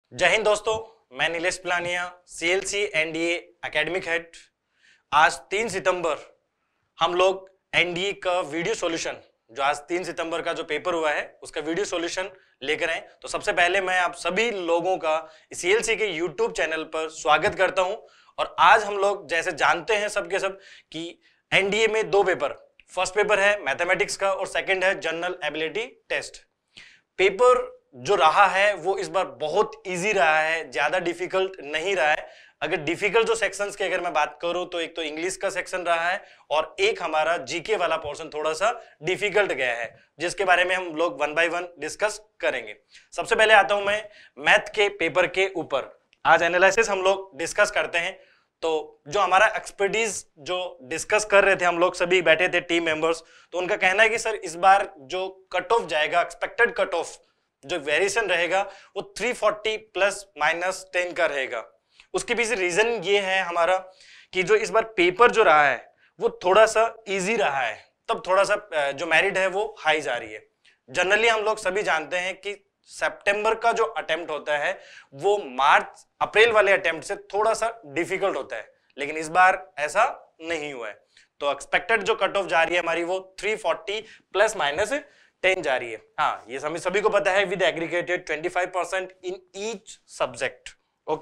जय हिंद दोस्तों, मैं Nilesh Pilania, CLC NDA academic head. आज 3 सितंबर हम लोग एनडीए का वीडियो सॉल्यूशन, जो आज 3 सितंबर का जो पेपर हुआ है उसका वीडियो सॉल्यूशन लेकर आए। तो सबसे पहले मैं आप सभी लोगों का सीएलसी के यूट्यूब चैनल पर स्वागत करता हूं। और आज हम लोग जैसे जानते हैं सबके सब कि एनडीए में 2 पेपर, फर्स्ट पेपर है मैथमेटिक्स का और सेकंड है जनरल एबिलिटी टेस्ट। पेपर जो रहा है वो इस बार बहुत इजी रहा है, ज्यादा डिफिकल्ट नहीं रहा है। अगर डिफिकल्ट जो सेक्शंस की अगर मैं बात करूं तो एक तो इंग्लिश का सेक्शन रहा है और एक हमारा जीके वाला पोर्शन थोड़ा सा डिफिकल्ट गया है, जिसके बारे में हम लोग 1 बाय 1 डिस्कस करेंगे। सबसे पहले आता हूं मैं मैथ के पेपर के ऊपर। आज एनालिसिस हम लोग डिस्कस करते हैं। तो जो हमारा एक्सपर्टीज जो डिस्कस कर रहे थे, हम लोग सभी बैठे थे टीम मेंबर्स, तो उनका कहना है कि सर इस बार जो कट ऑफ जाएगा, एक्सपेक्टेड कट ऑफ जो वेरिएशन रहेगा वो 340 प्लस माइनस 10 का रहेगा। उसके पीछे रीजन ये है हमारा कि जो इस बार पेपर जो रहा है वो थोड़ा सा इजी रहा है, तब थोड़ा सा जो मेरिट है वो हाई जा रही है। जनरली हम लोग सभी जानते हैं कि सितंबर का जो अटेम्प्ट होता है वो मार्च अप्रैल वाले अटेम्प्ट से थोड़ा सा डिफिकल्ट होता है, लेकिन इस बार ऐसा नहीं हुआ है। तो एक्सपेक्टेड जो कट ऑफ जा रही है हमारी वो 340 प्लस माइनस 10 जा रही है। हाँ, ये सभी को पता है, with aggregated 25% in each subject. Okay,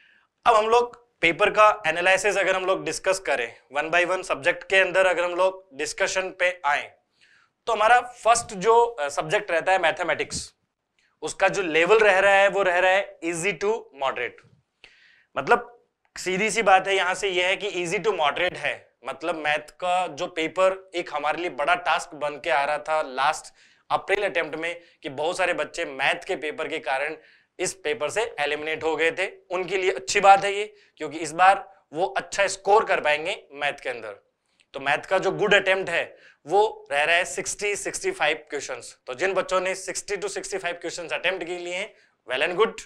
अब हम लोग पेपर का एनालिसिस अगर हम लोग डिस्कस करें 1 बाय 1 सब्जेक्ट के अंदर, अगर हम लोग डिस्कशन पे आए तो हमारा फर्स्ट जो सब्जेक्ट रहता है मैथमेटिक्स, उसका जो लेवल रह रहा है वो रह रहा है इजी टू मॉडरेट। मतलब सीधी सी बात है यहां से यह है कि इजी टू मॉडरेट है, मतलब मैथ का जो पेपर एक हमारे लिए बड़ा टास्क बन के आ रहा था लास्ट अप्रैल अटेम्प्ट में, कि बहुत सारे बच्चे मैथ के पेपर के कारण इस पेपर से एलिमिनेट हो गए थे। उनके लिए अच्छी बात है ये, क्योंकि इस बार वो अच्छा स्कोर कर पाएंगे मैथ के अंदर। तो मैथ का जो गुड अटेम्प्ट है वो रह रहा है 60-65 क्वेश्चंस। तो जिन बच्चों ने 60 to 65 क्वेश्चंस अटेम्प्ट के लिए हैं, well and good.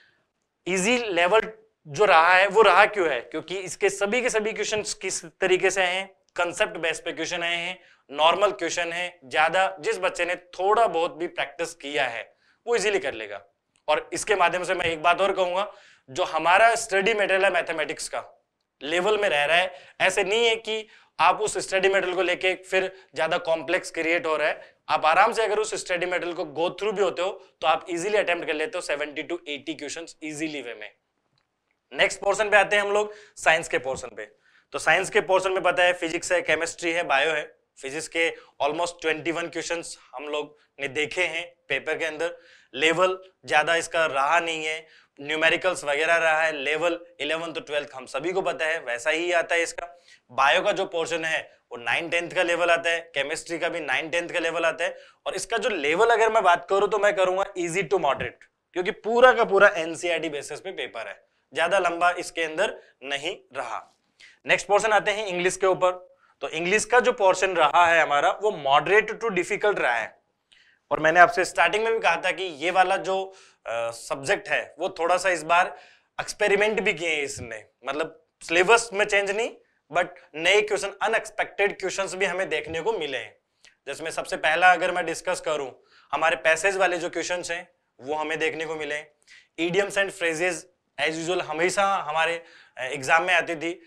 Easy level जो रहा है वो रहा क्यों है? क्योंकि इसके सभी के सभी क्वेश्चंस किस तरीके से आए हैं, कंसेप्ट बेस पे क्वेश्चन आए हैं, नॉर्मल क्वेश्चन है। ज्यादा जिस बच्चे ने थोड़ा बहुत भी प्रैक्टिस किया है वो इजीली कर लेगा। और इसके माध्यम से मैं एक बात और कहूंगा, जो हमारा स्टडी मटेरियल है मैथमेटिक्स का लेवल में रह रहा है, ऐसे नहीं है कि आप उस स्टडी मटेरियल को लेके फिर ज्यादा कॉम्प्लेक्स क्रिएट हो रहा है। आप आराम से अगर उस स्टडी मटेरियल को गो थ्रू भी होते हो तो आप इजीली अटेम्प्ट कर लेते हो 70 to 80 क्वेश्चंस इजीली वे में। नेक्स्ट पोर्शन पे आते हैं हम लोग साइंस के पोर्शन पे। तो साइंस के पोर्शन में पता है फिजिक्स है, केमिस्ट्री है, बायो है। फिजिक्स के ऑलमोस्ट 21 क्वेश्चंस हम लोग ने देखे हैं पेपर के अंदर। लेवल ज्यादा इसका रहा नहीं है, न्यूमेरिकल्स वगैरह रहा है। लेवल 11 to 12 हम सभी को पता है वैसा ही आता है इसका। बायो का जो पोर्शन है वो 9-10 का लेवल आता है, केमिस्ट्री का भी 9-10 का लेवल आता है। और इसका जो लेवल अगर मैं बात करूं तो मैं करूंगा इजी टू मॉडरेट, क्योंकि पूरा का पूरा एनसीईआरटी बेसिस पे पेपर है, ज्यादा लंबा इसके अंदर नहीं रहा। नेक्स्ट पोर्शन आते हैं इंग्लिश के ऊपर। तो इंग्लिश का जो पोर्शन रहा है हमारा वो मॉडरेट टू डिफिकल्ट रहा है। और मैंने आपसे स्टार्टिंग में भी कहा था कि ये वाला जो सब्जेक्ट है वो थोड़ा सा इस बार एक्सपेरिमेंट भी किए इसने, मतलब सिलेबस में चेंज नहीं बट नए क्वेश्चन, अनएक्सपेक्टेड क्वेश्चंस भी हमें देखने को मिले हैं। जिसमें सबसे पहला अगर मैं डिस्कस करूं, हमारे पैसेज वाले जो क्वेश्चंस हैं वो हमें देखने को मिले। Idioms and phrases as usual हमेशा हमारे एग्जाम में आती थी,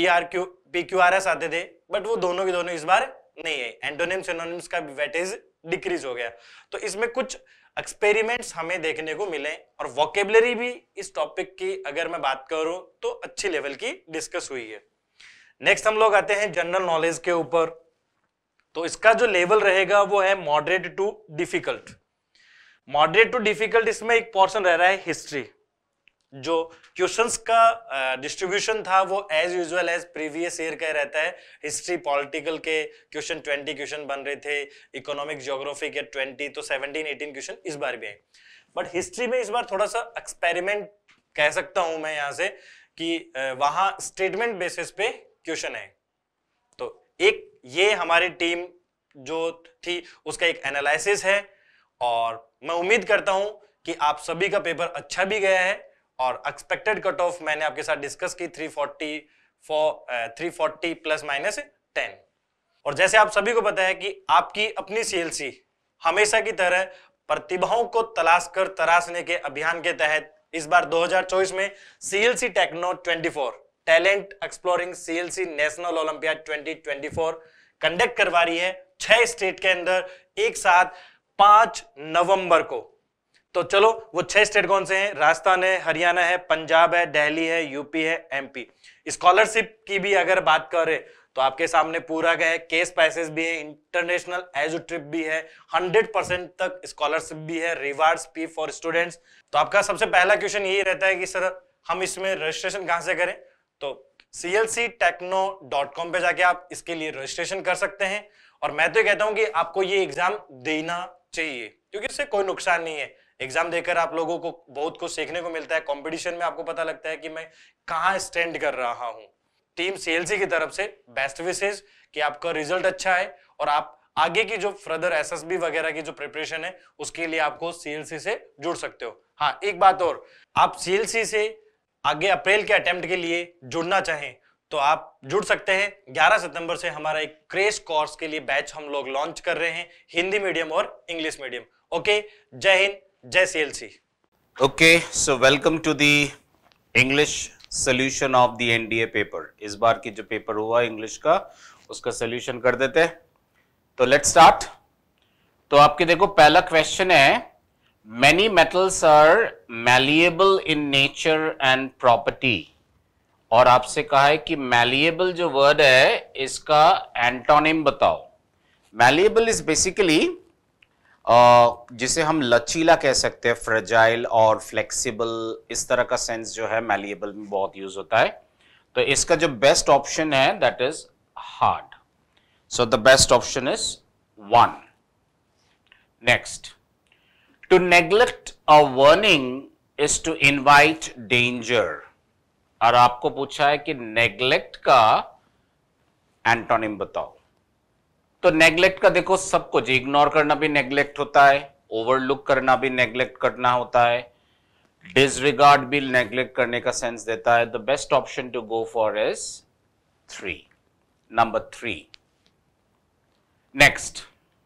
PQRS आते थे, बट वो दोनों के दोनों इस बार नहीं है। एंटोनिम्स सिनोनिम्स का वेटेज डिक्रीज हो गया। तो इसमें कुछ एक्सपेरिमेंट्स हमें देखने को मिले और वोकेबलरी भी इस टॉपिक की अगर मैं बात करूं तो अच्छी लेवल की डिस्कस हुई है। नेक्स्ट हम लोग आते हैं जनरल नॉलेज के ऊपर। तो इसका जो लेवल रहेगा वो है moderate to difficult. Moderate to difficult इसमें एक पोर्शन रह रहा है हिस्ट्री। जो क्वेश्चंस का डिस्ट्रीब्यूशन था वो as usual as previous year का रहता है। हिस्ट्री पॉलिटिकल के क्वेश्चन 20 क्वेश्चन बन रहे थे, इकोनॉमिक ज्योग्राफी के 20, तो 17-18 क्वेश्चन इस बार भी आए। बट हिस्ट्री में इस बार थोड़ा सा एक्सपेरिमेंट कह सकता हूं मैं यहां से कि वहां स्टेटमेंट बेसिस पे क्वेश्चन है। तो एक ये हमारी टीम जो थी उसका एक एनालिसिस है और मैं उम्मीद करता हूं कि आप सभी का पेपर अच्छा भी गया है। और एक्सपेक्टेड कट ऑफ मैंने आपके साथ डिस्कस की 340 प्लस माइनस 10। और जैसे आप सभी को पता है कि आपकी अपनी सीएलसी हमेशा की तरह प्रतिभाओं को तलाश कर तराशने के अभियान के तहत इस बार 2024 में CLC techno 24 talent exploring CLC national olympiad 2024 conduct करवा रही है 6 स्टेट के अंदर एक साथ 5 नवंबर को। तो चलो वो 6 स्टेट कौन से हैं? राजस्थान है, हरियाणा है, पंजाब है, दिल्ली है, यूपी है, एमपी। स्कॉलरशिप की भी अगर बात करें तो आपके सामने पूरा का है, केस पैसेज भी है, इंटरनेशनल एजू ट्रिप भी है, 100% तक स्कॉलरशिप भी है, रिवार्ड्स भी फॉर स्टूडेंट्स। तो आपका सबसे पहला क्वेश्चन यही रहता है कि सर हम इसमें रजिस्ट्रेशन कहां से करें? तो clctechno.com पे जाके आप इसके लिए रजिस्ट्रेशन कर सकते हैं। और मैं तो कहता हूं कि आपको ये एग्जाम देना चाहिए, क्योंकि इससे कोई नुकसान नहीं है। एग्जाम देकर आप लोगों को बहुत कुछ सीखने को मिलता है, कंपटीशन में आपको पता लगता है कि मैं कहां स्टैंड कर रहा हूं। टीम सीएलसी की तरफ से बेस्ट विशेष कि आपका रिजल्ट अच्छा है और आप आगे की जो फर्दर एसएसबी वगैरह की जो प्रिपरेशन है उसके लिए आपको सीएलसी से जुड़ सकते हो। हाँ, एक बात और, आप सीएलसी से आगे अप्रैल के अटेम्प्ट के लिए जुड़ना चाहें तो आप जुड़ सकते हैं। 11 सितंबर से हमारा एक क्रैश कोर्स के लिए बैच हम लोग लॉन्च कर रहे हैं, हिंदी मीडियम और इंग्लिश मीडियम। ओके, जय हिंद, जय CLC. Okay, so welcome to the English solution of the NDA paper. इस बार की जो पेपर हुआ इंग्लिश का उसका सोल्यूशन कर देते हैं। तो लेट्स स्टार्ट। तो आपके देखो पहला क्वेश्चन है, many metals are malleable in nature and property. और आपसे कहा है कि मैलिएबल जो वर्ड है इसका एंटोनिम बताओ। मैलिएबल इज बेसिकली जिसे हम लचीला कह सकते हैं, फ्रेजाइल और फ्लेक्सिबल, इस तरह का सेंस जो है मैलिएबल में बहुत यूज होता है। तो इसका जो बेस्ट ऑप्शन है that is hard. So the best option is 1। Next, to neglect a warning is to invite danger. और आपको पूछा है कि नेग्लेक्ट का एंटोनिम बताओ। तो नेग्लेक्ट का देखो सब कुछ, इग्नोर करना भी नेग्लेक्ट होता है, ओवरलुक करना भी नेग्लेक्ट करना होता है, डिसरिगार्ड भी नेग्लेक्ट करने का सेंस देता है। The best option to go for is 3, number 3। Next,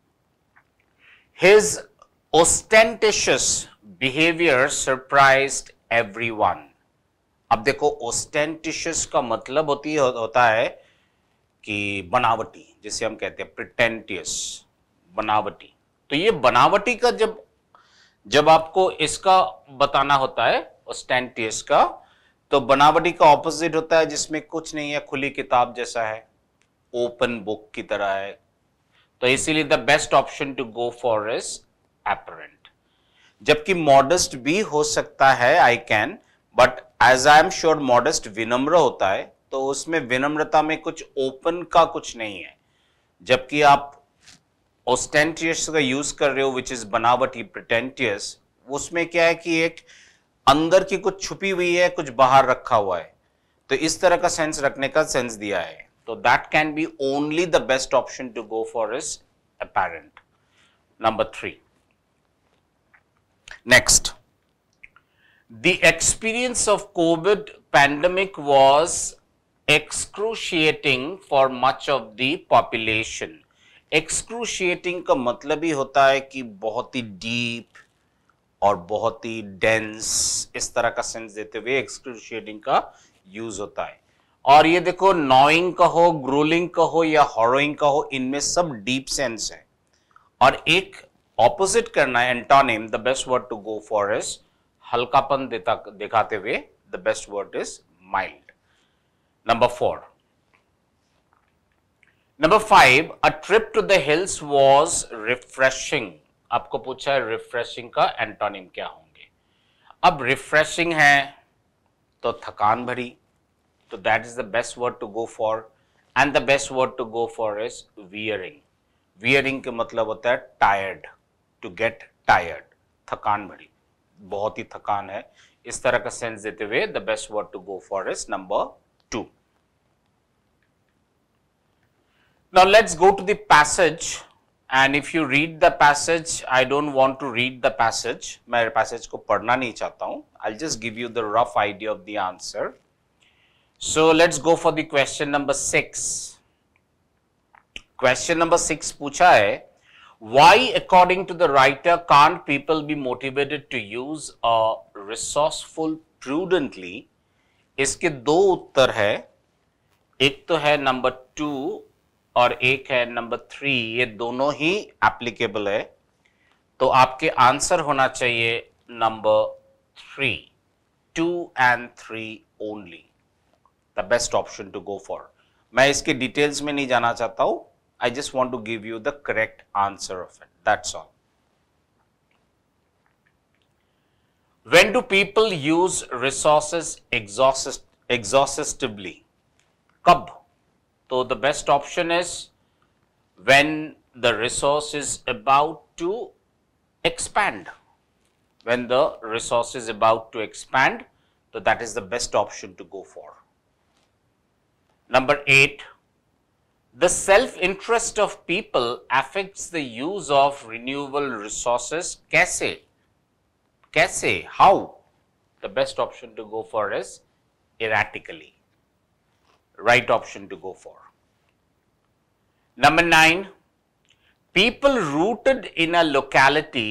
his ostentatious behavior surprised everyone। अब देखो ostentatious का मतलब होता है कि बनावटी, जिसे हम कहते हैं प्रिटेंटियस, बनावटी। तो ये बनावटी का जब आपको इसका बताना होता है ostentatious का, तो बनावटी का ऑपोजिट होता है जिसमें कुछ नहीं है, खुली किताब जैसा है, ओपन बुक की तरह है। तो इसीलिए the best option to go for is apparent। जबकि मॉडेस्ट भी हो सकता है, I can, but as I am sure modest विनम्र होता है, तो उसमें विनम्रता में कुछ ओपन का कुछ नहीं है। जबकि आप ostentatious का यूज कर रहे हो विच इज बनावटी, प्रिटेंटियस, उसमें क्या है कि एक अंदर की कुछ छुपी हुई है, कुछ बाहर रखा हुआ है। तो इस तरह का सेंस रखने का सेंस दिया है। तो that can be only the best option to go for is apparent, number 3। Next, the experience of COVID pandemic was excruciating for much of the population। excruciating का मतलब ही होता है कि बहुत ही डीप और बहुत ही डेंस, इस तरह का सेंस देते हुए excruciating का यूज होता है। और ये देखो नॉइंग कहो, ग्रूलिंग कहो या हॉरोइंग कहो, इनमें सब डीप सेंस है। और एक ऑपोजिट करना है antonym, the best word to go for is हल्कापन दिखाते हुए, the best word is mild, number 4। Number 5, a trip to the hills was refreshing. आपको पूछा है रिफ्रेशिंग का एंटोनिम क्या होंगे। अब रिफ्रेशिंग है तो थकान भरी, तो that is the best word to go for, and the best word to go for is wearing. Wearing के मतलब होता है टायर्ड, टू गेट टायर्ड, थकान भरी, बहुत ही थकान है, इस तरह का सेंस देते हुए the best word to go for is number 2। Now let's go to the passage, and if you read the passage, I don't want to read the passage, मैं पैसेज को पढ़ना नहीं चाहता हूं, I will just give you the rough idea of the answer. So let's go for the question number 6। Question number 6 पूछा है, Why, according to the writer, can't people be motivated to use a resourceful prudently? इसके दो उत्तर है, एक तो है number 2 और एक है नंबर 3, ये दोनों ही एप्लीकेबल है, तो आपके आंसर होना चाहिए number 3, 2 and 3 only, the best option to go for. मैं इसके डिटेल्स में नहीं जाना चाहता हूं, I just want to give you the correct answer of it. That's all. When do people use resources exhaustively? कब? तो the best option is when the resource is about to expand. When the resource is about to expand, so that is the best option to go for. Number 8. The self-interest of people affects the use of renewable resources. कैसे? कैसे? How? The best option to go for is erratically. Right option to go for. Number 9. People rooted in a locality,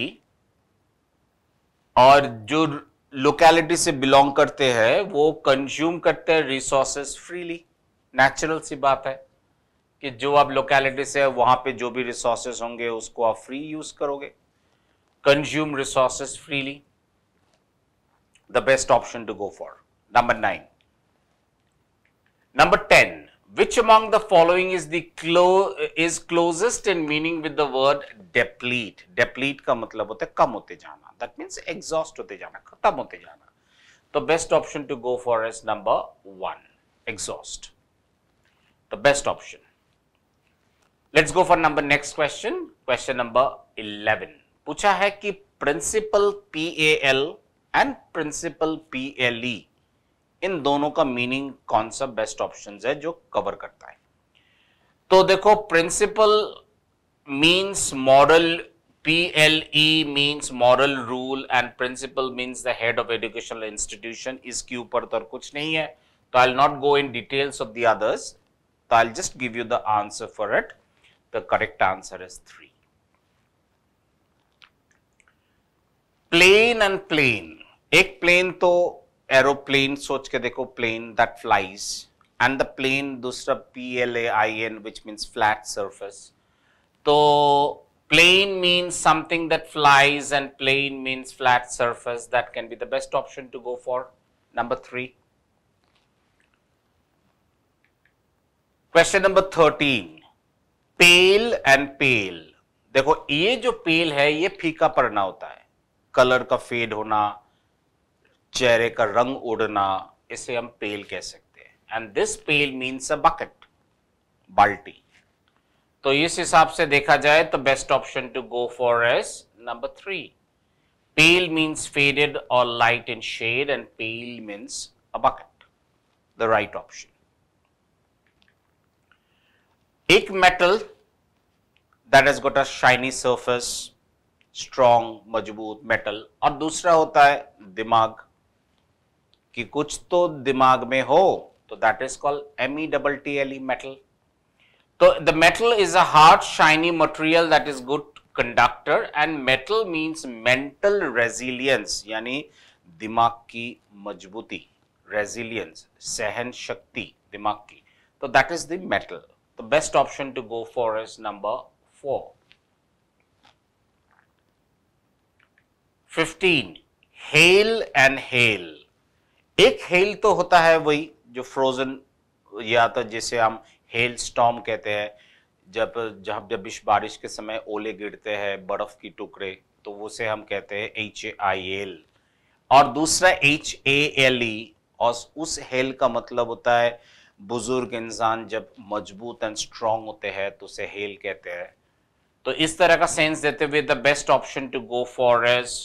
और जो locality से belong करते हैं वो consume करते हैं resources freely. Natural सी बात है कि जो आप लोकेलिटी से वहां पे जो भी रिसोर्सेस होंगे उसको आप फ्री यूज करोगे, consume resources freely, the best option to go for. Number 9। Number 10, which among the following is closest in meaning with the word deplete? Deplete का मतलब होता है कम होते जाना, दैट मीन्स एग्जॉस्ट होते जाना, खत्म होते जाना, तो best option to go for is number 1, exhaust, the best option. Let's go for next question. Question number 11. पूछा है कि principal PAL and principle PLE, इन दोनों का मीनिंग कौन सा बेस्ट ऑप्शन है जो कवर करता है? तो देखो, principle means moral, PLE means moral rule and principal means the head of educational institution. इसके ऊपर तो कुछ नहीं है, तो I will not go in details of the others, तो I will just give you the answer for it. The correct answer is 3. Plane and plane. एक plane तो aeroplane सोच के देखो, plane that flies, and the plane दूसरा PLAIN which means flat surface. तो plane means something that flies and plane means flat surface. That can be the best option to go for. Number 3. Question number 13. Pale and pail. देखो, ये जो पेल है ये फीका पड़ना होता है, कलर का फेड होना, चेहरे का रंग उड़ना, इसे हम पेल कह सकते हैं। And this pail means a bucket, बाल्टी। तो इस हिसाब से देखा जाए तो best option to go for is number 3। Pale means faded और light in shade and pail means a bucket, the right option. एक metal that has got a shiny surface, strong, मजबूत मेटल, और दूसरा होता है दिमाग, कि कुछ तो दिमाग में हो, तो that is called METTLE metal. तो the metal is a hard shiny material that is good conductor, and metal means mental resilience, यानी दिमाग की मजबूती, resilience, सहन शक्ति दिमाग की, तो that is the metal. The best option to go for is number 4. 15. Hail and hail. एक hail तो होता है वही जो फ्रोजन, या तो जिसे हम हेल स्टॉर्म कहते हैं, जब बारिश के समय ओले गिरते हैं, बर्फ की टुकड़े, तो उसे हम कहते हैं HAIL। और दूसरा HALE, और उस हेल का मतलब होता है बुजुर्ग इंसान जब मजबूत एंड स्ट्रॉन्ग होते हैं तो उसे हेल कहते हैं। तो इस तरह का सेंस देते हुए the best option to go for is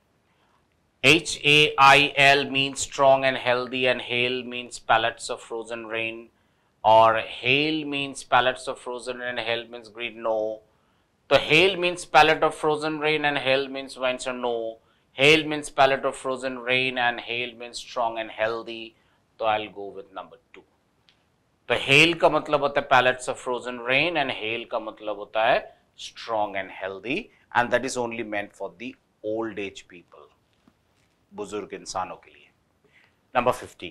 HAIL means strong and healthy, and hail means pellets of frozen rain, or hail means pellets of frozen rain and hail means green. No. So hail means pellet of frozen rain and hail means winter. No. Hail means pellet of frozen rain and hail means strong and healthy. So I'll go with number 2. तो hail का मतलब होता है pellets of frozen rain and hail का मतलब होता है strong and healthy, and that is only meant for the old age people, बुजुर्ग इंसानों के लिए. Number 15.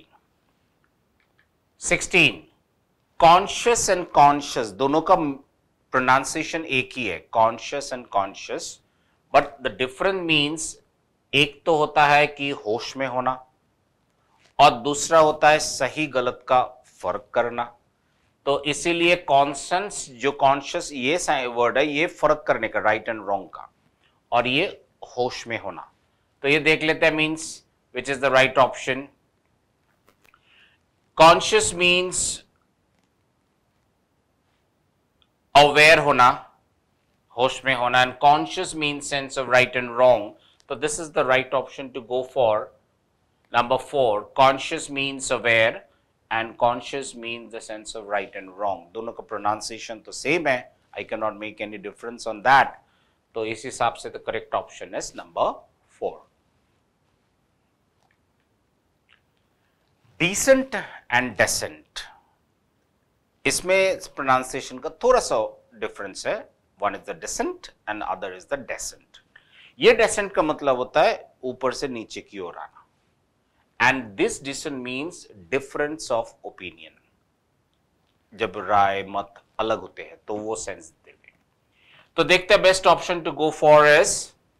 16. Conscious and conscious दोनों का प्रोनाउंसिएशन एक ही है, conscious and conscious, but the different means एक तो होता है कि होश में होना और दूसरा होता है सही गलत का फर्क करना. तो इसीलिए कॉन्सेंस जो कॉन्शियस ये वर्ड है ये फर्क करने का, राइट एंड रॉन्ग का, और ये होश में होना. तो ये देख लेते हैं means which is the right option. Conscious means aware होना, होश में होना, and conscious means sense of right and wrong. तो this is the right option to go for number 4. Conscious means aware and conscious means the sense of right and wrong. दोनों का pronunciation तो same है, I can not make any difference on that. तो इस हिसाब से the correct option is number 4. Dissent and descent, इसमें pronunciation का थोड़ा सा डिफरेंस है. One is the dissent and other is the descent. ये डेसेंट का मतलब होता है ऊपर से नीचे की ओर आना, and this dissent means difference of opinion. जब राय मत अलग होते हैं तो वो सेंस देते हुए. तो देखते हैं best option to go for is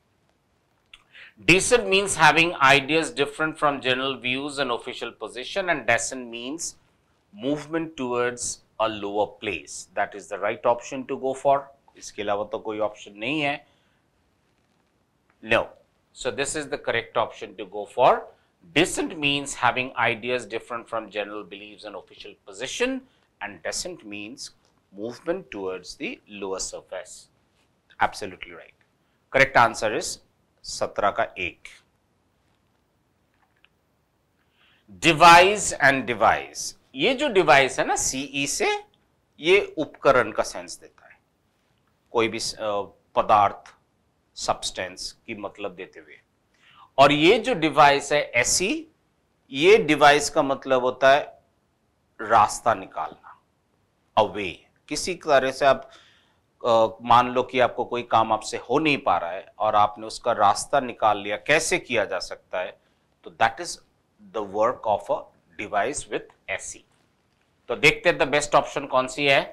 decent means having ideas different from general views and official position, and decent means movement towards a lower place. That is the right option to go for. इसके अलावा तो कोई option नहीं है. No. So this is the correct option to go for. Decent means having ideas different from general beliefs and official position, and decent means movement towards the lower surface. Absolutely right. Correct answer is 17 का 1. Device and device, ये जो device है ना CE से, ये उपकरण का sense देता है, कोई भी पदार्थ सब्सटेंस की मतलब देते हुए. और ये जो डिवाइस है ऐसी, ये डिवाइस का मतलब होता है रास्ता निकालना, अवे. किसी तरह से आप मान लो कि आपको कोई काम आपसे हो नहीं पा रहा है और आपने उसका रास्ता निकाल लिया, कैसे किया जा सकता है, तो that is the work of a device with easy. तो देखते हैं द बेस्ट ऑप्शन कौन सी है.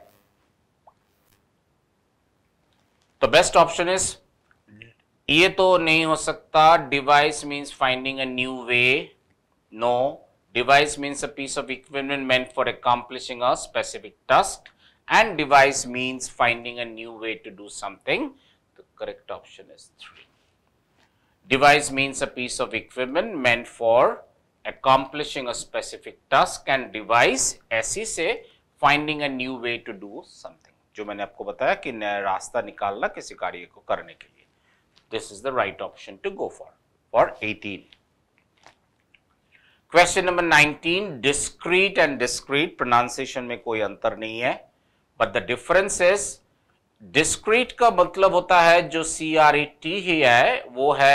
तो बेस्ट ऑप्शन इज, ये तो नहीं हो सकता. Device means finding a new way. No. Device means a piece of equipment मेंट for accomplishing a specific task, and device means finding a new way to do something. The correct option is 3. Device means a piece of equipment meant for accomplishing a specific task, and device ऐसी से finding a new way to do something, जो मैंने आपको बताया कि नया रास्ता निकालना किसी कार्य को करने के लिए. This is the right option to go for 18. Question number 19. Discrete and discrete pronunciation में कोई अंतर नहीं है, but the difference is discrete का मतलब होता है जो CRET ही है, वो है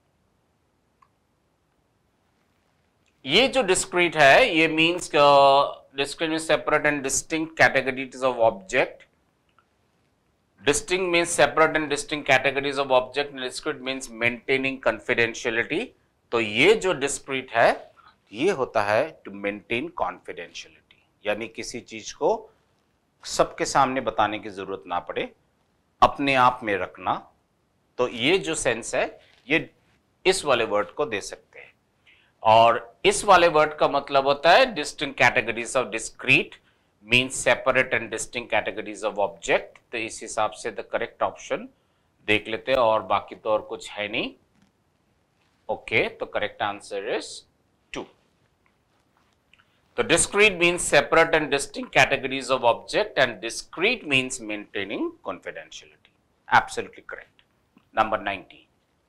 ये जो discrete है, ये means discrete means separate and distinct categories of object. Distinct means separate and distinct categories of object, and discrete means maintaining confidentiality. तो ये जो discrete है, ये होता है to maintain confidentiality, यानी किसी चीज को सबके सामने बताने की जरूरत ना पड़े, अपने आप में रखना. तो ये जो सेंस है, ये इस वाले वर्ड को दे सकते हैं. और इस वाले वर्ड का मतलब होता है distinct categories of. Discrete means separate and distinct categories of object. तो इस हिसाब से द करेक्ट ऑप्शन देख लेते हैं, और बाकी तो और कुछ है नहीं. ओके, तो correct answer is 2. So discrete means separate and distinct categories of object, and discrete means maintaining confidentiality. Absolutely correct. Number 19.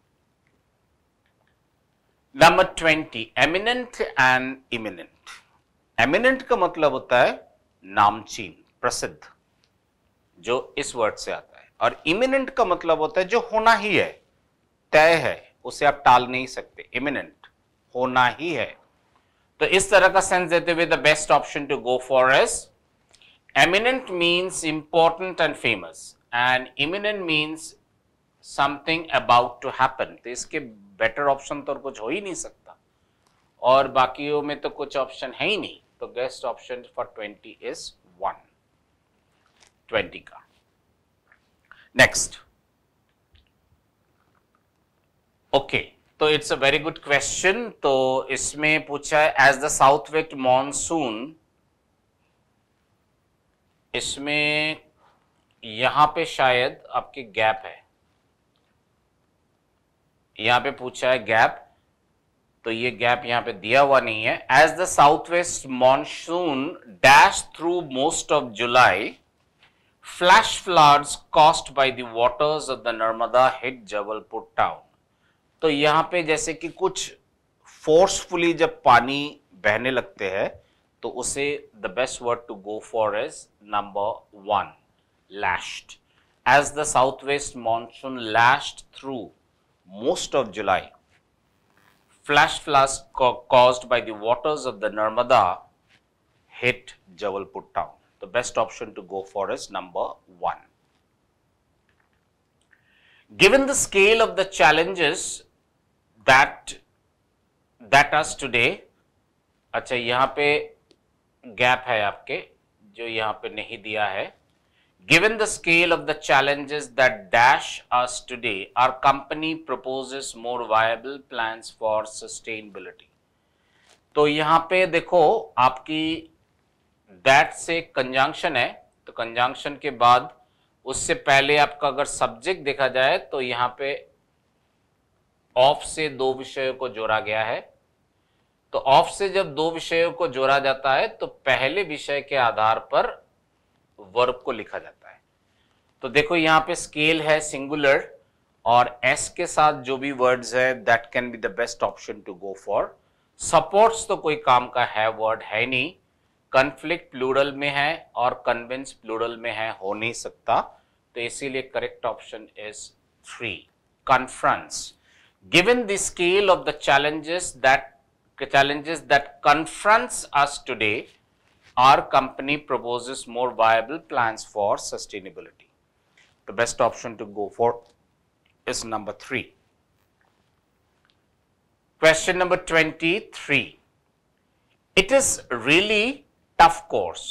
Number 20. Eminent and imminent. Eminent का मतलब होता है नामचीन, प्रसिद्ध, जो इस वर्ड से आता है. और imminent का मतलब होता है जो होना ही है, तय है, उसे आप टाल नहीं सकते. imminent होना ही है. तो इस तरह का सेंस देते हुए the best option to go for is, eminent means important and famous. And imminent means something about to happen, तो इसके बेटर ऑप्शन तो कुछ हो ही नहीं सकता, और बाकियों में तो कुछ ऑप्शन है ही नहीं, तो बेस्ट ऑप्शन फॉर 20 इज 1, 20 का। नेक्स्ट, ओके, तो it's a very good question. तो इसमें पूछा है as the south west monsoon, इसमें यहां पे शायद आपके गैप है, यहां पे पूछा है गैप, तो ये गैप यहां पे दिया हुआ नहीं है। As the south west monsoon dash through most of July, flash floods caused by the waters of the Narmada hit Jabalpur town. तो यहां पे जैसे कि कुछ फोर्सफुली जब पानी बहने लगते हैं, तो उसे the best word to go for is number 1, lashed. As the southwest monsoon lashed through most of July, flash floods caused by the waters of the Narmada hit Jabalpur town. The best option to go for is number 1. Given the scale of the challenges that us today, अच्छा यहाँ पे gap है आपके, जो यहाँ पे नहीं दिया है। Given the scale of the challenges that dash us today, our company proposes more viable plans for sustainability. तो यहाँ पे देखो आपकी that से कंजंक्शन है, तो कंजंक्शन के बाद उससे पहले आपका अगर सब्जेक्ट देखा जाए तो यहाँ पे ऑफ से 2 विषयों को जोड़ा गया है। तो ऑफ से जब 2 विषयों को जोड़ा जाता है तो पहले विषय के आधार पर वर्ब को लिखा जाता है। तो देखो यहाँ पे स्केल है सिंगुलर, और एस के साथ जो भी वर्ड्स है that can be the best option to go for. Supports तो कोई काम का है वर्ड है नहीं, कन्फ्लिक्ट प्लूरल में है और कन्विंस प्लूरल में है, हो नहीं सकता, तो इसीलिए correct option is 3, confronts. Given the scale of the challenges that confronts us today, our company proposes more viable plans for sustainability. The best option to go for is number 3. Question number 23. It is really tough course.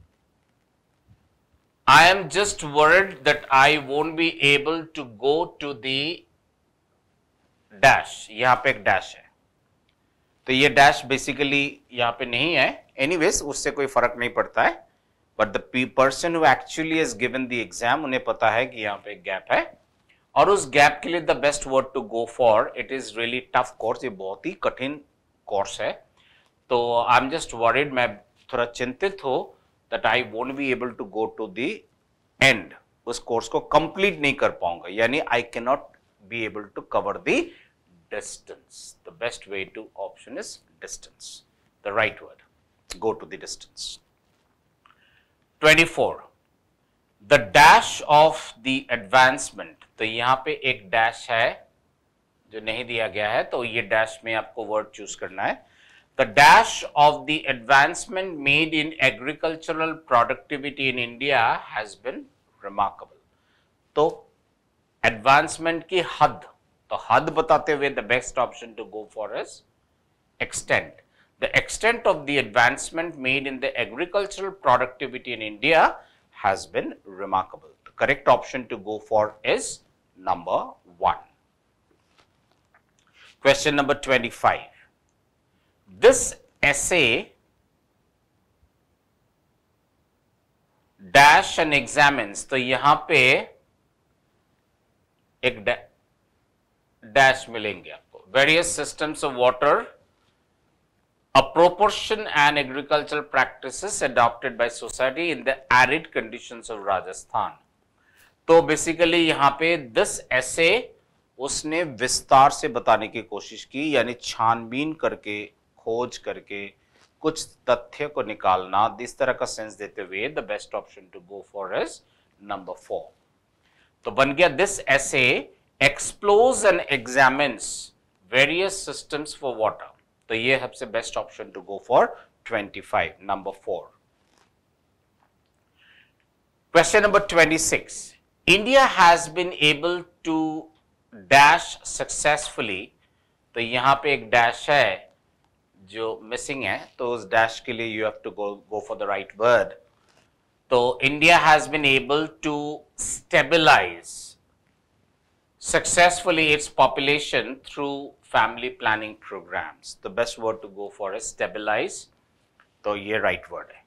I am just worried that I won't be able to go to the dash. यहाँ पे एक dash है, तो ये dash basically यहाँ पे नहीं है, एनीवेज उससे कोई फर्क नहीं पड़ता है, but the person who actually has given the exam उन्हें पता है कि यहाँ पे एक गैप है, और उस गैप के लिए the best word to go for it is really tough course. ये बहुत ही कठिन कोर्स है, तो आई एम जस्ट वरीड, मैं थोड़ा चिंतित हो that I won't be able to go to the end, उस कोर्स को कंप्लीट नहीं कर पाऊंगा, यानी I can not be able to cover the distance. The best way to option is distance, the right word, go to the distance. 24, the dash of the advancement, तो यहाँ पे एक डैश है जो नहीं दिया गया है, तो ये डैश में आपको वर्ड चूज करना है। The dash of the advancement made in agricultural productivity in India has been remarkable. तो एडवांसमेंट की हद, तो हद बताते हुए the best option to go for is extent. The extent of the advancement made in the agricultural productivity in India has been remarkable. The correct option to go for is number 1। Question number 25, this essay dash and examines, तो यहां पे एक dash मिलेंगे आपको। Various systems of water, a proportion and agricultural practices adopted by society in the arid conditions of Rajasthan. तो basically यहाँ पे this ऐसे उसने विस्तार से बताने की कोशिश की, यानी छानबीन करके, खोज करके कुछ तथ्य को निकालना, इस तरह का सेंस देते हुए the best option to go for is number 4। तो बन गया दिस ऐसे explores and examines various systems for water, तो ये सबसे best option to go for 25, number 4। Question number 26, India has been able to dash successfully. तो यहां पे एक डैश है जो मिसिंग है, तो उस डैश के लिए you have to go for the right word. तो India has been able to stabilise successfully its population through family planning programs. The best word to go for is stabilize. तो ये right word है.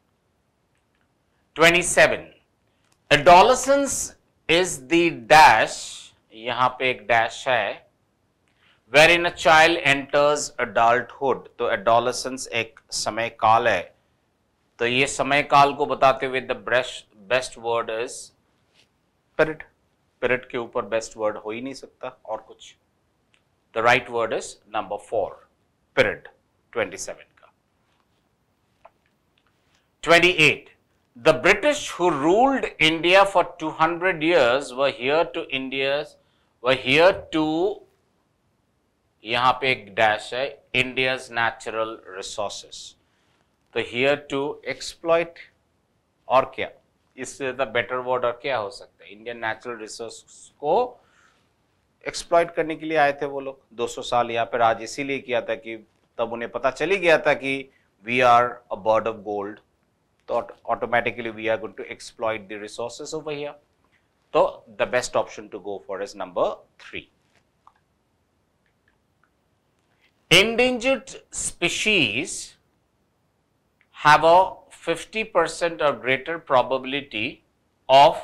27. Adolescence is the dash. यहां पे एक dash है. Wherein a child enters adulthood. तो adolescence एक समय काल है. तो ये समय काल को बताते हुए the best word is period. Period के ऊपर बेस्ट वर्ड हो ही नहीं सकता और कुछ. The right word is number 4, period. 27 का. 28. The British who ruled India for 200 years were here to यहां पे एक डैश है, इंडियाज नेचुरल रिसोर्सेस. तो हियर टू एक्सप्लॉइट और क्या, इससे द बेटर वर्ड और क्या हो सकता है. इंडियन नेचुरल रिसोर्स को एक्सप्लॉइट करने के लिए आए थे वो लोग 200 साल यहाँ पर. आज इसीलिए किया था कि तब उन्हें पता चली गया था कि we are a bird of gold, तो automatically we are going to exploit the resources over here. तो the best option to go for is number 3. Endangered species have a 50% or greater probability of,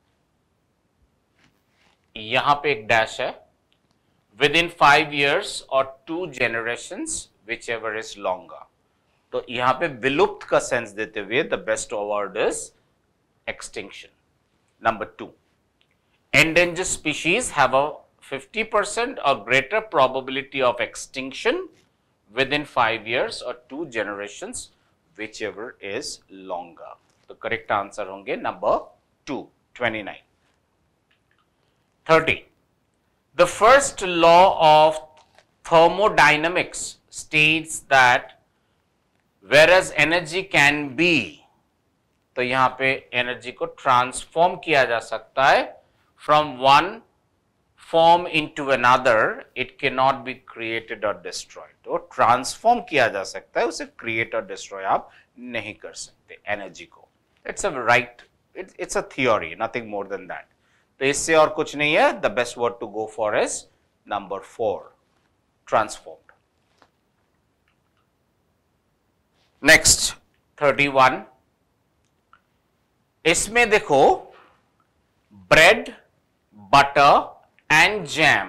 यहां पे एक dash है, within 5 years or 2 generations whichever is longer. तो यहां पे विलुप्त का सेंस देते हुए the best word is extinction. Number 2. Endangered species have a 50% or greater probability of extinction within 5 years or 2 generations whichever is longer. तो correct answer होंगे number 2, 29. 30. The first law of thermodynamics states that whereas energy can be, तो यहां पे energy को transform किया जा सकता है from one form into another, it cannot be created or destroyed. तो ट्रांसफॉर्म किया जा सकता है, उसे क्रिएट और डिस्ट्रॉय आप नहीं कर सकते एनर्जी को. It's a right, it's a theory, nothing more than that. तो इससे और कुछ नहीं है. The best word to go for is number 4, transformed. Next 31. इसमें देखो bread, butter and jam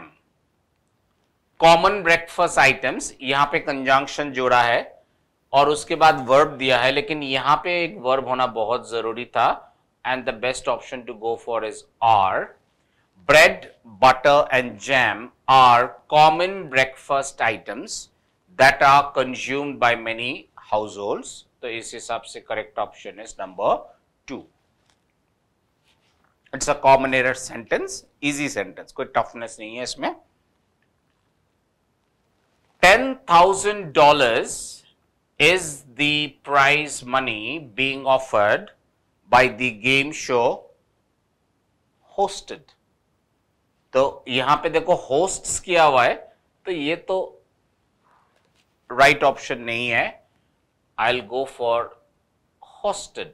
common breakfast items. यहां पे कंजंक्शन जोड़ा है और उसके बाद वर्ब दिया है, लेकिन यहां पे एक वर्ब होना बहुत जरूरी था. And the best option to go for is are. Bread, butter and jam are common breakfast items that are consumed by many households. तो इस हिसाब से correct option is number 2. It's a common error sentence, easy sentence, कोई toughness नहीं है इसमें. $10,000 is the prize money being offered by the game show hosted. तो यहां पे देखो होस्ट्स किया हुआ है, तो ये तो राइट ऑप्शन नहीं है. I will go for hosted.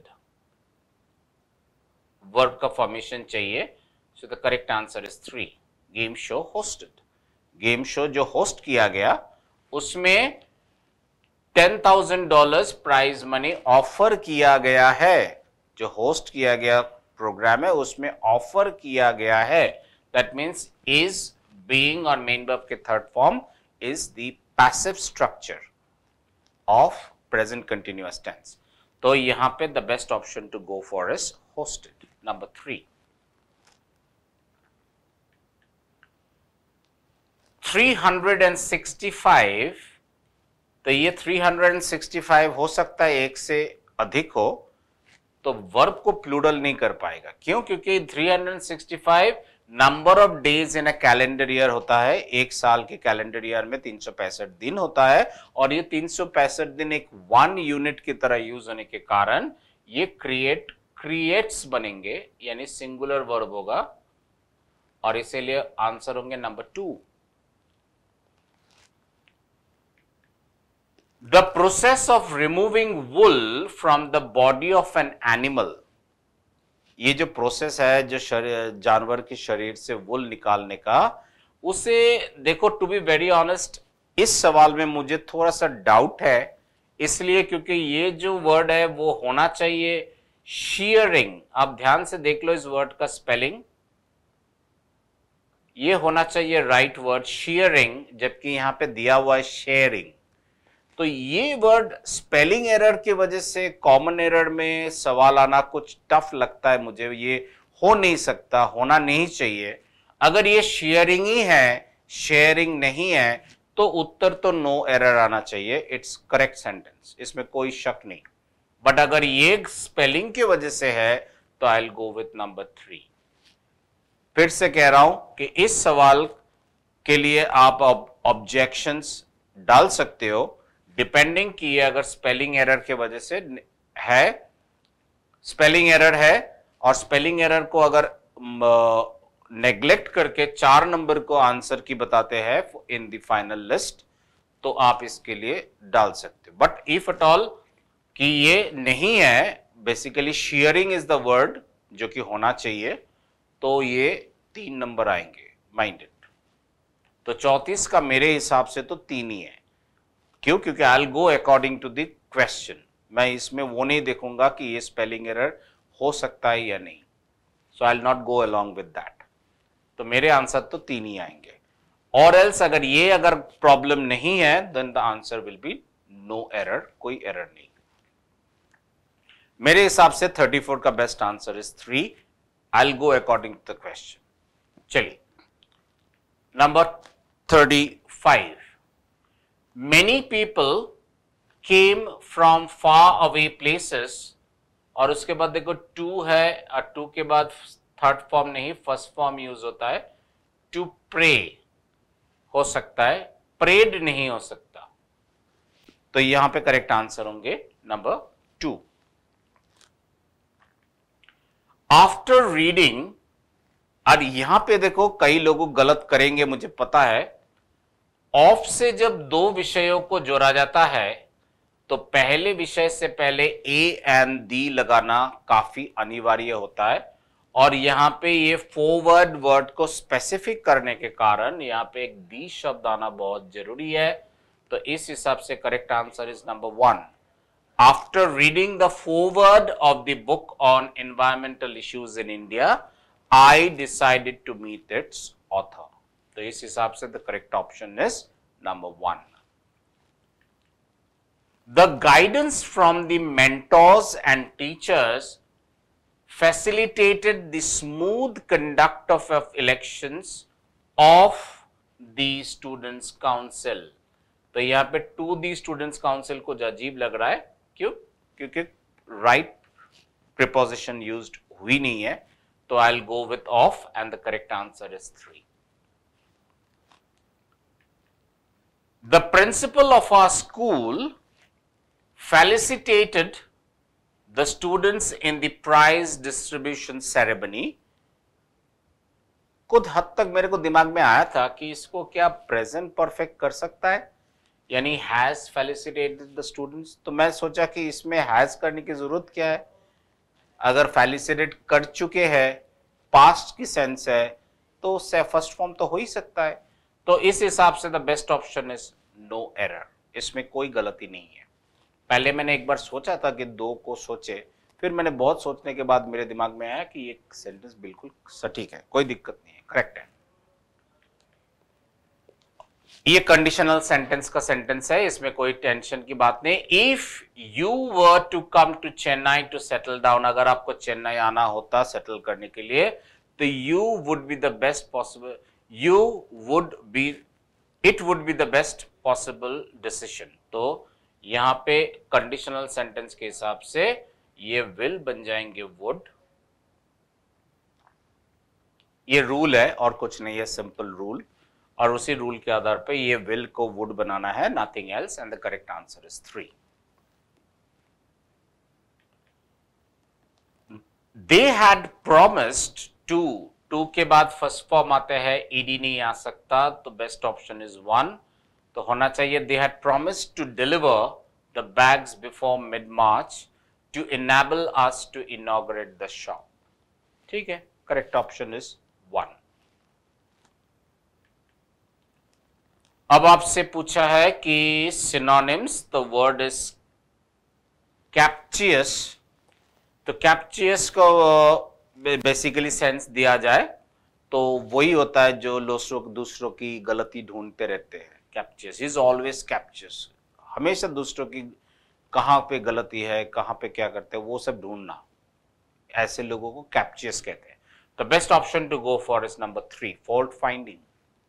Verb का फॉर्मेशन चाहिए. So the correct answer is 3, game show hosted. Game show जो होस्ट किया गया उसमें $10,000 प्राइज मनी ऑफर किया गया है. जो होस्ट किया गया प्रोग्राम है उसमें ऑफर किया गया है. दैट मीन्स इज, बीइंग और मेन वर्ब के third form is the passive structure of present continuous tense. तो यहां पे the best option to go for is hosted. Number 3. 365. तो ये 365 हो सकता है एक से अधिक हो, तो वर्ब को प्लूरल नहीं कर पाएगा. क्यों? क्योंकि 365 number of days in a calendar year होता है. एक साल के कैलेंडर ईयर में 365 दिन होता है और ये 365 दिन एक 1 यूनिट की तरह यूज होने के कारण ये क्रिएट्स बनेंगे, यानी सिंगुलर वर्ब होगा और इसीलिए आंसर होंगे number 2। The process of removing wool from the body of an animal, ये जो प्रोसेस है जो जानवर के शरीर से वुल निकालने का, उसे देखो, टू बी वेरी ऑनेस्ट इस सवाल में मुझे थोड़ा सा डाउट है, इसलिए क्योंकि ये जो वर्ड है वो होना चाहिए शीयरिंग। आप ध्यान से देख लो इस वर्ड का स्पेलिंग, ये होना चाहिए राइट वर्ड शीयरिंग, जबकि यहां पे दिया हुआ है शेयरिंग। तो ये वर्ड स्पेलिंग एरर की वजह से कॉमन एरर में सवाल आना कुछ टफ लगता है मुझे, ये हो नहीं सकता, होना नहीं चाहिए। अगर ये शेयरिंग ही है, शेयरिंग नहीं है, तो उत्तर तो नो एरर आना चाहिए, इट्स करेक्ट सेंटेंस, इसमें कोई शक नहीं। बट अगर ये स्पेलिंग की वजह से है तो I will go with number 3। फिर से कह रहा हूं कि इस सवाल के लिए आप ऑब्जेक्शंस डाल सकते हो, डिपेंडिंग की है अगर स्पेलिंग एरर के वजह से है, स्पेलिंग एरर है, और स्पेलिंग एरर को अगर नेग्लेक्ट करके 4 नंबर को आंसर की बताते हैं इन द फाइनल लिस्ट, तो आप इसके लिए डाल सकते हो। बट इफ एट ऑल कि ये नहीं है, basically sharing is the word जो कि होना चाहिए, तो ये 3 नंबर आएंगे, माइंड इट। तो 34 का मेरे हिसाब से तो 3 ही है। क्यों? क्योंकि I will go according to the question, मैं इसमें वो नहीं देखूंगा कि ये स्पेलिंग एरर हो सकता है या नहीं, so I will not go along with that. तो मेरे आंसर तो 3 ही आएंगे, और एल्स अगर प्रॉब्लम नहीं है then the answer will be no error, कोई एरर नहीं। मेरे हिसाब से 34 का best answer is 3। I will go according to the question. चलिए number 35। Many people came from far away places, और उसके बाद देखो टू है, और टू के बाद थर्ड फॉर्म नहीं फर्स्ट फॉर्म यूज होता है, टू प्रे हो सकता है, प्रेड नहीं हो सकता। तो यहां पे करेक्ट आंसर होंगे नंबर 2। आफ्टर रीडिंग, और यहां पे देखो कई लोग गलत करेंगे मुझे पता है, ऑफ से जब 2 विषयों को जोड़ा जाता है तो पहले विषय से पहले ए एंड दी लगाना काफी अनिवार्य होता है, और यहां पे ये फॉरवर्ड वर्ड को स्पेसिफिक करने के कारण यहां पे एक दी शब्द आना बहुत जरूरी है। तो इस हिसाब से correct answer is number 1। After reading the foreword of the book on environmental issues in India, I decided to meet its author. तो इस हिसाब से the correct option is number 1। The guidance from the mentors and teachers facilitated the smooth conduct of elections of the students council। तो यहां पे to the students council को अजीब लग रहा है, क्यों? क्योंकि राइट प्रीपोजिशन यूज्ड हुई नहीं है, तो I will go with of and the correct answer is 3। The principal of our school felicitated the students in the prize distribution ceremony। कुछ हद तक मेरे को दिमाग में आया था कि इसको क्या प्रेजेंट परफेक्ट कर सकता है, यानी हैज फेलिसिटेटेड द स्टूडेंट्स। तो मैं सोचा कि इसमें हैज करने की जरूरत क्या है, अगर फेलिसिटेट कर चुके हैं, पास्ट की सेंस है, तो उससे फर्स्ट फॉर्म तो हो ही सकता है। तो इस हिसाब से the best option is no error, इसमें कोई गलती नहीं है। पहले मैंने एक बार सोचा था कि 2 को सोचे, फिर मैंने बहुत सोचने के बाद मेरे दिमाग में आया कि ये सेंटेंस बिल्कुल सटीक है, कोई दिक्कत नहीं है, करेक्ट है। ये कंडीशनल सेंटेंस का सेंटेंस है, इसमें कोई टेंशन की बात नहीं। If you were to come to Chennai to settle down, अगर आपको चेन्नई आना होता सेटल करने के लिए, तो you would be the best possible, it would be the best possible decision. तो यहां पे कंडीशनल सेंटेंस के हिसाब से ये विल बन जाएंगे वुड। ये रूल है और कुछ नहीं है, सिंपल रूल, और उसी रूल के आधार पे ये विल को वुड बनाना है, nothing else, and the correct answer is 3। They had promised to 2 के बाद फर्स्ट फॉर्म आते हैं, ईडी नहीं आ सकता, तो बेस्ट ऑप्शन इज 1. तो होना चाहिए they had promised to deliver the bags before mid March to enable us to inaugurate the shop. ठीक है, करेक्ट ऑप्शन इज 1. अब आपसे पूछा है कि synonyms, the word is captious. तो कैप्चियस को बेसिकली सेंस दिया जाए तो वही होता है जो दूसरों की गलती ढूंढते रहते हैं. कैप्चियस इज ऑलवेज कैप्चियस, हमेशा दूसरों की कहां पे गलती है, कहां पे क्या करते हैं, वो सब ढूंढना, ऐसे लोगों को कैप्चियस कहते हैं. तो best option to go for is number 3, fault finding.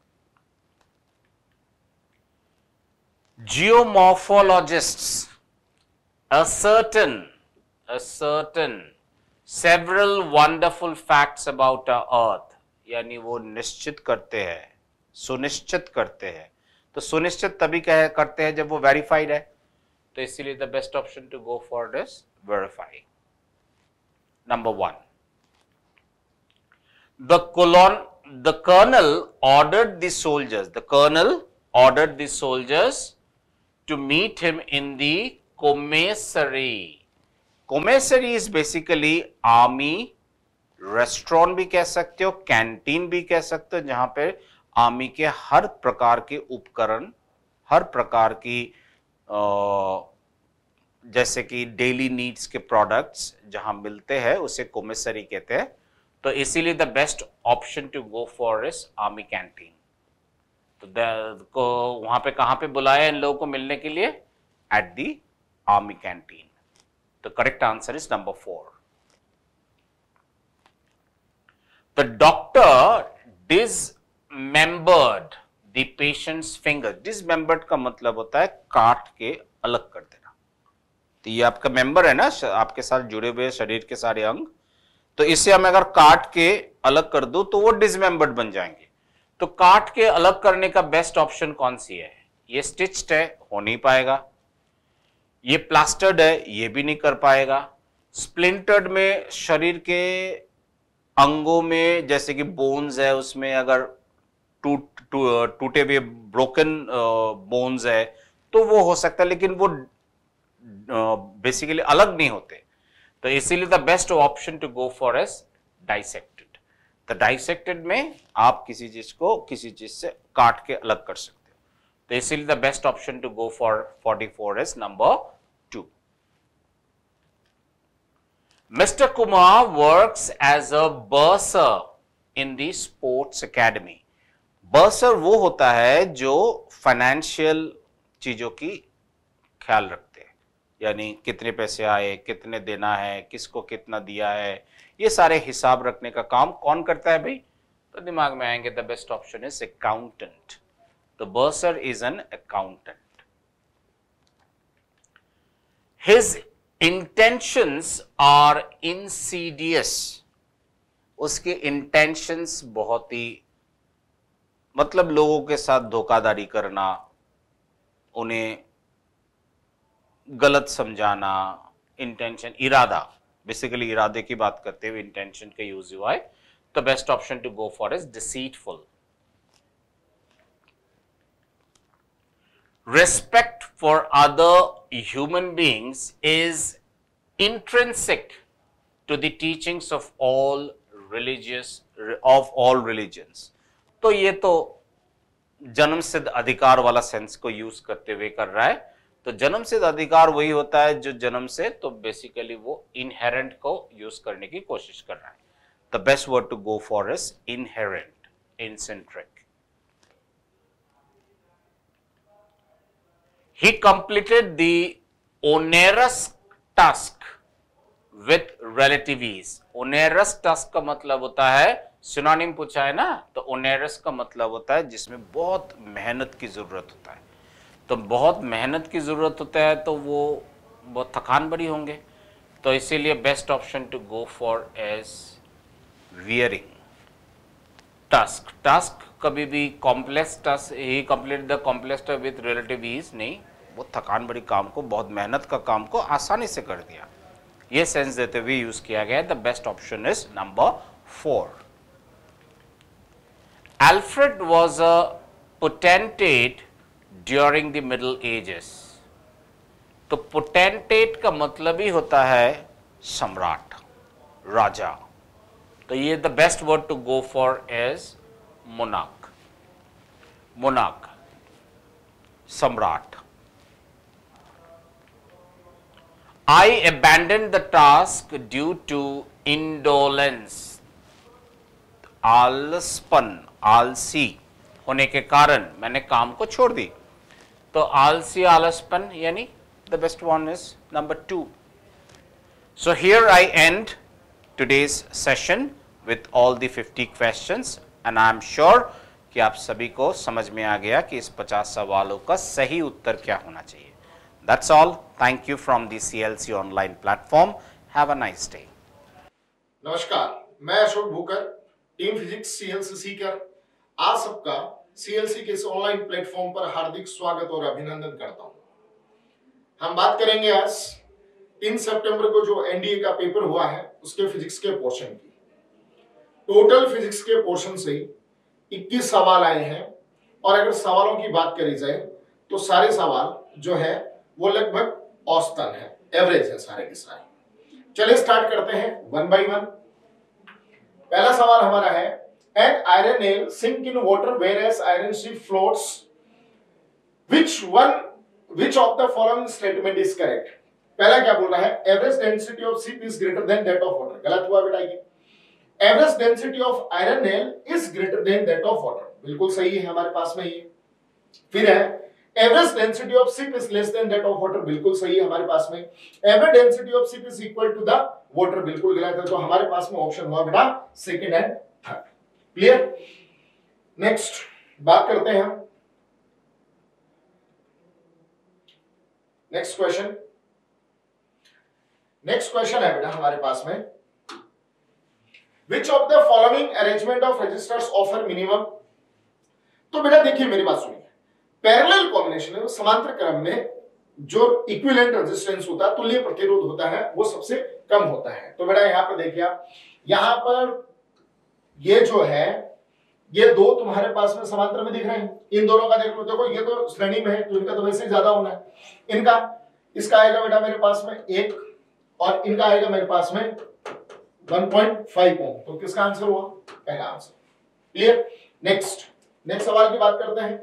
Geomorphologists ascertain several wonderful facts about our earth. यानी वो निश्चित करते हैं, सुनिश्चित करते हैं. तो सुनिश्चित तभी करते हैं जब वो वेरीफाइड है. तो इसीलिए the best option to go for this verify. Number 1, the colonel ordered the soldiers to meet him in the commissary. Commissary is basically army restaurant भी कह सकते हो, कैंटीन भी कह सकते हो, जहां पे आर्मी के हर प्रकार के उपकरण, हर प्रकार की जैसे कि डेली नीड्स के प्रोडक्ट्स जहां मिलते हैं उसे कोमेसरी कहते हैं. तो इसीलिए the best option to go for is army canteen. तो को वहां पे कहां पे बुलाया इन लोगों को मिलने के लिए? At the army canteen. The correct answer is number 4. The doctor dismembered the patient's finger. Dismembered का मतलब होता है काट के अलग कर देना. तो ये आपका मेंबर है ना, आपके साथ जुड़े हुए शरीर के सारे अंग, तो इसे हम अगर काट के अलग कर दो तो वो डिसमेंबर्ड बन जाएंगे. तो काट के अलग करने का बेस्ट ऑप्शन कौन सी है? ये स्टिच्ड है, हो नहीं पाएगा. ये प्लास्टर्ड है, ये भी नहीं कर पाएगा. स्प्लिंटर्ड में शरीर के अंगों में जैसे कि बोन्स है, उसमें अगर टूटे हुए ब्रोकन बोन्स है तो वो हो सकता है, लेकिन वो बेसिकली अलग नहीं होते. तो इसीलिए the best option to go for is dissected. तो डाइसेक्टेड में आप किसी चीज को किसी चीज से काट के अलग कर सकते हो. तो इसीलिए the best option to go for 44 is number 2. Mr. Kumar works as a bursar in the sports academy. Bursar वो होता है जो फाइनेंशियल चीजों की ख्याल रखते हैं, यानी कितने पैसे आए, कितने देना है, किसको कितना दिया है, ये सारे हिसाब रखने का काम कौन करता है भाई? तो दिमाग में आएंगे the best option is accountant. The bursar is an accountant. His intentions are insidious. उसके इंटेंशंस बहुत ही, मतलब लोगों के साथ धोखाधड़ी करना, उन्हें गलत समझाना. इंटेंशन, इरादा, बेसिकली इरादे की बात करते हुए इंटेंशन का यूज हुआ है. तो best option to go for is deceitful. Respect for other human beings is intrinsic to the teachings of all religions. तो ये तो जन्म सिद्ध अधिकार वाला सेंस को यूज करते हुए कर रहा है. तो जन्म सिद्ध अधिकार वही होता है जो जन्म से, तो बेसिकली वो इनहेरेंट को यूज करने की कोशिश कर रहा है. The best word to go for is inherent, इंसेंट्रिक. He completed the onerous task with relative ease. Onerous task का मतलब होता है, सिनोनिम पूछा है ना, तो onerous का मतलब होता है जिसमें बहुत मेहनत की जरूरत होता है. तो बहुत मेहनत की जरूरत होता है तो वो बहुत थकान बड़ी होंगे. तो इसीलिए best option to go for as wearing. Task, task कभी भी कॉम्प्लेक्स टास्क ही complete the complex task with relative ease नहीं, वो थकान बड़ी काम को, बहुत मेहनत का काम को आसानी से कर दिया. ये सेंस देते हुए यूज किया गया. The best option is number 4. Alfred was a potentate during the Middle Ages. तो पोटेंटेट का मतलब ही होता है सम्राट, राजा. तो ये the best word to go for is monarch. Monarch, सम्राट. I abandoned the task due to indolence. आलसपन, आलसी होने के कारण मैंने काम को छोड़ दी. तो आलसी, आलसपन यानी the best one is number 2. So here I end today's session with all the 50 questions and I am sure कि आप सभी को समझ में आ गया कि इस 50 सवालों का सही उत्तर क्या होना चाहिए. That's all. Thank you from the CLC online platform. Have a nice day. नमस्कार, मैं Ashok Bhukar, team physics CLC Sikar आप सबका CLC के इस ऑनलाइन प्लेटफॉर्म पर हार्दिक स्वागत और अभिनंदन करता हूं. हम बात करेंगे आज 3 सितंबर को जो एनडीए का पेपर हुआ है उसके फिजिक्स के पोर्शन की. टोटल फिजिक्स के पोर्शन से 21 सवाल आए हैं और अगर सवालों की बात करी जाए तो सारे सवाल जो है वो लगभग औसतन है, एवरेज है सारे के सारे. चलिए स्टार्ट करते हैं वन बाय वन. पहला सवाल हमारा है an iron nail sink in water whereas iron sheet floats. Which of the following statement is correct? पहला क्या बोल रहा है? Average density of ship is greater than that of water. गलत हुआ बेटा ये. Average density of iron nail is greater than that of water. बिल्कुल सही है हमारे पास में ये. फिर है average density of ship is less than that of water. बिल्कुल सही है हमारे पास में. Average density of ship is equal to the water. बिल्कुल गलत है. तो हमारे पास में ऑप्शन हुआ बेटा second and third. Clear. Next बात करते हैं हम नेक्स्ट क्वेश्चन है बेटा हमारे पास में which of the following arrangement of resistors offer minimum. तो बेटा देखिए मेरी बात सुनिए. पैरेलल कॉम्बिनेशन में समांतर क्रम में जो इक्विवेलेंट रेजिस्टेंस होता है, तुल्य प्रतिरोध होता है, वो सबसे कम होता है. तो बेटा यहां पर देखिए आप, यहां पर ये जो है ये दो तुम्हारे पास में समांतर में दिख रहे हैं. इन दोनों का देख लो. देखो ये तो श्रेणी में है तो इनका तो वैसे ही ज्यादा होना है. इनका इसका आएगा बेटा मेरे पास में 1 और इनका आएगा मेरे पास में 1.5 ओम. तो किसका आंसर हुआ? पहला आंसर. क्लियर. नेक्स्ट सवाल की बात करते हैं.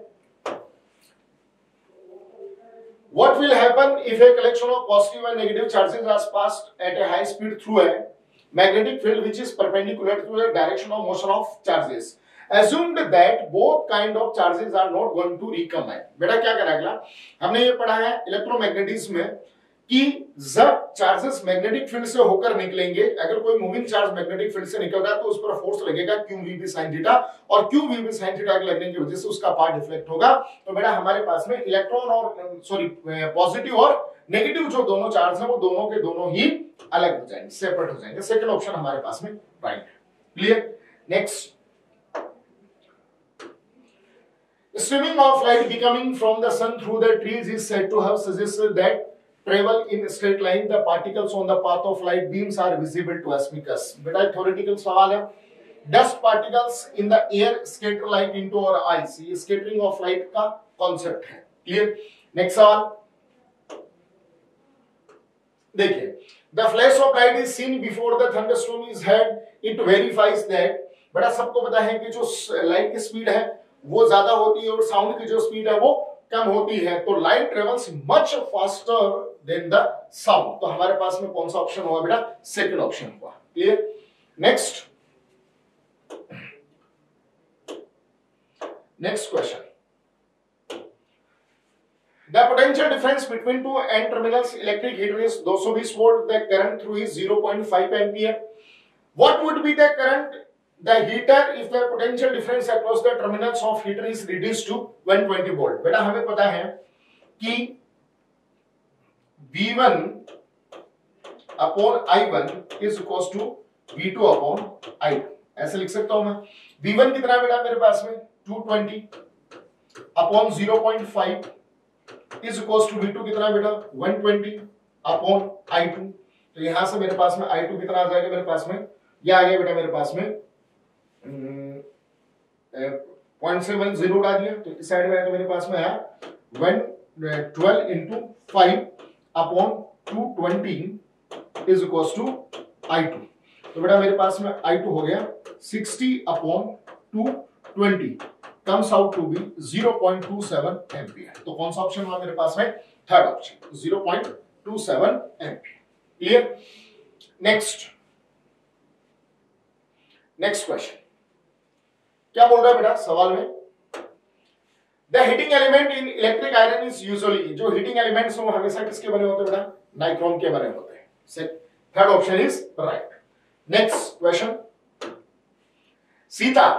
What will happen if a collection of positive and negative charges are passed at a high speed through a magnetic field which is perpendicular to the direction of motion of charges? Assumed that both kind of charges are not going to recombine. बेटा क्या करें अगला, हमने ये पढ़ा है electromagnetism में कि जब चार्जेस मैग्नेटिक फील्ड से होकर निकलेंगे, अगर कोई मूविंग चार्ज मैग्नेटिक फील्ड से निकल रहा है तो उस पर फोर्स लगेगा QVB sin थीटा, और QVB sin थीटा के लगने की वजह से उसका पार्ट डिफ्लेक्ट होगा. तो बेटा हमारे पास में इलेक्ट्रॉन और पॉजिटिव और नेगेटिव जो दोनों चार्ज है वो दोनों के दोनों ही अलग हो जाएंगे, सेपरेट हो जाएंगे. सेकंड ऑप्शन हमारे पास में right. Clear. Next. Streaming of light becoming from the sun through the trees is said to have suggested that travel in a straight line. The particles on the path of light beams are visible to us because. बेटा theoretical सवाल है. Dust particles in the air scatter light into our eyes. ये scattering of light का concept है. Clear. Next सवाल देखिए. The flash of light is seen before the thunderstorm is had. It verifies that. बेटा सबको पता है कि जो लाइट की स्पीड है वो ज्यादा होती है और साउंड की जो स्पीड है वो कम होती है. तो light travels much faster than the sound. तो हमारे पास में कौन सा ऑप्शन हुआ बेटा? सेकंड ऑप्शन हुआ. Clear. Next question. The potential difference between two an terminals electric heater is 220 volt. The current through is 0.5 ampere. What would be the current the heater if the potential difference across the terminals of heater is reduced to 120 volt. बेटा हमें पता है कि V1 upon I1 is equals to V2 upon I2. ऐसे लिख सकता हूं मैं. V1 कितना बेटा मेरे पास में 220 upon 0.5 is equals to V2 कितना बेटा 120 upon I2. तो यहां से मेरे पास में I2 कितना आ जाएगा मेरे पास में, यह आ गया बेटा मेरे पास में 0.70 उड़ा दिया, तो इस साइड में तो मेरे पास में आया 112 into 5 upon 220 is equals to I2। तो बेटा मेरे पास में I2 हो गया 60 upon 220 comes out to be 0.27 ampere. तो कौन सा ऑप्शन हुआ मेरे पास में? Third option 0.27 ampere. Clear? Next question क्या बोल रहा है बेटा सवाल में? The heating element in electric iron is usually, जो हीटिंग एलिमेंट्स वो हमेशा किसके बने होते हैं बेटा? नाइक्रोम के बने होते हैं। Third option is right. Next question, Sita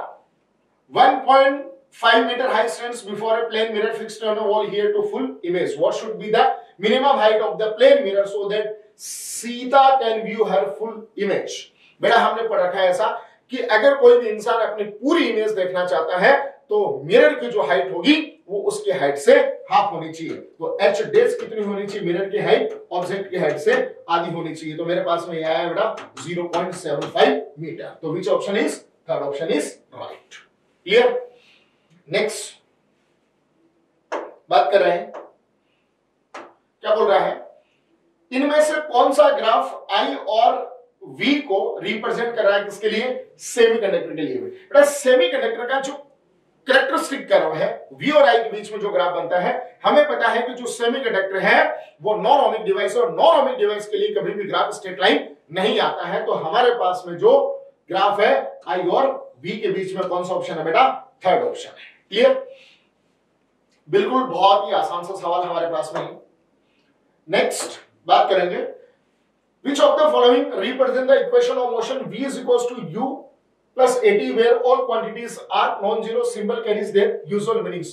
1.5 meter high stands before a plane mirror fixed on a wall here to full image. What should be the minimum height of the plane mirror so that Sita can view her full image? बेटा हमने पढ़ रखा है ऐसा कि अगर कोई भी इंसान अपनी पूरी इमेज देखना चाहता है तो मिरर की जो हाइट होगी वो उसके हाइट से हाफ होनी चाहिए। तो h डेश कितनी होनी चाहिए? मिरर की हाइट ऑब्जेक्ट की हाइट से आधी होनी चाहिए। तो मेरे पास में आया है बेटा 0.75 मीटर। तो which option is? Third option is right. Clear? Next बात कर रहे हैं, क्या बोल रहा है? इनमें से कौन सा ग्राफ आई और वी को रिप्रेजेंट कर रहा है? किसके लिए? सेमीकंडक्टर के लिए। बेटा सेमीकंडक्टर का जो कैरेक्टरिस्टिक कर्व है वी और आई के बीच में जो ग्राफ बनता है, हमें पता है कि जो सेमीकंडक्टर है वो नॉन ओमिक डिवाइस है और नॉन ओमिक डिवाइस के लिए कभी भी ग्राफ स्ट्रेट लाइन नहीं आता है। तो हमारे पास में जो ग्राफ है आई और वी के बीच में कौन सा ऑप्शन है बेटा? थर्ड ऑप्शन है। क्लियर? बिल्कुल बहुत ही आसान सा सवाल हमारे पास में है। नेक्स्ट बात करेंगे, which of the following represent the equation of motion v is equals to u plus at where all quantities are non-zero, symbol carries their usual meanings।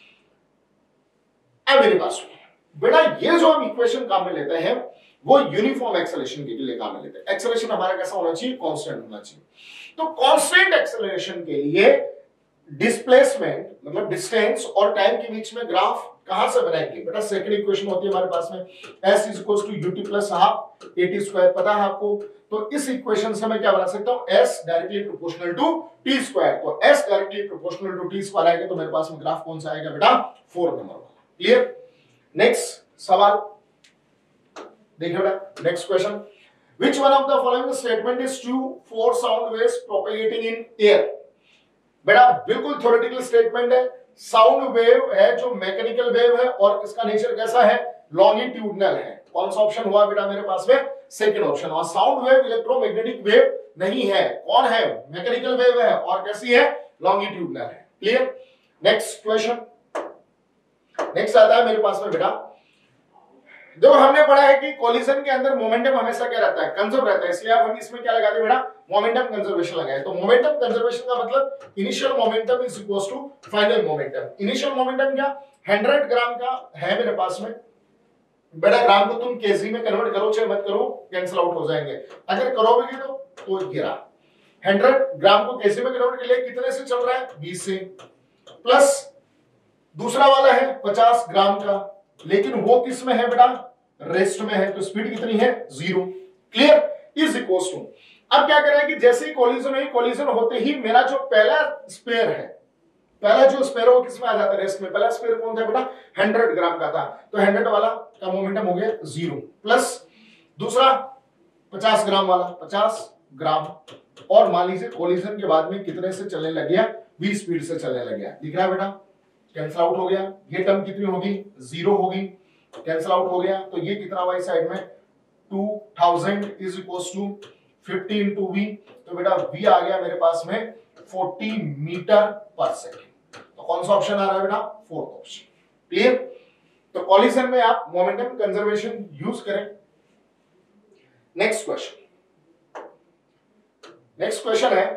अब मेरे पास बेटा ये जो हम इक्वेशन काम में लेते हैं वो यूनिफॉर्म एक्सेलरेशन के लिए काम में लेते हैं। एक्सेलरेशन हमारा कैसा होना चाहिए? कांस्टेंट होना चाहिए। तो कांस्टेंट एक्सेलरेशन के लिए डिस्प्लेसमेंट मतलब डिस्टेंस और टाइम के बीच में ग्राफ कहां से बनाएंगे? बेटा सेकंड इक्वेशन होती है हमारे पास में s is equals to ut plus half at square, पता है आपको। तो इस इक्वेशन से मैं क्या बना सकता हूं? s directly proportional to t square. तो s directly proportional to t square आएगा तो मेरे पास में ग्राफ कौन सा आएगा बेटा? 4 नंबर वाला। क्लियर? नेक्स्ट सवाल देखिए बेटा, next question, which one of the following statement is true for sound waves propagating in air? बेटा बिल्कुल थ्योरेटिकल स्टेटमेंट है। साउंड वेव है जो मैकेनिकल वेव है और इसका नेचर कैसा है? लॉन्गिट्यूडनल है। कौन सा ऑप्शन हुआ बेटा मेरे पास में? Second option. और साउंड वेव इलेक्ट्रोमैग्नेटिक वेव नहीं है। कौन है? मैकेनिकल वेव है और कैसी है? लॉन्गिट्यूडनल है। क्लियर? नेक्स्ट क्वेश्चन, नेक्स्ट आता है मेरे पास में बेटा, जो हमने पढ़ा है कि कोलिजन के अंदर मोमेंटम हमेशा क्या रहता है? कंजर्व रहता है। इसलिए अब हम इसमें क्या लगाते हैं बेटा? मोमेंटम कंजर्वेशन लगाए। तो मोमेंटम कंजर्वेशन का मतलब initial momentum is equals to final momentum. Initial momentum क्या? 100 ग्राम का है मेरे पास में। बेटा ग्राम को तुम केजी में कन्वर्ट करो चाहे मत करो, कैंसिल आउट हो जाएंगे। अगर करोगे तो गिरा 100 ग्राम को केजी में कन्वर्ट के लिए कितने से चल रहा है? 20 से। प्लस दूसरा वाला है 50 ग्राम का, लेकिन वो किस में है बेटा? रेस्ट में है। तो स्पीड कितनी है? 0। क्लियर? इज इक्वल्स टू, अब क्या कर रहा है कि जैसे ही कोलिजन हुई, कोलिजन होते ही मेरा जो पहला स्पेयर है, पहला जो स्पेयर वो किस में आ जाता है? रेस्ट में। पहला स्पेयर कौन था बेटा? 100 ग्राम का था। तो 100 वाला का मोमेंटम हो गया 0, प्लस दूसरा 50 ग्राम वाला 50 ग्राम, और मान लीजिए कोलिजन के बाद में कितने से चलने लग गया? 20 स्पीड से चलने लग गया। दिख रहा है बेटा? कैंसिल आउट हो गया। ये टर्म कितनी होगी? 0 होगी। कैंसिल आउट हो गया। तो ये कितना हुआ इस साइड में? 2000 is equals to 50 into V. तो बेटा वी आ गया मेरे पास में 40 मीटर पर सेकेंड। तो कौन सा ऑप्शन आ रहा है बेटा? Fourth option. क्लियर? तो कॉलिजन में आप मोमेंटम कंजर्वेशन यूज करें। नेक्स्ट क्वेश्चन है,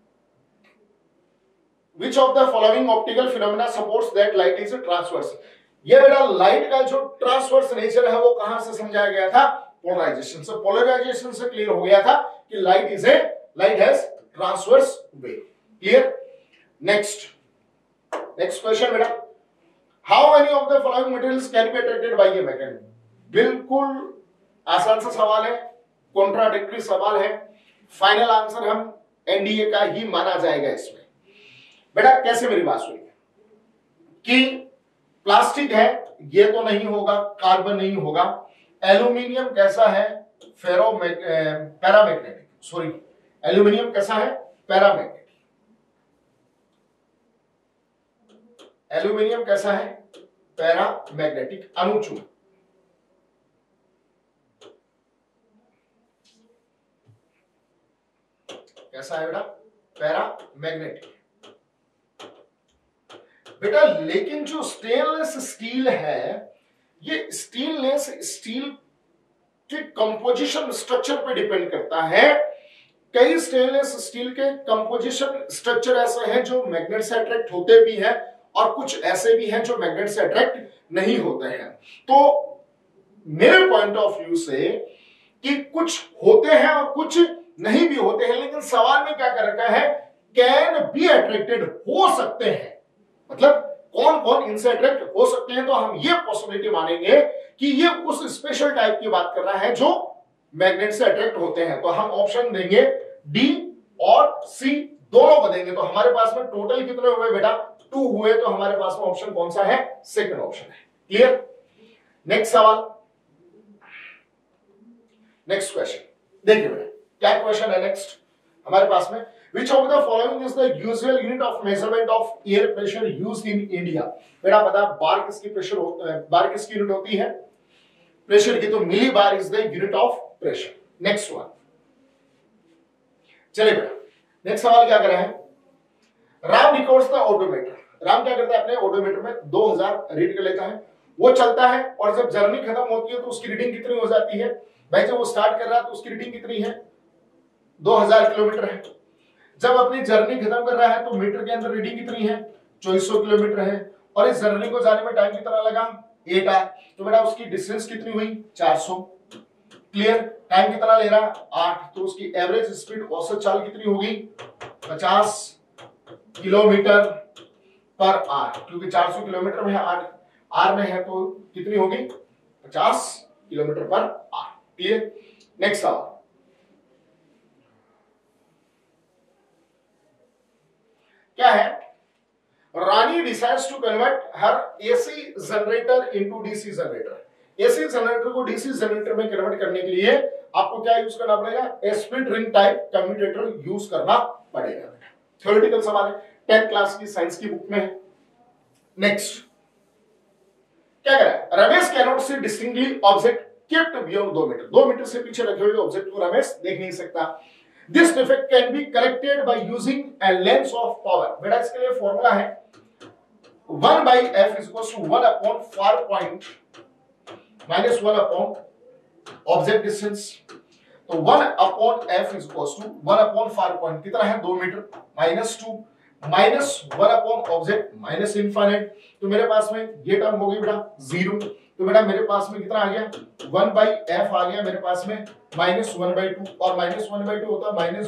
which of the following optical phenomena supports that light is transverse? ये बेटा लाइट का जो ट्रांसवर्स नेचर है वो कहां से समझाया गया था? पोलराइजेशन से। पोलराइजेशन से क्लियर हो गया था कि light has transverse wave. Clear? Next question बेटा, how many of the following materials can be attracted by a magnet? बिल्कुल आसान सा सवाल है, कॉन्ट्राडिक्टरी सवाल है। फाइनल आंसर हम एनडीए का ही माना जाएगा इसमें। बेटा कैसे मेरी बात सुनिए कि प्लास्टिक है, ये तो नहीं होगा, कार्बन नहीं होगा। एल्यूमिनियम कैसा है, पैरामैग्नेटिक, सॉरी एल्यूमिनियम कैसा है, पैरामैग्नेटिक। एल्यूमिनियम कैसा है, पैरामैग्नेटिक अनुचुंबक। कैसा है बेटा, पैरामैग्नेटिक। बेटा लेकिन जो स्टेनलेस स्टील है, ये स्टेनलेस स्टील के कंपोजिशन स्ट्रक्चर पे डिपेंड करता है। कई स्टेनलेस स्टील के कंपोजिशन स्ट्रक्चर ऐसे हैं जो मैग्नेट से अट्रैक्ट होते भी हैं और कुछ ऐसे भी हैं जो मैग्नेट से अट्रैक्ट नहीं होते हैं। तो मेरे पॉइंट ऑफ व्यू से कि कुछ होते हैं और कुछ नहीं भी होते हैं, लेकिन सवाल में क्या कर रखा है, कैन बी अट्रैक्टेड, हो सकते हैं, मतलब कौन कौन इनसे अट्रैक्ट हो सकते हैं। तो हम ये पॉसिबिलिटी मानेंगे कि ये उस स्पेशल टाइप की बात कर रहा है जो मैग्नेट से अट्रैक्ट होते हैं। तो हम ऑप्शन देंगे डी और सी दोनों को देंगे। तो हमारे पास में टोटल कितने हुए बेटा, 2 हुए। तो हमारे पास में ऑप्शन कौन सा है, सेकंड ऑप्शन है। क्लियर। नेक्स्ट सवाल, नेक्स्ट क्वेश्चन देखिए बेटा क्या क्वेश्चन है नेक्स्ट हमारे पास में। Which of the following is the usual unit of measurement of air pressure used in India? बेटा पता बार किसकी प्रेशर बार किसकी यूनिट होती है, प्रेशर की। तो millibar is the unit of pressure. Next one, चलिए बेटा नेक्स्ट सवाल क्या कर रहे हैं। Ram records the odometer. Ram क्या करता है, अपने ओडोमीटर में 2000 रीड कर लेता है, वो चलता है और जब जर्नी खत्म होती है तो उसकी रीडिंग कितनी हो जाती है। भाई जब वो स्टार्ट कर रहा है तो उसकी रीडिंग कितनी है, 2000 किलोमीटर है। जब अपनी जर्नी खत्म कर रहा है तो मीटर के अंदर रीडिंग कितनी है, 2400 किलोमीटर है। और इस जर्नी को जाने में टाइम कितना लगा, 8 आवर। तो बेटा उसकी डिस्टेंस कितनी हुई, 400। क्लियर। टाइम कितना ले रहा, 8। तो उसकी एवरेज स्पीड औसत चाल कितनी होगी, 50 किलोमीटर पर आवर, क्योंकि 400 किलोमीटर में है, 8 आवर में है, तो कितनी होगी, 50 kilometre per hour. Clear. Next सवाल, क्या है, Rani decides to convert her AC generator into DC generator. AC generator को डीसी जनरेटर में कन्वर्ट करने के लिए आपको क्या यूज करना पड़ेगा, split ring type commutator use करना पड़ेगा। थ्योरेटिकल सवाल है, 10th क्लास की साइंस की बुक में है। नेक्स्ट क्या करें, Ramesh can not see distinctly object kept beyond 2 metre. 2 metre से पीछे रखे हुए ऑब्जेक्ट को रमेश देख नहीं सकता। This defect can be corrected by using a lens of power। बेटा इसके लिए फॉर्मूला है 1 by f is equals to 1 upon far point minus 1 upon object distance। तो 1 upon f is equals to 1 upon far point कितना है, 2 metre, -2 minus 1 upon object minus infinite। तो मेरे पास में ये टर्म हो गई बेटा 0। तो बेटा मेरे पास में कितना आ गया, 1 by f आ गया मेरे पास में -1 by 2, और -1 by 2 होता है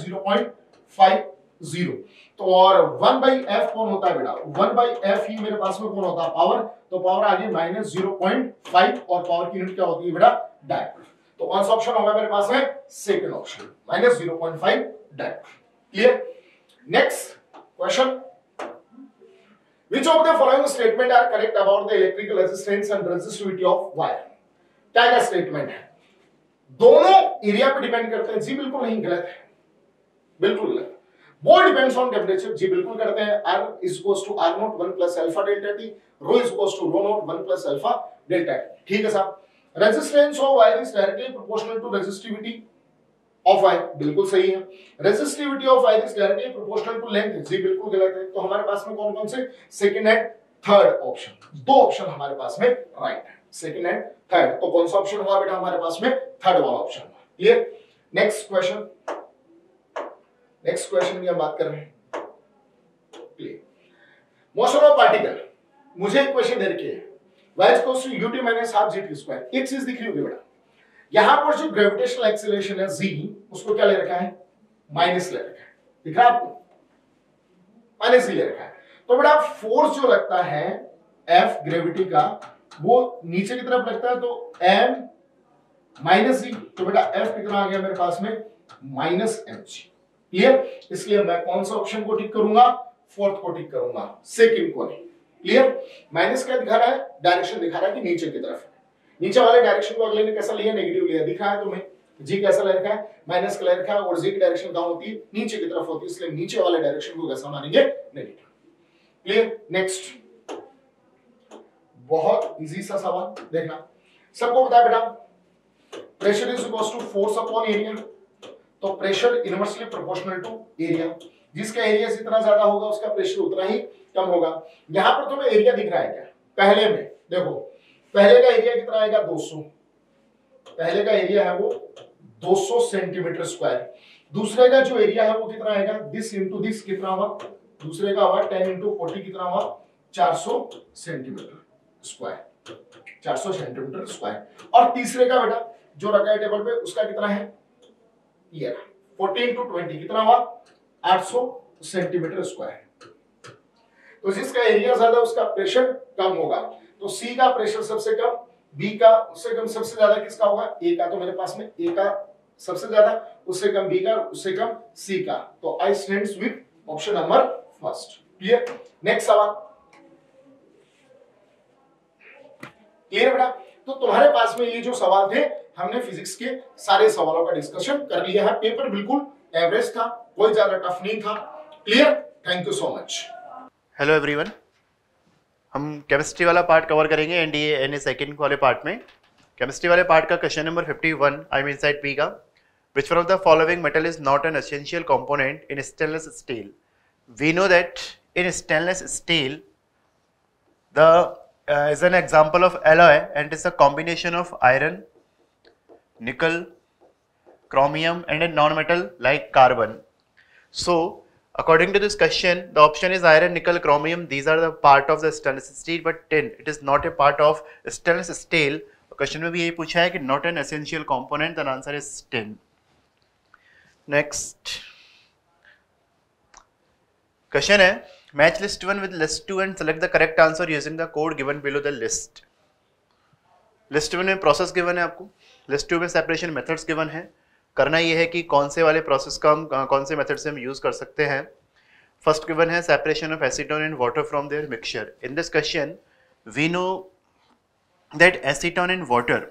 -0.50। तो और 1 by f कौन होता है बेटा, 1 by f ही मेरे पास में कौन होता है, पावर। तो पावर आ गई -0.5 और पावर की यूनिट क्या होती है बेटा, डायरेक्ट। तो कौन सा ऑप्शन होगा मेरे पास में, second option, -0.5 direct. Clear. Next question, Which of the following statement are correct about the electrical resistance and resistivity of wire? क्या स्टेटमेंट है, दोनों एरिया पे डिपेंड करते हैं, जी बिल्कुल नहीं, गलत है, बिल्कुल गलत। वो डिपेंड्स ऑन टेम्परेचर, जी बिल्कुल करते हैं। R is equals to R naught 1 plus alpha delta T, rho is equals to rho naught 1 plus alpha delta T। ठीक है साहब। Resistance of wire is directly proportional to resistivity of wire, बिल्कुल सही है। Resistivity of wire is directly proportional to length, जी बिल्कुल गलत है। तो हमारे पास में कौन कौन से, second and third option, 2 option हमारे पास में राइट है, सेकंड एंड थर्ड। तो कौन सा ऑप्शन हुआ बेटा हमारे पास में, थर्ड वाला ऑप्शन हुआ। Clear. Next question, next question की हम बात कर रहे हैं। क्लियर। मोशन ऑफ पार्टिकल, मुझे एक क्वेश्चन दे रखी है, y is equals to ut minus half gt square। एक चीज दिख रही होगी बेटा, यहां पर जो ग्रेविटेशनल एक्सीलरेशन है z, उसको क्या ले रखा है, माइनस ले रखा है, दिख रहा है आपको, माइनस ही ले रखा है। तो बेटा फोर्स जो लगता है F ग्रेविटी का, वो नीचे की तरफ लगता है, तो m माइनस जी। तो बेटा F कितना आ गया मेरे पास में, -mg। क्लियर। इसलिए मैं कौन सा ऑप्शन को टिक करूंगा, फोर्थ को टिक करूंगा, सेकंड को नहीं। क्लियर? माइनस क्या दिखा रहा है? डायरेक्शन दिखा रहा है कि नीचे की तरफ। नीचे वाले डायरेक्शन को अगले ने कैसा लिया? नेगेटिव लिया। दिख रहा है तुम्हें? जी कैसा ले रखा है? माइनस का ले रखा है, और जी की डायरेक्शन कहां होती है? नीचे की तरफ होती है, इसलिए नीचे वाले डायरेक्शन को कैसा मानेंगे? नेगेटिव। क्लियर? नेक्स्ट, बहुत इजी सा सवाल देखना, सबको पता है बेटा, pressure is equal to force upon area. तो pressure inversely proportional to area, जिसका एरिया जितना ज्यादा होगा उसका प्रेशर उतना ही कम होगा। यहां पर तुम्हें एरिया दिख रहा है क्या? पहले में देखो, पहले का एरिया कितना आएगा? 200। पहले का एरिया है वो 200 सेंटीमीटर स्क्वायर। दूसरे का जो एरिया है वो कितना आएगा? दिस इंटू दिस कितना हुआ? दूसरे का हुआ 10 इंटू 40 कितना हुआ? 400 सेंटीमीटर स्क्वायर। 400 centimetre square. और तीसरे का बेटा जो रखा है टेबल पे, उसका कितना है? ये 40 इंटू 20 कितना हुआ? 800 सेंटीमीटर स्क्वायर। तो जिसका एरिया ज्यादा उसका प्रेशर कम होगा। तो सी का प्रेशर सबसे कम, बी का उससे कम, सबसे ज्यादा किसका होगा? ए का। तो मेरे पास में ए का सबसे ज्यादा, उससे कम बी का, उससे कम सी का। तो I stands with option number first. Clear? Next सवाल। क्लियर बेटा? तो तुम्हारे पास में ये जो सवाल थे, हमने फिजिक्स के सारे सवालों का डिस्कशन कर लिया है। पेपर बिल्कुल एवरेज था, कोई ज्यादा टफ नहीं था। Clear? Thank you so much. Hello everyone, हम केमिस्ट्री वाला पार्ट कवर करेंगे एनडीए एनए सेकंड वाले पार्ट में। केमिस्ट्री वाले पार्ट का question number 51 I mean side P का, which one of the following metal is not an essential component in stainless steel. We know that in stainless steel the is an example of alloy and is a combination of iron, nickel, chromium and a non-metal like carbon. So according to this question, the option is iron, nickel, chromium. These are the part of the stainless steel, but tin, it is not a part of stainless steel. Question में भी यही पूछा है कि not an essential component. The answer is tin. Next question है, match list 1 with list 2 and select the correct answer using the code given below the list. List 1 में process given है आपको, लिस्ट 2 में सेपरेशन मेथड्स गिवन है। करना ये है कि कौन से वाले प्रोसेस का हम कौन से मेथड से हम यूज कर सकते हैं। फर्स्ट गिवन है separation of acetone and water from their mixture. In this question we know that acetone and water.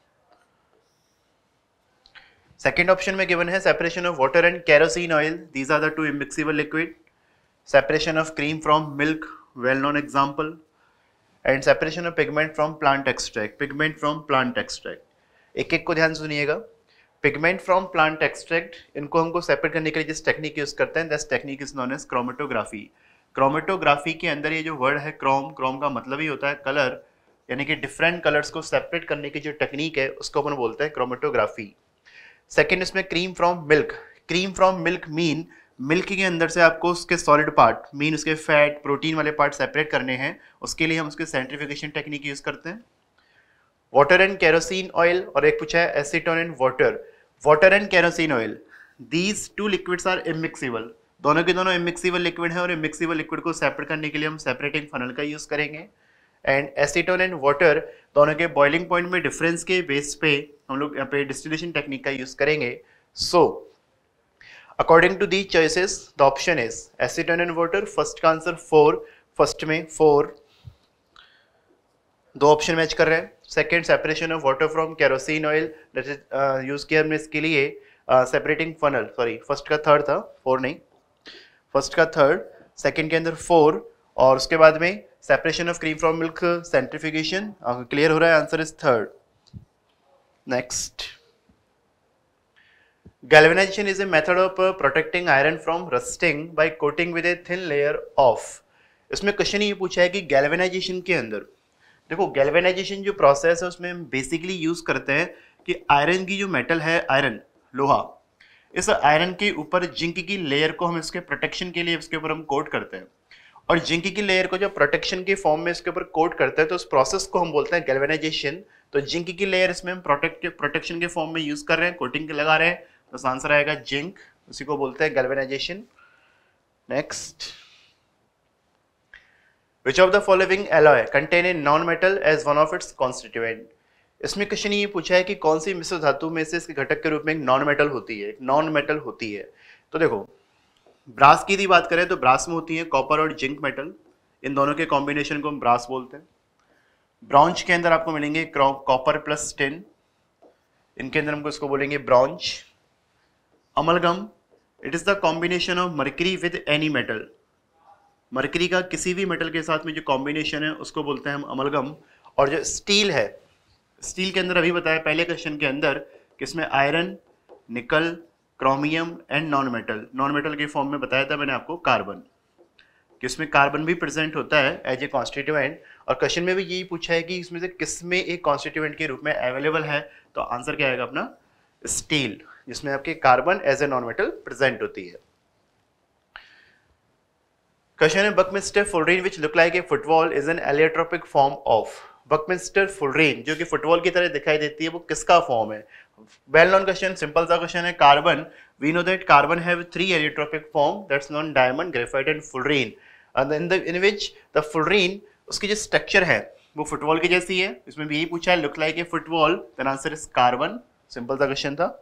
Second option में गिवन है separation of water and kerosene oil. These are the two immiscible liquid. Separation of cream from milk, well-known example, and separation of pigment from plant extract. Pigment from plant extract. एक एक को ध्यान सुनिएगा। Pigment from plant extract, इनको हमको separate करने के लिए जिस टेक्निक यूज करते हैं, this technique is known as chromatography. Chromatography के अंदर ये जो वर्ड है क्रोम, क्रोम का मतलब ही होता है कलर, यानी कि डिफरेंट कलर्स को सेपरेट करने की जो टेक्निक है उसको अपन बोलते हैं क्रोमेटोग्राफी। सेकेंड इसमें cream from milk. Cream from milk mean milk के अंदर से आपको उसके सॉलिड पार्ट मीन उसके फैट प्रोटीन वाले पार्ट सेपरेट करने हैं, उसके लिए हम उसके सेंट्रीफिकेशन टेक्निक यूज करते हैं। वाटर एंड केरोसिन ऑयल, और एक पूछा है acetone and water. Water and kerosene oil, these two liquids are immiscible. दोनों के दोनों इमिक्सिबल लिक्विड है और इमिक्सिबल लिक्विड को सेपरेट करने के लिए हम सेपरेटिंग फनल का यूज करेंगे। एंड एसीटोन एंड वाटर दोनों के बॉइलिंग पॉइंट में डिफरेंस के बेस पे हम लोग यहाँ पे डिस्टिलेशन टेक्निक का यूज करेंगे। So According to these choices, the option is acetone and water. First का आंसर 4, फर्स्ट में 4, दो ऑप्शन मैच कर रहे हैं। Second separation of water from kerosene oil, that is use किया हमने इसके लिए सेपरेटिंग फनल, सॉरी फर्स्ट का थर्ड था, 4 नहीं, फर्स्ट का थर्ड, सेकेंड के अंदर 4, और उसके बाद में separation of cream from milk centrifugation. Clear हो रहा है, answer is third. Next, galvanization is a method of protecting iron from rusting by coating with a thin layer of। इसमें क्वेश्चन ये पूछा है कि गैल्वेनाइजेशन के अंदर, देखो गैल्वेनाइजेशन जो प्रोसेस है उसमें हम बेसिकली यूज करते हैं कि आयरन की जो मेटल है, आयरन लोहा, इस आयरन के ऊपर जिंक की लेयर को हम इसके प्रोटेक्शन के लिए इसके ऊपर हम कोट करते हैं, और जिंक की लेयर को जब प्रोटेक्शन के फॉर्म में इसके ऊपर कोट करते हैं तो उस प्रोसेस को हम बोलते हैं गैल्वेनाइजेशन। तो जिंक की लेयर इसमें हम प्रोटेक्शन के फॉर्म में यूज कर रहे हैं, कोटिंग लगा रहे हैं, तो आंसर आएगा जिंक, उसी को बोलते हैं galvanization. Next, which of the following alloy contain a non metal as one of its constituent. इसमें क्वेश्चन ये पूछा है कि कौन सी मिश्र धातु में से इसके घटक के रूप में एक नॉन मेटल होती है, एक नॉन मेटल होती है। तो देखो ब्रास की यदि बात करें तो ब्रास में होती है कॉपर और जिंक मेटल, इन दोनों के कॉम्बिनेशन को हम ब्रास बोलते हैं। ब्रॉन्ज के अंदर आपको मिलेंगे कॉपर प्लस टिन, इनके अंदर हमको इसको बोलेंगे bronze. Amalgam, it is the combination of mercury with any metal, mercury का किसी भी मेटल के साथ में जो कॉम्बिनेशन है उसको बोलते हैं हम अमलगम। और जो स्टील है, स्टील के अंदर अभी बताया पहले क्वेश्चन के अंदर कि इसमें iron, nickel, chromium and non metal, non metal के फॉर्म में बताया था मैंने आपको कार्बन, कि इसमें कार्बन भी प्रेजेंट होता है एज ए कॉन्स्टिट्यूएंट। और क्वेश्चन में भी यही पूछा है कि इसमें से किस में एक कॉन्स्टिट्यूएंट के रूप में अवेलेबल है, तो आंसर क्या आएगा अपना स्टील, जिसमें आपके carbon as a non metal present होती है। क्वेश्चन है buckminsterfullerene which look like a football is an allotropic form of. Buckminsterfullerene जो कि फुटबॉल की तरह दिखाई देती है वो किसका फॉर्म है? वेल नोन क्वेश्चन, सिंपल सा क्वेश्चन है। Carbon, we know that carbon have 3 allotropic form, that's non diamond, graphite and fullerene, and in which the fullerene उसकी जो स्ट्रक्चर है वो फुटबॉल की जैसी है। इसमें भी यही पूछा है look like a football, then answer is carbon, simple सा क्वेश्चन था।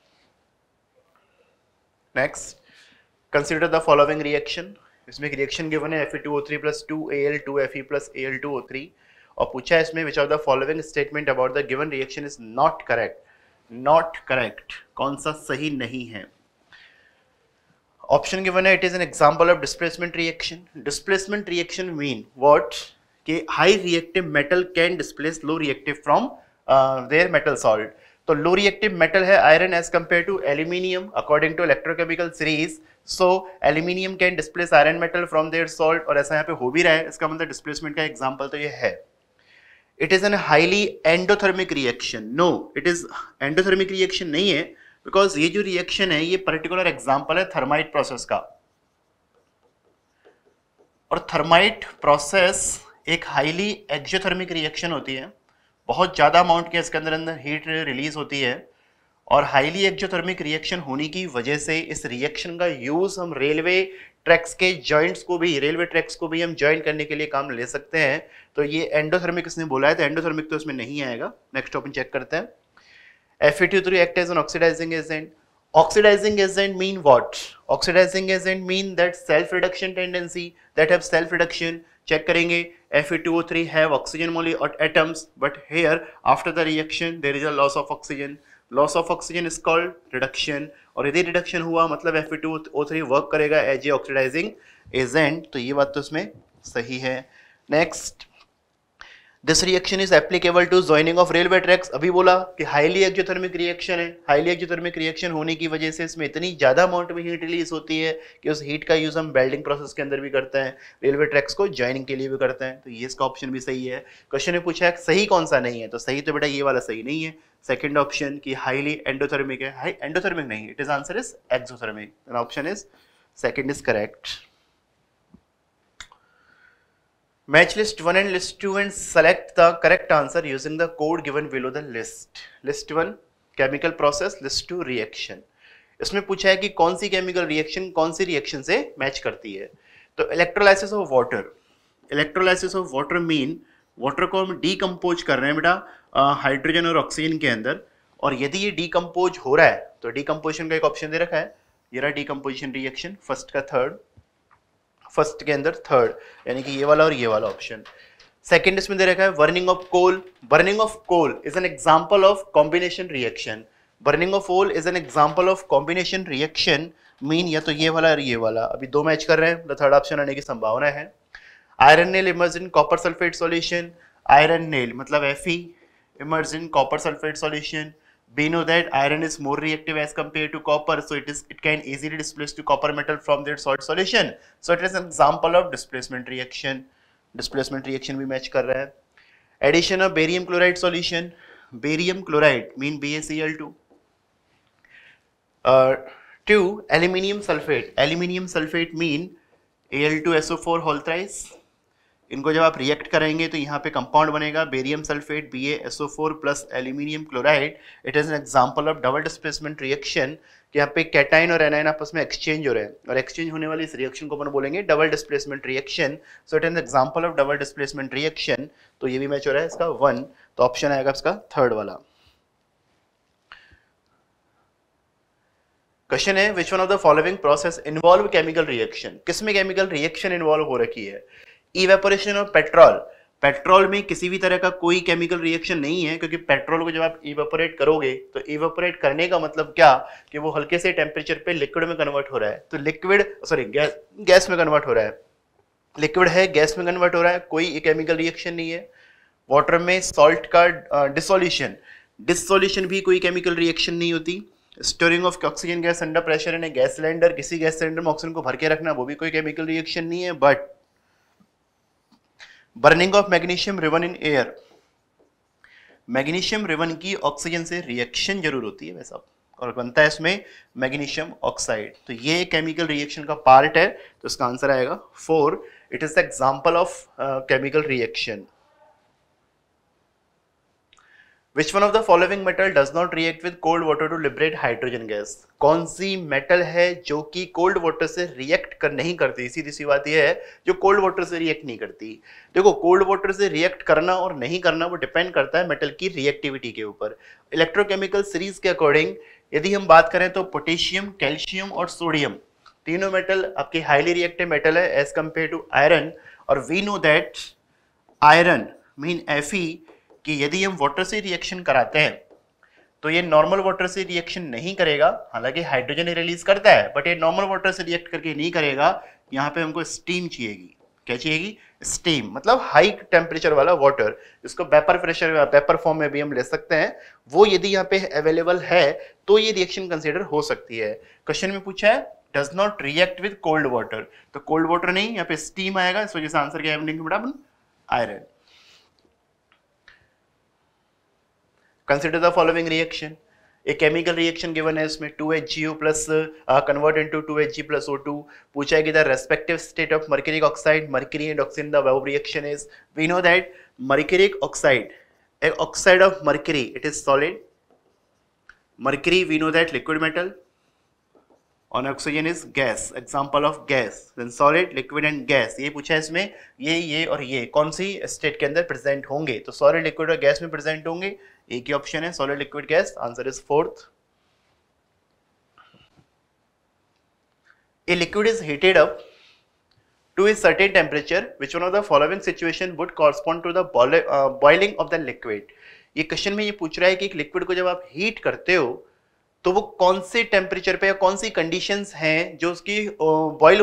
Next, consider the following reaction. इसमें एक रिएक्शन गिवन है Fe2O3 plus 2Al2Fe plus Al2O3 और पूछा है इसमें which of the following statement about the given reaction is not correct, not correct, कौन सा सही नहीं है? ऑप्शन गिवन है, it is an example of displacement reaction. Displacement reaction mean what? कि high reactive metal can displace low reactive from their metal salt. तो low reactive metal है iron as compare to aluminium according to electrochemical series, so aluminium can displace iron metal from their salt, और ऐसा यहाँ पे हो भी रहा है, इसका मतलब डिस्प्लेसमेंट का एग्जांपल तो ये है। It is an highly endothermic reaction, no it is endothermic reaction नहीं है, बिकॉज ये जो रिएक्शन है ये पर्टिकुलर एग्जाम्पल है थर्माइट प्रोसेस का, और थर्माइट प्रोसेस एक हाईली एक्सोथर्मिक रिएक्शन होती है, बहुत ज़्यादा अमाउंट के इसके अंदर हीट रिलीज होती है, और हाईली एक्सोथर्मिक रिएक्शन होने की वजह से इस रिएक्शन का यूज़ हम रेलवे ट्रैक्स के जॉइंट्स को भी, रेलवे ट्रैक्स को भी हम जॉइन करने के लिए काम ले सकते हैं। तो ये एंडोथर्मिक इसने बोला है, तो एंडोथर्मिक तो इसमें नहीं आएगा। नेक्स्ट टॉपिक चेक करते हैं। Fe2O3 act as an oxidizing agent. Oxidizing agent mean what? Oxidizing agent mean that self reduction tendency, that have self reduction. Check करेंगे Fe2O3 have oxygen atoms, but here after the reaction there is a loss of oxygen. Loss of oxygen is called reduction, और यदि reduction हुआ मतलब Fe2O3 work करेगा as a oxidising agent, तो ये बात तो इसमें सही है। Next, this reaction is applicable to joining of railway tracks. अभी बोला कि हाईली एक्सोथर्मिक रिएक्शन है, हाईली एक्सोथर्मिक रिएक्शन होने की वजह से इसमें इतनी ज्यादा अमाउंट में हीट रिलीज होती है कि उस हीट का यूज हम वेल्डिंग प्रोसेस के अंदर भी करते हैं, रेलवे ट्रैक्स को जॉइनिंग के लिए भी करते हैं, तो ये इसका ऑप्शन भी सही है। क्वेश्चन में पूछा है सही कौन सा नहीं है, तो सही तो बेटा ये वाला सही नहीं है, सेकेंड ऑप्शन की हाईली एंडोथर्मिक है, हाई एंडोथर्मिक नहीं, it is answer is exothermic, option is second is correct. Match list 1 and list 2 and select the correct answer using the code given below the list. List 1 chemical process, list 2 reaction. इसमें पूछा है कि कौन सी chemical reaction कौन सी reaction से match करती है। तो electrolysis of water, electrolysis of water mean water को हम डीकम्पोज कर रहे हैं बेटा हाइड्रोजन और ऑक्सीजन के अंदर, और यदि ये डीकम्पोज हो रहा है तो डीकम्पोजिशन का एक ऑप्शन दे रखा है, ये रहा डीकम्पोजिशन रिएक्शन, फर्स्ट का थर्ड, फर्स्ट के अंदर थर्ड, यानी कि ये वाला और ये वाला ऑप्शन। सेकंड इसमें दे रखा है burning of coal, burning of coal is an example of combination reaction, burning of coal is an example of combination reaction mean या तो ये वाला और ये वाला, अभी दो मैच कर रहे हैं, मतलब थर्ड ऑप्शन आने की संभावना है। Iron nail immerse in copper sulphate solution, iron nail मतलब Fe immerse in copper sulphate solution, we know that iron is more reactive as compared to copper, so it can easily displace to copper metal from their salt solution, so it is an example of displacement reaction, displacement reaction भी match कर रहा है। addition of barium chloride solution, barium chloride mean BaCl2 to aluminium sulfate mean Al2SO4 whole thrice, इनको जब आप react करेंगे तो यहाँ पे कंपाउंड बनेगा barium sulphate BaSO4 plus aluminium chloride. It is an example of double displacement reaction कि यहाँ पे कैटाइन और एनाइन आपस में एक्सचेंज हो रहे हैं, और एक्सचेंज होने वाली इस रिएक्शन को अपन बोलेंगे double displacement reaction, so it is an example of double displacement reaction. तो ये भी मैच हो रहा है इसका 1, तो ऑप्शन आएगा इसका थर्ड वाला। क्वेश्चन है which one of the following process involve chemical reaction, किसमें केमिकल रिएक्शन इन्वॉल्व हो रखी है? इवेपोरेशन ऑफ पेट्रोल, पेट्रोल में किसी भी तरह का कोई केमिकल रिएक्शन नहीं है, क्योंकि पेट्रोल को जब आप इवेपोरेट करोगे तो इवेपोरेट करने का मतलब क्या कि वो हल्के से टेम्परेचर पे लिक्विड में कन्वर्ट हो रहा है, तो लिक्विड सॉरी गैस में कन्वर्ट हो रहा है, लिक्विड है गैस में कन्वर्ट हो रहा है, कोई केमिकल रिएक्शन नहीं है। वाटर में सॉल्ट का डिसोल्यूशन भी कोई केमिकल रिएक्शन नहीं होती। Storing of oxygen gas under pressure in a gas cylinder, किसी गैस सिलेंडर में ऑक्सीजन को भर के रखना, वो भी कोई केमिकल रिएक्शन नहीं है। But burning of magnesium ribbon in air, magnesium ribbon की ऑक्सीजन से रिएक्शन जरूर होती है वैसा, और बनता है इसमें मैग्नीशियम ऑक्साइड, तो ये केमिकल रिएक्शन का पार्ट है, तो इसका आंसर आएगा 4। It is the example of chemical reaction. Which one of the following metal does not react with cold water to liberate hydrogen gas? कौन सी मेटल है जो कि कोल्ड वाटर से रिएक्ट नहीं करती? सीधी सी बात यह है, जो कोल्ड वाटर से रिएक्ट नहीं करती। देखो, कोल्ड वाटर से रिएक्ट करना और नहीं करना वो डिपेंड करता है मेटल की रिएक्टिविटी के ऊपर। इलेक्ट्रोकेमिकल सीरीज के अकॉर्डिंग यदि हम बात करें तो पोटेशियम, कैल्शियम और सोडियम तीनों मेटल आपके हाईली रिएक्टिव मेटल है एज कंपेयर टू आयरन, और we know that iron mean Fe कि यदि हम वाटर से रिएक्शन कराते हैं तो ये नॉर्मल वाटर से रिएक्शन नहीं करेगा, हालांकि हाइड्रोजन रिलीज करता है, बट ये नॉर्मल वाटर से रिएक्ट करके नहीं करेगा। यहाँ पे हमको स्टीम चाहिएगी। क्या चाहिएगी? स्टीम, मतलब हाई टेम्परेचर वाला वाटर, जिसको वेपर प्रेशर वेपर फॉर्म में भी हम ले सकते हैं, वो यदि यहाँ पे अवेलेबल है तो ये रिएक्शन कंसिडर हो सकती है। क्वेश्चन में पूछा है does not react with cold water, तो कोल्ड वाटर नहीं, यहाँ पे स्टीम आएगा, इस वजह से आंसर क्या है बेटा अपन? Iron. Consider the following reaction. A chemical reaction given है इसमें 2HgO plus convert into 2Hg plus O2. पूछा है कि the respective state of mercuric oxide, mercury and oxygen, the above reaction is. We know that mercuric oxide, a oxide of mercury, it is solid. Mercury we know that liquid metal. On oxygen is gas, example of gas. Then solid, liquid and gas. ये पूछा है इसमें, ये और ये कौन सी state के अंदर प्रेजेंट होंगे? तो सॉलिड, लिक्विड और गैस में प्रेजेंट होंगे। एक ही ऑप्शन है solid, liquid, gas. Answer is 4th। A liquid is heated up to a certain temperature. Which one of the following situation would correspond to the boiling of the liquid? ये question में ये पूछ रहा है कि एक liquid को जब आप हीट करते हो तो वो कौन से टेम्परेचर पे या कौन सी कंडीशंस हैं जो उसकी बॉयल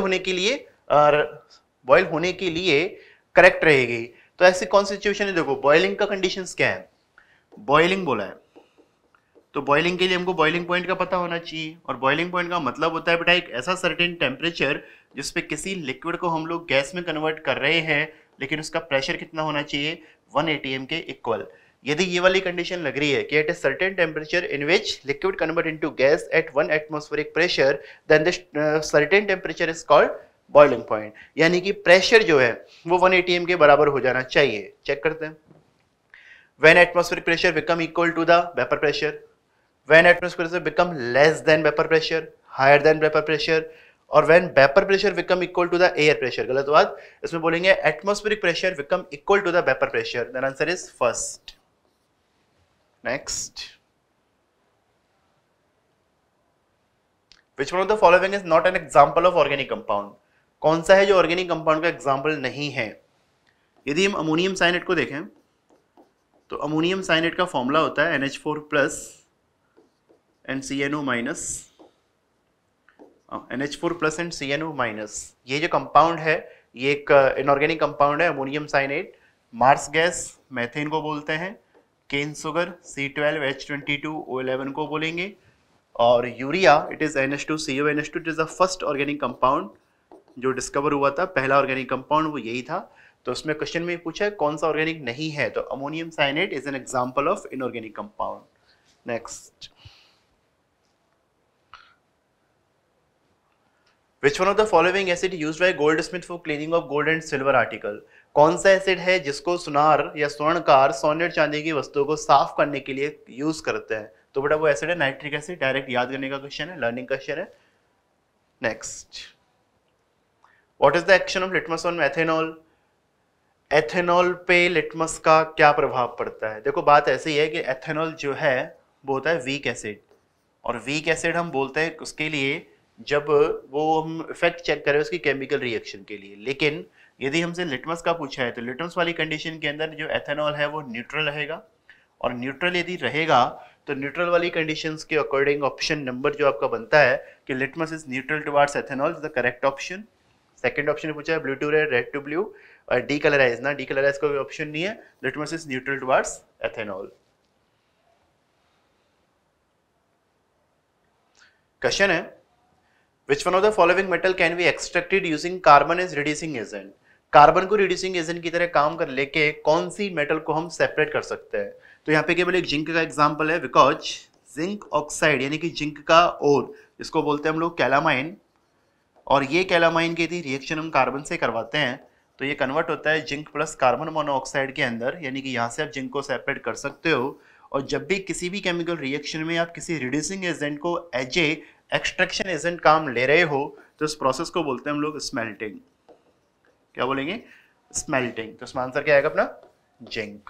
होने के लिए करेक्ट रहेगी। तो ऐसी कौन सी सिचुएशन है? देखो, बॉइलिंग का कंडीशंस क्या है? बॉइलिंग बोला है तो बॉइलिंग के लिए हमको बॉइलिंग पॉइंट का पता होना चाहिए, और बॉइलिंग पॉइंट का मतलब होता है बेटा एक ऐसा सर्टेन टेम्परेचर जिसपे किसी लिक्विड को हम लोग गैस में कन्वर्ट कर रहे हैं, लेकिन उसका प्रेशर कितना होना चाहिए? 1 atm के इक्वल। यदि ये वाली कंडीशन लग रही है कि at a certain temperature in which liquid convert into gas at 1 atmospheric pressure, then this certain temperature is called boiling point. यानी कि प्रेशर जो है वो 1 atm के बराबर हो जाना चाहिए। चेक करते हैं। When atmospheric pressure become equal to the vapor pressure, when atmospheric pressure become less than vapor pressure, higher than vapor pressure, और when vapor pressure become equal to the air pressure। गलत बात, इसमें बोलेंगे atmospheric pressure become equal to the vapor pressure, then answer is first। Next, which one of the following is not an example of organic compound? कौन सा है जो organic compound का example नहीं है? यदि हम अमोनियम साइनेट को देखें तो अमोनियम साइनेट का फॉर्मूला होता है NH4 plus and CNO minus, NH4 plus and CNO minus. ये जो कंपाउंड है ये एक इनऑर्गेनिक कंपाउंड है, ammonium cyanate. Marsh gas methane को बोलते हैं, केन सुगर C12H22O11 को बोलेंगे, और urea it is NH2CONH2। It is the first organic compound जो डिस्कवर हुआ था, पहला ऑर्गेनिक कंपाउंड वो यही था। तो उसमें क्वेश्चन में पूछा है कौन सा ऑर्गेनिक नहीं है, तो ammonium cyanate is an example of inorganic compound. Next, which one of the following acid used by goldsmith for cleaning of gold and silver article? कौन सा एसिड है जिसको सुनार या स्वर्णकार सोने और चांदी की वस्तुओं को साफ करने के लिए यूज करते हैं? तो बेटा वो एसिड है नाइट्रिक एसिड। डायरेक्ट याद करने का क्वेश्चन है, लर्निंग क्वेश्चन है। Next, what is the action of litmus on ethanol? Ethanol पे लिटमस का क्या प्रभाव पड़ता है? देखो बात ऐसी है कि एथेनॉल जो है वो होता है वीक एसिड, और वीक एसिड हम बोलते हैं उसके लिए जब वो हम इफेक्ट चेक करें उसकी केमिकल रिएक्शन के लिए। लेकिन यदि हमसे लिटमस का पूछा है तो लिटमस वाली कंडीशन के अंदर जो एथेनॉल है वो न्यूट्रल रहेगा, और न्यूट्रल यदि रहेगा तो न्यूट्रल वाली कंडीशंस के अकॉर्डिंग ऑप्शन नंबर जो आपका बनता है कि litmus is neutral towards ethanol is the correct option. Second option पूछा है blue to red, red to blue, और डीकलराइज ना, डीकलराइज का कोई ऑप्शन नहीं है, litmus is neutral towards ethanol. Question है which one of the following metal can be extracted using carbon as reducing agent. Carbon को रिड्यूसिंग एजेंट की तरह काम कर लेके कौन सी मेटल को हम सेपरेट कर सकते हैं। तो यहाँ पे केवल एक जिंक का एग्जांपल है, बिकॉज जिंक ऑक्साइड यानी कि जिंक का ओर, इसको बोलते हैं हम लोग कैलामाइन, और ये कैलामाइन की यदि रिएक्शन हम कार्बन से करवाते हैं तो ये कन्वर्ट होता है जिंक प्लस कार्बन मोनोऑक्साइड के अंदर, यानी कि यहाँ से आप जिंक को सेपरेट कर सकते हो। और जब भी किसी भी केमिकल रिएक्शन में आप किसी रिड्यूसिंग एजेंट को एज ए एक्सट्रैक्शन एजेंट काम ले रहे हो तो इस प्रोसेस को बोलते हैं हम लोग स्मेल्टिंग। क्या बोलेंगे? स्मेल्टिंग। तो इसमें आंसर क्या आएगा अपना? Zinc.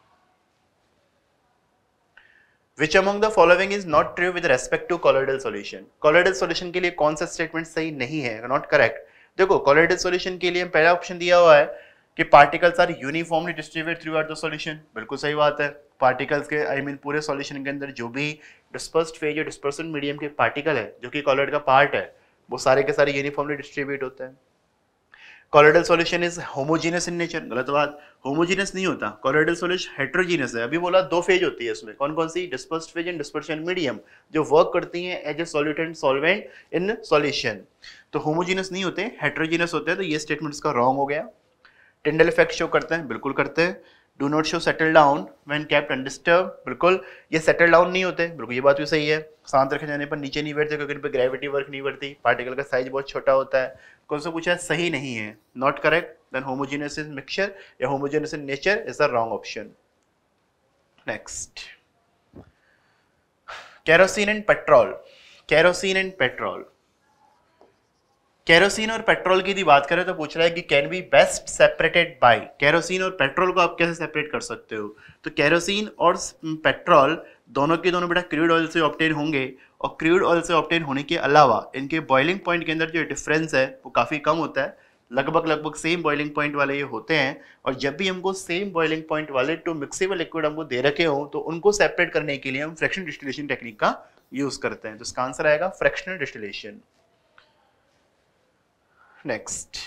Which among the following is not true with respect to colloidal solution? colloidal solution के लिए कौन सा स्टेटमेंट सही नहीं है, नॉट करेक्ट? देखो colloidal solution के लिए पहला ऑप्शन दिया हुआ है कि particles are uniformly distributed throughout the solution. बिल्कुल सही बात है। पार्टिकल्स के आई मीन पूरे सॉल्यूशन के अंदर जो भी डिस्पर्स्ड फेज या डिस्पर्सन मीडियम के पार्टिकल है जो कि colloid का पार्ट है वो सारे के सारे यूनिफॉर्मली डिस्ट्रीब्यूट होते हैं। colloidal solution is homogeneous in nature, गलत बात, homogeneous नहीं होता। colloidal solution heterogeneous है। अभी बोला दो फेज होती है इसमें, कौन कौन सी? dispersed phase and dispersion medium, जो वर्क करती हैं as a solutant solvent in solution. तो homogeneous नहीं होते, heterogeneous होते हैं। तो ये स्टेटमेंट इसका रॉन्ग हो गया। टिंडल इफेक्ट शो करते हैं, बिल्कुल करते हैं। Do not show settle down when kept undisturb, बिल्कुल ये सेटल डाउन नहीं होते, बिल्कुल ये बात भी सही है। शांत रखे जाने पर नीचे नहीं बैठते क्योंकि इन पर ग्रेविटी वर्क नहीं करती, पार्टिकल का साइज बहुत छोटा होता है। कौन सा पूछा है? सही नहीं है, not correct. Then homogeneous in mixture या homogeneous in nature is the wrong option. Next, kerosene and petrol. Kerosene and petrol, kerosene और पेट्रोल की यदि बात करें तो पूछ रहा है कि can be best separated by. Kerosene और पेट्रोल को आप कैसे सेपरेट कर सकते हो? तो केरोसिन और पेट्रोल दोनों के दोनों बेटा क्रूड ऑयल से ऑब्टेन होंगे, और क्रूड ऑयल से ऑब्टेन होने के अलावा इनके बॉइलिंग पॉइंट के अंदर जो डिफरेंस है वो काफ़ी कम होता है। लगभग सेम बॉइलिंग पॉइंट वाले ये होते हैं, और जब भी हमको सेम बॉइलिंग पॉइंट वाले टू मिक्सेबल लिक्विड हमको दे रखे हो तो उनको सेपरेट करने के लिए हम फ्रैक्शनल डिस्टिलेशन टेक्निक का यूज करते हैं। तो इसका आंसर आएगा fractional distillation. Next,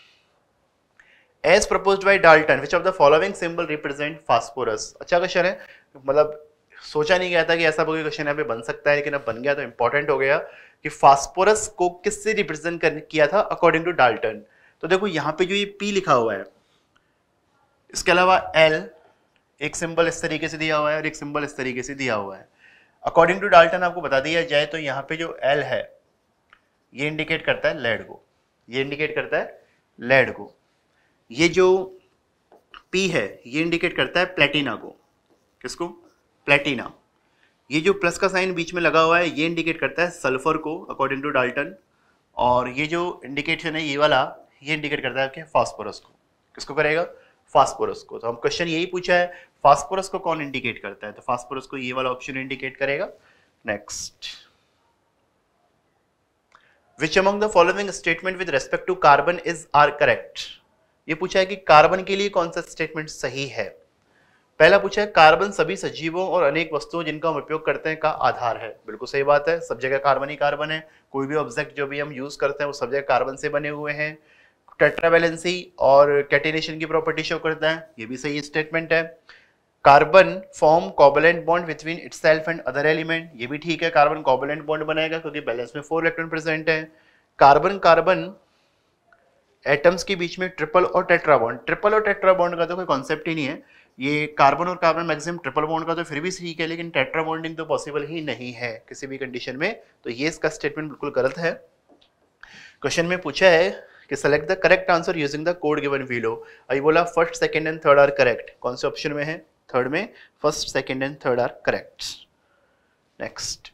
as proposed by Dalton which of the following symbol represent phosphorus. अच्छा क्वेश्चन है, मतलब सोचा नहीं गया था कि ऐसा कोई क्वेश्चन यहाँ पे बन सकता है, लेकिन अब बन गया तो इंपॉर्टेंट हो गया कि फास्फोरस को किससे रिप्रेजेंट किया था अकॉर्डिंग टू डाल्टन। तो देखो यहाँ पे जो ये P लिखा हुआ है, इसके अलावा L एक सिंबल इस तरीके से दिया हुआ है और एक सिंबल इस तरीके से दिया हुआ है। अकॉर्डिंग टू डाल्टन आपको बता दिया जाए तो यहाँ पे जो L है ये इंडिकेट करता है लेड को, ये इंडिकेट करता है लेड को। ये जो P है ये इंडिकेट करता है प्लेटिना को। किसको? प्लेटिना। ये जो प्लस का साइन बीच में लगा हुआ है ये इंडिकेट करता है सल्फर को अकॉर्डिंग टू डाल्टन, और ये जो इंडिकेशन है ये वाला ये इंडिकेट करता है कि फास्फोरस को। किसको करेगा? फास्फोरस को। तो हम क्वेश्चन यही पूछा है फास्फोरस को कौन इंडिकेट करता है, तो फास्फोरस को ये वाला ऑप्शन इंडिकेट करेगा। Next, Which among the following statement with respect to carbon is are correct? ये पूछा है कि कार्बन के लिए कौन सा स्टेटमेंट सही है। पहला पूछा है कार्बन सभी सजीवों और अनेक वस्तुओं जिनका हम उपयोग करते हैं का आधार है। बिल्कुल सही बात है, सब जगह कार्बन ही कार्बन है। कोई भी ऑब्जेक्ट जो भी हम यूज करते हैं वो सब जगह कार्बन से बने हुए हैं। टेट्रावैलेंसी और कैटिनेशन की प्रॉपर्टी शो करता है, ये भी सही स्टेटमेंट है। Carbon form covalent bond between itself and other element, ये भी ठीक है, कार्बन कोवैलेंट बॉन्ड बनाएगा क्योंकि बैलेंस में 4 इलेक्ट्रॉन प्रेजेंट है। कार्बन कार्बन एटम्स के बीच में ट्रिपल और टेट्रा बॉन्ड, ट्रिपल और टेट्रा बॉन्ड का तो कोई कॉन्सेप्ट ही नहीं है। ये कार्बन और कार्बन मैक्सिमम ट्रिपल बॉन्ड का तो फिर भी ठीक है, लेकिन टेट्रा बॉन्डिंग तो पॉसिबल ही नहीं है किसी भी कंडीशन में, तो ये इसका स्टेटमेंट बिल्कुल गलत है। क्वेश्चन में पूछा है कि select the correct answer using the code given below. अभी बोला first second and third are correct, कौन से ऑप्शन में है? थर्ड में, first second and third are correct. Next,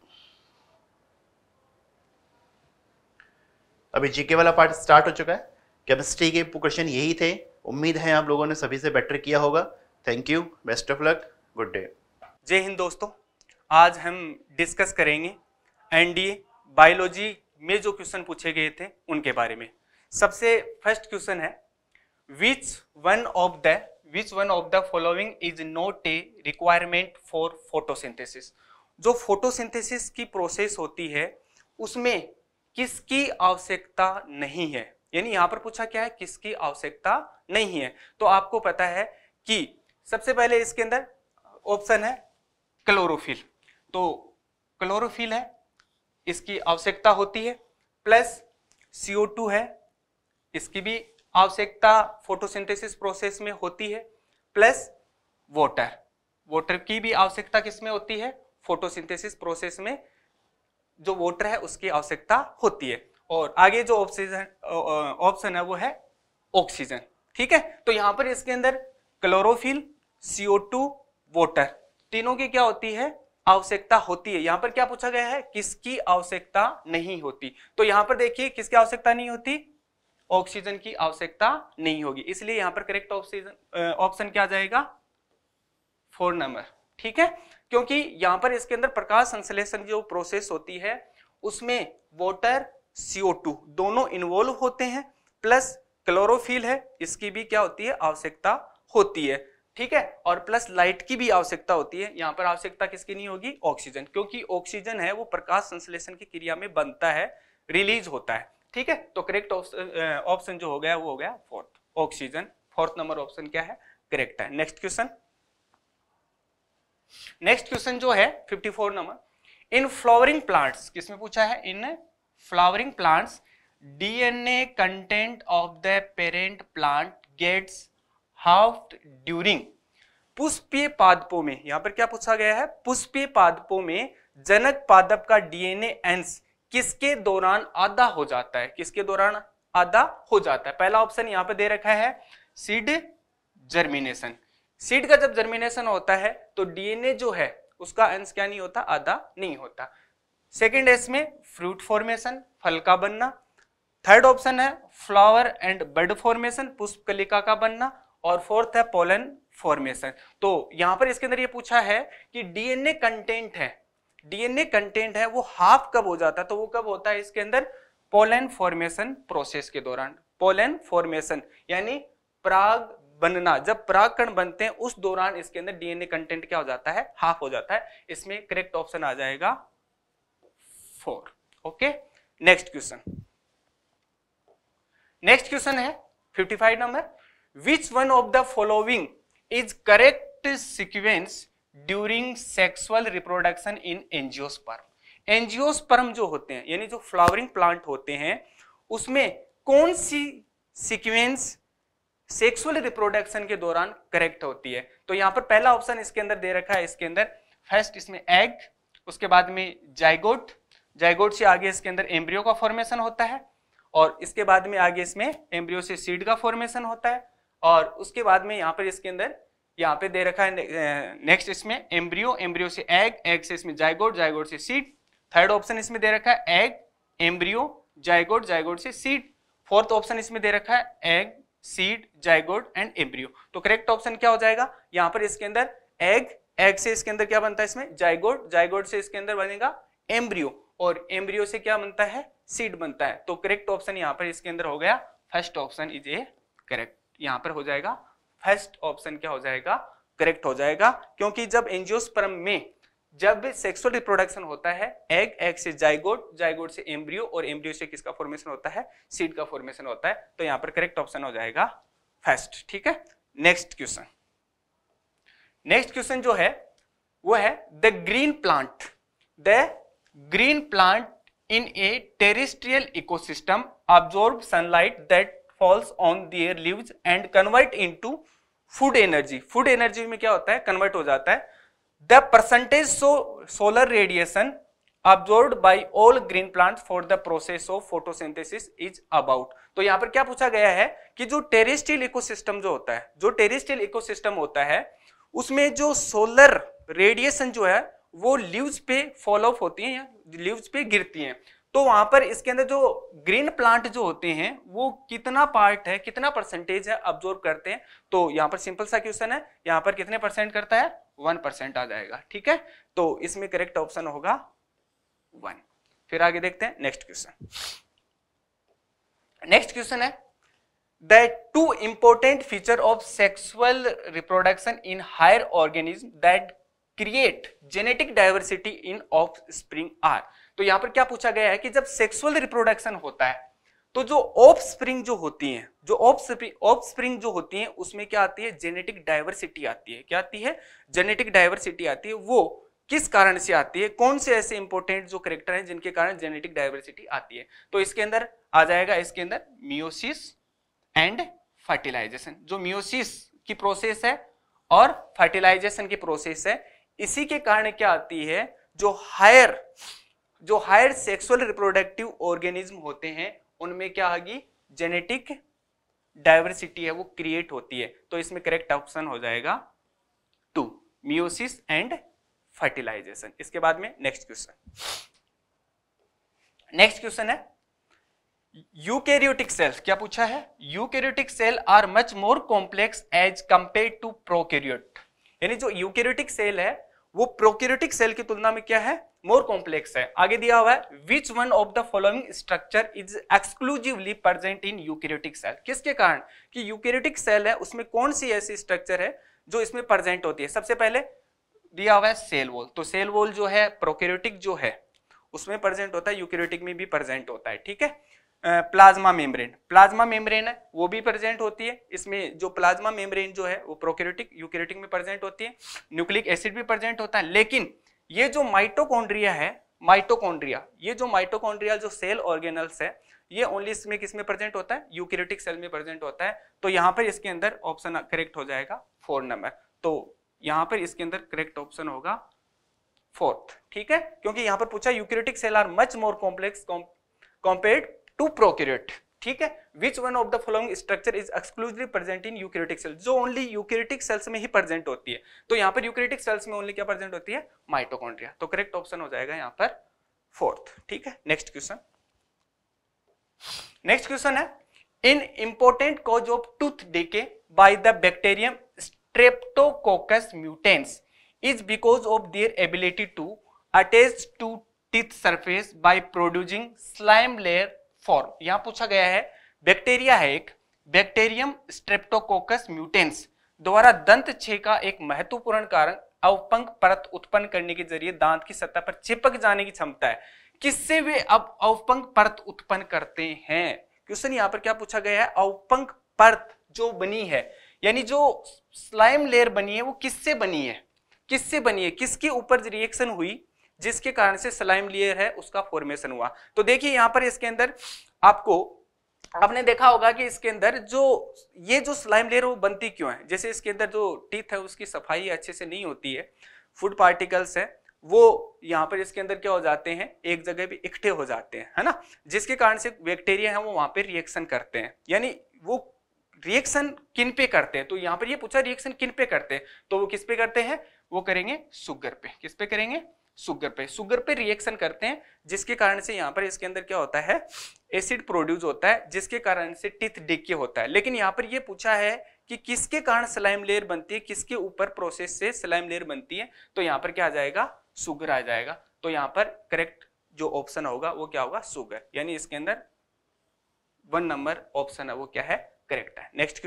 अभी जीके वाला पार्ट स्टार्ट हो चुका है। केमिस्ट्री के क्वेश्चन यही थे, उम्मीद है आप लोगों ने सभी से बेटर किया होगा। Thank you, best of luck, good day. जय हिंद दोस्तों, आज हम डिस्कस करेंगे एनडीए बायोलॉजी में जो क्वेश्चन पूछे गए थे उनके बारे में। सबसे फर्स्ट क्वेश्चन है which one of the following is not a requirement for photosynthesis। जो फोटोसिंथेसिस की प्रोसेस होती है उसमें किसकी आवश्यकता नहीं है, यानी यहां पर पूछा क्या है, किसकी आवश्यकता नहीं है। तो आपको पता है कि सबसे पहले इसके अंदर ऑप्शन है क्लोरोफिल, तो क्लोरोफिल है, इसकी आवश्यकता होती है, प्लस CO2 है, इसकी भी आवश्यकता फोटोसिंथेसिस प्रोसेस में होती है, प्लस वाटर की भी आवश्यकता किसमें होती है, फोटोसिंथेसिस प्रोसेस में जो वाटर है उसकी आवश्यकता होती है। और आगे जो ऑप्शन है वो है ऑक्सीजन। ठीक है, तो यहां पर इसके अंदर क्लोरोफिल, CO2, वाटर तीनों की क्या होती है, आवश्यकता होती है। यहां पर क्या पूछा गया है, किसकी आवश्यकता नहीं होती। तो यहां पर देखिए किसकी आवश्यकता नहीं होती, ऑक्सीजन की आवश्यकता नहीं होगी, इसलिए यहां पर करेक्ट ऑप्शन क्या आ जाएगा, 4 नंबर। ठीक है, क्योंकि यहां पर इसके अंदर प्रकाश संश्लेषण जो प्रोसेस होती है उसमें वाटर, CO2 दोनों इन्वॉल्व होते हैं, प्लस क्लोरोफिल है, इसकी भी क्या होती है, आवश्यकता होती है। ठीक है, और प्लस लाइट की भी आवश्यकता होती है। यहां पर आवश्यकता किसकी नहीं होगी, ऑक्सीजन, क्योंकि ऑक्सीजन है वो प्रकाश संश्लेषण की क्रिया में बनता है, रिलीज होता है। ठीक है, तो करेक्ट ऑप्शन जो हो गया वो हो गया 4th, oxygen. 4th number option क्या है, करेक्ट है। नेक्स्ट क्वेश्चन जो है 54 नंबर, इन फ्लावरिंग प्लांट्स, किसमें पूछा है, in flowering plants DNA content of the parent plant gets halved during. पुष्पीय पादपों में, यहां पर क्या पूछा गया है, पुष्पीय पादपों में जनक पादप का DNA अंश किसके दौरान आधा हो जाता है, किसके दौरान आधा हो जाता है। पहला ऑप्शन यहां पे दे रखा है सीड जर्मिनेशन। सीड का जब जर्मिनेशन होता है तो DNA जो है उसका अंश क्या नहीं होता, आधा नहीं होता। सेकंड है इसमें फ्रूट फॉर्मेशन, फल का बनना। थर्ड ऑप्शन है फ्लावर एंड बड फॉर्मेशन, पुष्प कलिका का बनना। और फोर्थ है पोलन फॉर्मेशन। तो यहां पर इसके अंदर ये पूछा है कि DNA कंटेंट है वो हाफ कब हो जाता है, तो वो कब होता है इसके अंदर, पोलन फॉर्मेशन प्रोसेस के दौरान। पोलन फॉर्मेशन यानी पराग बनना, जब परागकण बनते हैं उस दौरान इसके अंदर DNA कंटेंट क्या हो जाता है, हाफ हो जाता है। इसमें करेक्ट ऑप्शन आ जाएगा 4। ओके, नेक्स्ट क्वेश्चन है 55 नंबर, which one of the following is correct sequence during sexual reproduction in angiosperm. Angiosperm जो होते हैं यानी जो फ्लावरिंग प्लांट होते हैं उसमें कौन सी सीक्वेंस सेक्सुअल रिप्रोडक्शन के दौरान करेक्ट होती है। तो यहां पर पहला ऑप्शन इसके अंदर दे रखा है, इसके अंदर फर्स्ट इसमें एग, उसके बाद में जाइगोट, जाइगोट से आगे इसके अंदर एम्ब्रियो का फॉर्मेशन होता है, और इसके बाद में आगे इसमें एम्ब्रियो से सीड का फॉर्मेशन होता है, और उसके बाद में यहाँ पर इसके अंदर यहाँ पे दे रखा है नेक्स्ट इसमें एम्ब्रियो, एम्ब्रियो से एग, एग से इसमें जाइगोट, जाइगोट से सीड। थर्ड ऑप्शन इसमें दे रखा है एग, एम्ब्रियो, जाइगोट, जाइगोट से सीड। फोर्थ ऑप्शन इसमें दे रखा है egg, seed, zygote and embryo. तो करेक्ट ऑप्शन क्या हो जाएगा, यहाँ पर इसके अंदर एग, एग से इसके अंदर क्या बनता है इसमें जाइगोट, जाइगोट से इसके अंदर बनेगा एम्ब्रियो, और एम्ब्रियो से क्या बनता है, सीड बनता है। तो करेक्ट ऑप्शन यहाँ पर इसके अंदर हो गया first option is a correct. यहाँ पर हो जाएगा फर्स्ट ऑप्शन क्या हो जाएगा, करेक्ट हो जाएगा, क्योंकि जब एंजियोस्पर्म में जब सेक्सुअल रिप्रोडक्शन होता है एग, एग से जाइगोट, जाइगोट से एम्ब्रियो, और एम्ब्रियो से किसका फॉर्मेशन होता है, सीड का फॉर्मेशन होता है। तो यहाँ पर करेक्ट ऑप्शन हो जाएगा फर्स्ट। ठीक है, नेक्स्ट क्वेश्चन जो है वो है the green plant in a terrestrial ecosystem absorb sunlight that falls on their leaves and convert into food energy। Food energy में क्या होता है, कन्वर्ट हो जाता है। The percentage solar radiation absorbed by all green plants for the process of photosynthesis is about। तो यहां पर क्या पूछा गया है कि जो टेरेस्ट्रियल इकोसिस्टम जो होता है, उसमें जो सोलर रेडिएशन जो है वो लीव्स पे फॉल ऑफ होती है या लीव्स पे गिरती हैं। तो वहां पर इसके अंदर जो ग्रीन प्लांट जो होते हैं वो कितना पार्ट है, कितना परसेंटेज है अब्जॉर्ब करते हैं। तो यहाँ पर सिंपल सा क्वेश्चन है, यहाँ पर कितने परसेंट करता है, 1% आ जाएगा। ठीक है, तो इसमें करेक्ट ऑप्शन होगा 1। फिर आगे देखते हैं नेक्स्ट क्वेश्चन। नेक्स्ट क्वेश्चन है the two important feature of sexual reproduction in higher organism that create genetic diversity in offspring are। तो यहां पर क्या पूछा गया है कि जब सेक्सुअल रिप्रोडक्शन होता है तो जो ऑफस्प्रिंग जो होती हैं, जो ऑफस्प्रिंग जो होती हैं उसमें क्या आती है, जेनेटिक डाइवर्सिटी आती है। क्या आती है, जेनेटिक डाइवर्सिटी आती है। वो किस कारण से आती है, कौन से ऐसे इंपॉर्टेंट जो कैरेक्टर हैं जिनके कारण जेनेटिक डाइवर्सिटी आती है। तो इसके अंदर आ जाएगा, इसके अंदर मियोसिस एंड फर्टिलाइजेशन। जो मियोसिस की प्रोसेस है और फर्टिलाइजेशन की प्रोसेस है, इसी के कारण क्या आती है, जो हायर सेक्सुअल रिप्रोडक्टिव ऑर्गेनिज्म होते हैं उनमें क्या आएगी, जेनेटिक डाइवर्सिटी है वो क्रिएट होती है। तो इसमें करेक्ट ऑप्शन हो जाएगा 2, मियोसिस एंड फर्टिलाइजेशन। इसके बाद में नेक्स्ट क्वेश्चन है यूकैरियोटिक सेल्स। क्या पूछा है, eukaryotic cell are much more complex as compared to prokaryote. यानी जो यूकैरियोटिक सेल है वो प्रोकैरियोटिक सेल की तुलना में क्या है, मोर कॉम्प्लेक्स है। आगे दिया हुआ है which one of the following structure is exclusively present in eukaryotic cell. किसके कारण, कि यूकैरियोटिक सेल है उसमें कौन सी ऐसी स्ट्रक्चर है जो इसमें प्रेजेंट होती है। सबसे पहले दिया हुआ है सेल वॉल। तो सेल वॉल जो है प्रोकैरियोटिक जो है उसमें प्रेजेंट होता है, यूकैरियोटिक में भी प्रेजेंट होता है। ठीक है, प्लाज्मा मेम्ब्रेन है वो भी प्रेजेंट होती है। इसमें जो प्लाज्मा मेम्ब्रेन जो है वो प्रोकैरियोटिक यूकैरियोटिक में प्रेजेंट होती है। न्यूक्लिक एसिड भी प्रेजेंट होता है। लेकिन ये जो माइटोकॉन्ड्रिया है, ये जो माइटोकॉन्ड्रियल जो सेल ऑर्गेनल्स है ये ओनली इसमें किसमें प्रेजेंट होता है, यूकैरियोटिक सेल में प्रेजेंट होता है। तो यहाँ पर इसके अंदर ऑप्शन करेक्ट हो जाएगा 4 नंबर। तो यहाँ पर इसके अंदर करेक्ट ऑप्शन होगा 4th। ठीक है, क्योंकि यहाँ पर पूछा eukaryotic cell are much more complex compared to prokaryote. ठीक है, which one of the following structure is exclusively present in eukaryotic cell, जो ओनली यूकैरियोटिक सेल्स में ही प्रेजेंट होती है। तो यहाँ पर यूकैरियोटिक सेल्स में ओनली क्या प्रेजेंट होती है, माइटोकॉन्ड्रिया। तो करेक्ट ऑप्शन हो जाएगा यहाँ पर 4th। ठीक है, नेक्स्ट क्वेश्चन है in important cause of tooth decay by the bacterium streptococcus mutans is because of their ability to attach to teeth surface by producing slime layer form। यहां पूछा गया है बैक्टीरिया है एक बैक्टीरियम स्ट्रेप्टोकोकस म्यूटेंस द्वारा दंत छेद का एक महत्वपूर्ण कारण अवपंक परत उत्पन्न करने के जरिए दांत की सतह पर चिपक जाने की क्षमता है। किससे वे अब अवपंक परत उत्पन्न करते हैं। क्वेश्चन यहां पर क्या पूछा गया है, अवपंक परत जो बनी है यानी जो स्लाइम लेयर बनी है वो किससे बनी है, किसके ऊपर रिएक्शन हुई जिसके कारण से स्लाइम लेयर है उसका फॉर्मेशन हुआ। तो देखिए यहां पर इसके अंदर आपने देखा होगा कि इसके अंदर ये जो स्लाइम लेयर वो बनती क्यों है। जैसे इसके अंदर जो टीथ है उसकी सफाई अच्छे से नहीं होती है, फूड पार्टिकल्स है वो यहाँ पर इसके अंदर क्या हो जाते हैं, एक जगह पे इकट्ठे हो जाते हैं, है ना, जिसके कारण से बैक्टीरिया है वो वहां पे रिएक्शन करते हैं। यानी वो रिएक्शन किन पे करते हैं, तो यहाँ पर ये पूछा रिएक्शन किन पे करते हैं, तो वो किस पे करते हैं, वो करेंगे शुगर पे। किस पे करेंगे, शुगर पे रिएक्शन करते हैं, जिसके कारण से यहाँ पर इसके अंदर क्या होता है, एसिड प्रोड्यूस होता है, जिसके कारण से टीथ डिके होता है। लेकिन यहाँ पर ये पूछा है कि किसके कारण स्लाइम लेयर बनती है, किसके ऊपर प्रोसेस से स्लाइम लेयर बनती है, तो यहाँ पर क्या आ जाएगा, शुगर आ जाएगा। तो यहाँ पर करेक्ट जो ऑप्शन होगा वो क्या होगा, शुगर। यानी इसके अंदर 1 नंबर ऑप्शन है वो क्या है, करेक्ट है। नेक्स्ट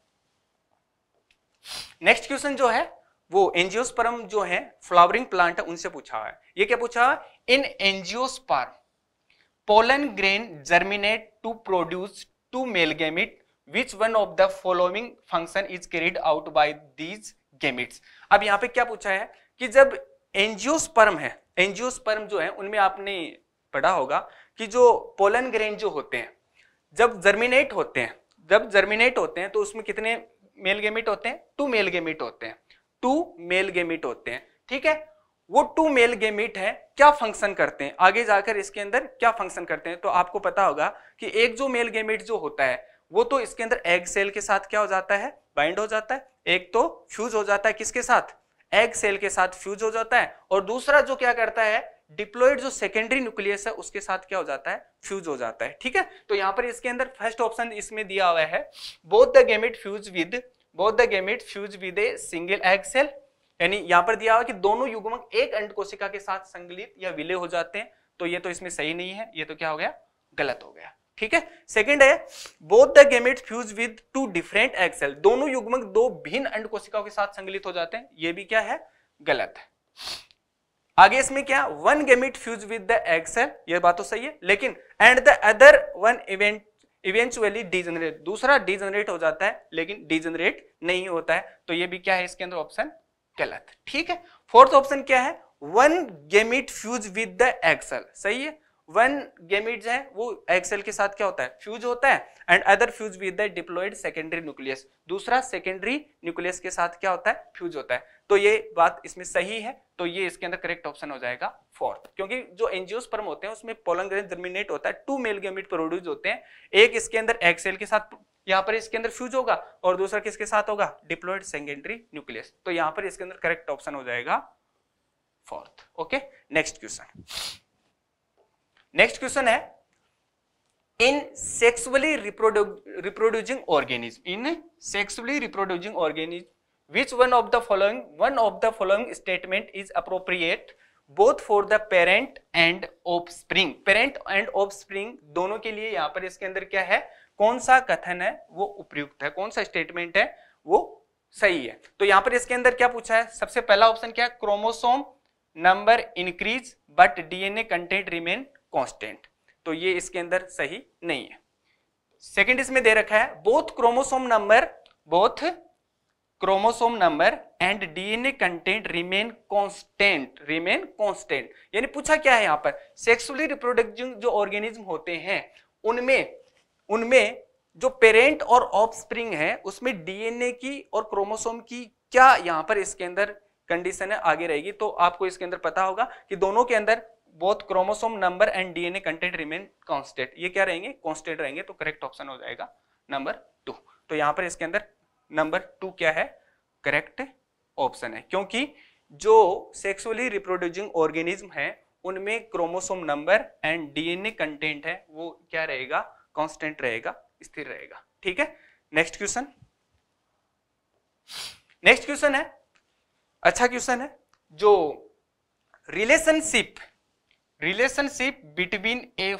क्वेश्चन जो है वो एंजियोस्पर्म जो है फ्लावरिंग प्लांट है उनसे पूछा है। ये क्या पूछा है, in angiosperm pollen grain germinate to produce 2 male gamete, which one of the following function is carried out by these gametes. अब यहाँ पे क्या पूछा है कि जब एंजियोस्पर्म है, एंजियोस्पर्म जो है उनमें आपने पढ़ा होगा कि जो पोलन ग्रेन जो होते हैं जब जर्मिनेट होते हैं तो उसमें कितने मेल गैमेट होते हैं, 2 मेल गैमेट होते हैं, 2 मेल गैमेट होते हैं। ठीक है, वो 2 मेल गैमेट है, क्या फंक्शन करते हैं, आगे जाकर इसके अंदर क्या फंक्शन करते हैं, तो आपको पता होगा कि एक जो मेल गैमेट जो होता है वो तो इसके अंदर एग सेल के साथ क्या हो जाता है, बाइंड हो जाता है, एक तो फ्यूज हो जाता है किसके साथ, एग सेल के साथ फ्यूज हो जाता है, और दूसरा जो क्या करता है, डिप्लॉयड जो सेकेंडरी न्यूक्लियस है उसके साथ क्या हो जाता है, फ्यूज हो जाता है। ठीक है, तो यहाँ पर इसके अंदर फर्स्ट ऑप्शन इसमें दिया हुआ है both the gamete fuse with a single egg cell, यानी यहाँ पर दिया हुआ कि दोनों युग्मक एक अंड कोशिका के साथ संगलित या विलय हो जाते हैं। तो ये तो इसमें सही नहीं है, ये तो क्या हो गया, गलत हो गया। ठीक है, सेकंड है both the gamete fuse with two different egg cell, दोनों युग्मक दो भिन्न अंड कोशिकाओं के साथ संगलित हो जाते हैं, ये भी क्या है, गलत है। आगे इसमें क्या, one gamete fuse with the egg cell, ये बात तो सही है, लेकिन and the other one eventually degenerate, दूसरा डीजनरेट हो जाता है लेकिन डीजनरेट नहीं होता है, तो ये भी क्या है इसके अंदर ऑप्शन गलत। ठीक है, फोर्थ ऑप्शन क्या है, one gamete fuse with the egg cell, सही है, वन गेमेट है वो एग सेल के साथ क्या होता है, फ्यूज होता है, and other fuse with the diploid secondary nucleus, दूसरा सेकेंडरी न्यूक्लियस के साथ क्या होता है, फ्यूज होता है, तो ये बात इसमें सही है, तो ये इसके अंदर करेक्ट ऑप्शन हो जाएगा फोर्थ, क्योंकि जो एंजियोस्पर्म होते हैं उसमें पोलन ग्रेन जर्मिनेट होता है, 2 मेल गेमेट प्रोड्यूस होते हैं, एक इसके अंदर एग सेल के साथ यहाँ पर इसके अंदर फ्यूज होगा और दूसरा किसके साथ होगा, डिप्लॉयड सेकेंडरी न्यूक्लियस, तो यहाँ पर इसके अंदर करेक्ट ऑप्शन हो जाएगा fourth. Okay, next question, next question है in sexually reproducing organism, in sexually reproducing organism which one of the following statement is appropriate both for the parent and offspring, parent and offspring दोनों के लिए यहाँ पर इसके अंदर क्या है, कौन सा कथन है वो उपयुक्त है, कौन सा स्टेटमेंट है वो सही है। तो यहाँ पर इसके अंदर क्या पूछा है, सबसे पहला ऑप्शन क्या है, chromosome number increase but DNA content remain constant, तो ये इसके अंदर सही नहीं है। सेकंड इसमें दे रखा है both chromosome number and DNA content remain constant, यानी पूछा क्या है यहाँ पर, सेक्सुअली रिप्रोडक्टिव जो ऑर्गेनिज्म होते हैं उनमें जो पेरेंट और ऑफस्प्रिंग है उसमें डीएनए की और क्रोमोसोम की क्या यहाँ पर इसके अंदर कंडीशन है आगे रहेगी, तो आपको इसके अंदर पता होगा कि दोनों के अंदर both chromosome number and DNA content remain constant, ये क्या रहेंगे, कांस्टेंट रहेंगे, तो करेक्ट ऑप्शन हो जाएगा नंबर 2। तो यहाँ पर इसके अंदर नंबर 2 क्या है, करेक्ट ऑप्शन है, क्योंकि जो सेक्सुअली रिप्रोड्यूसिंग ऑर्गेनिज्म है उनमें chromosome number and DNA content है वो क्या रहेगा, कांस्टेंट रहेगा, स्थिर रहेगा। ठीक है, नेक्स्ट क्वेश्चन है अच्छा क्वेश्चन है, जो relationship between a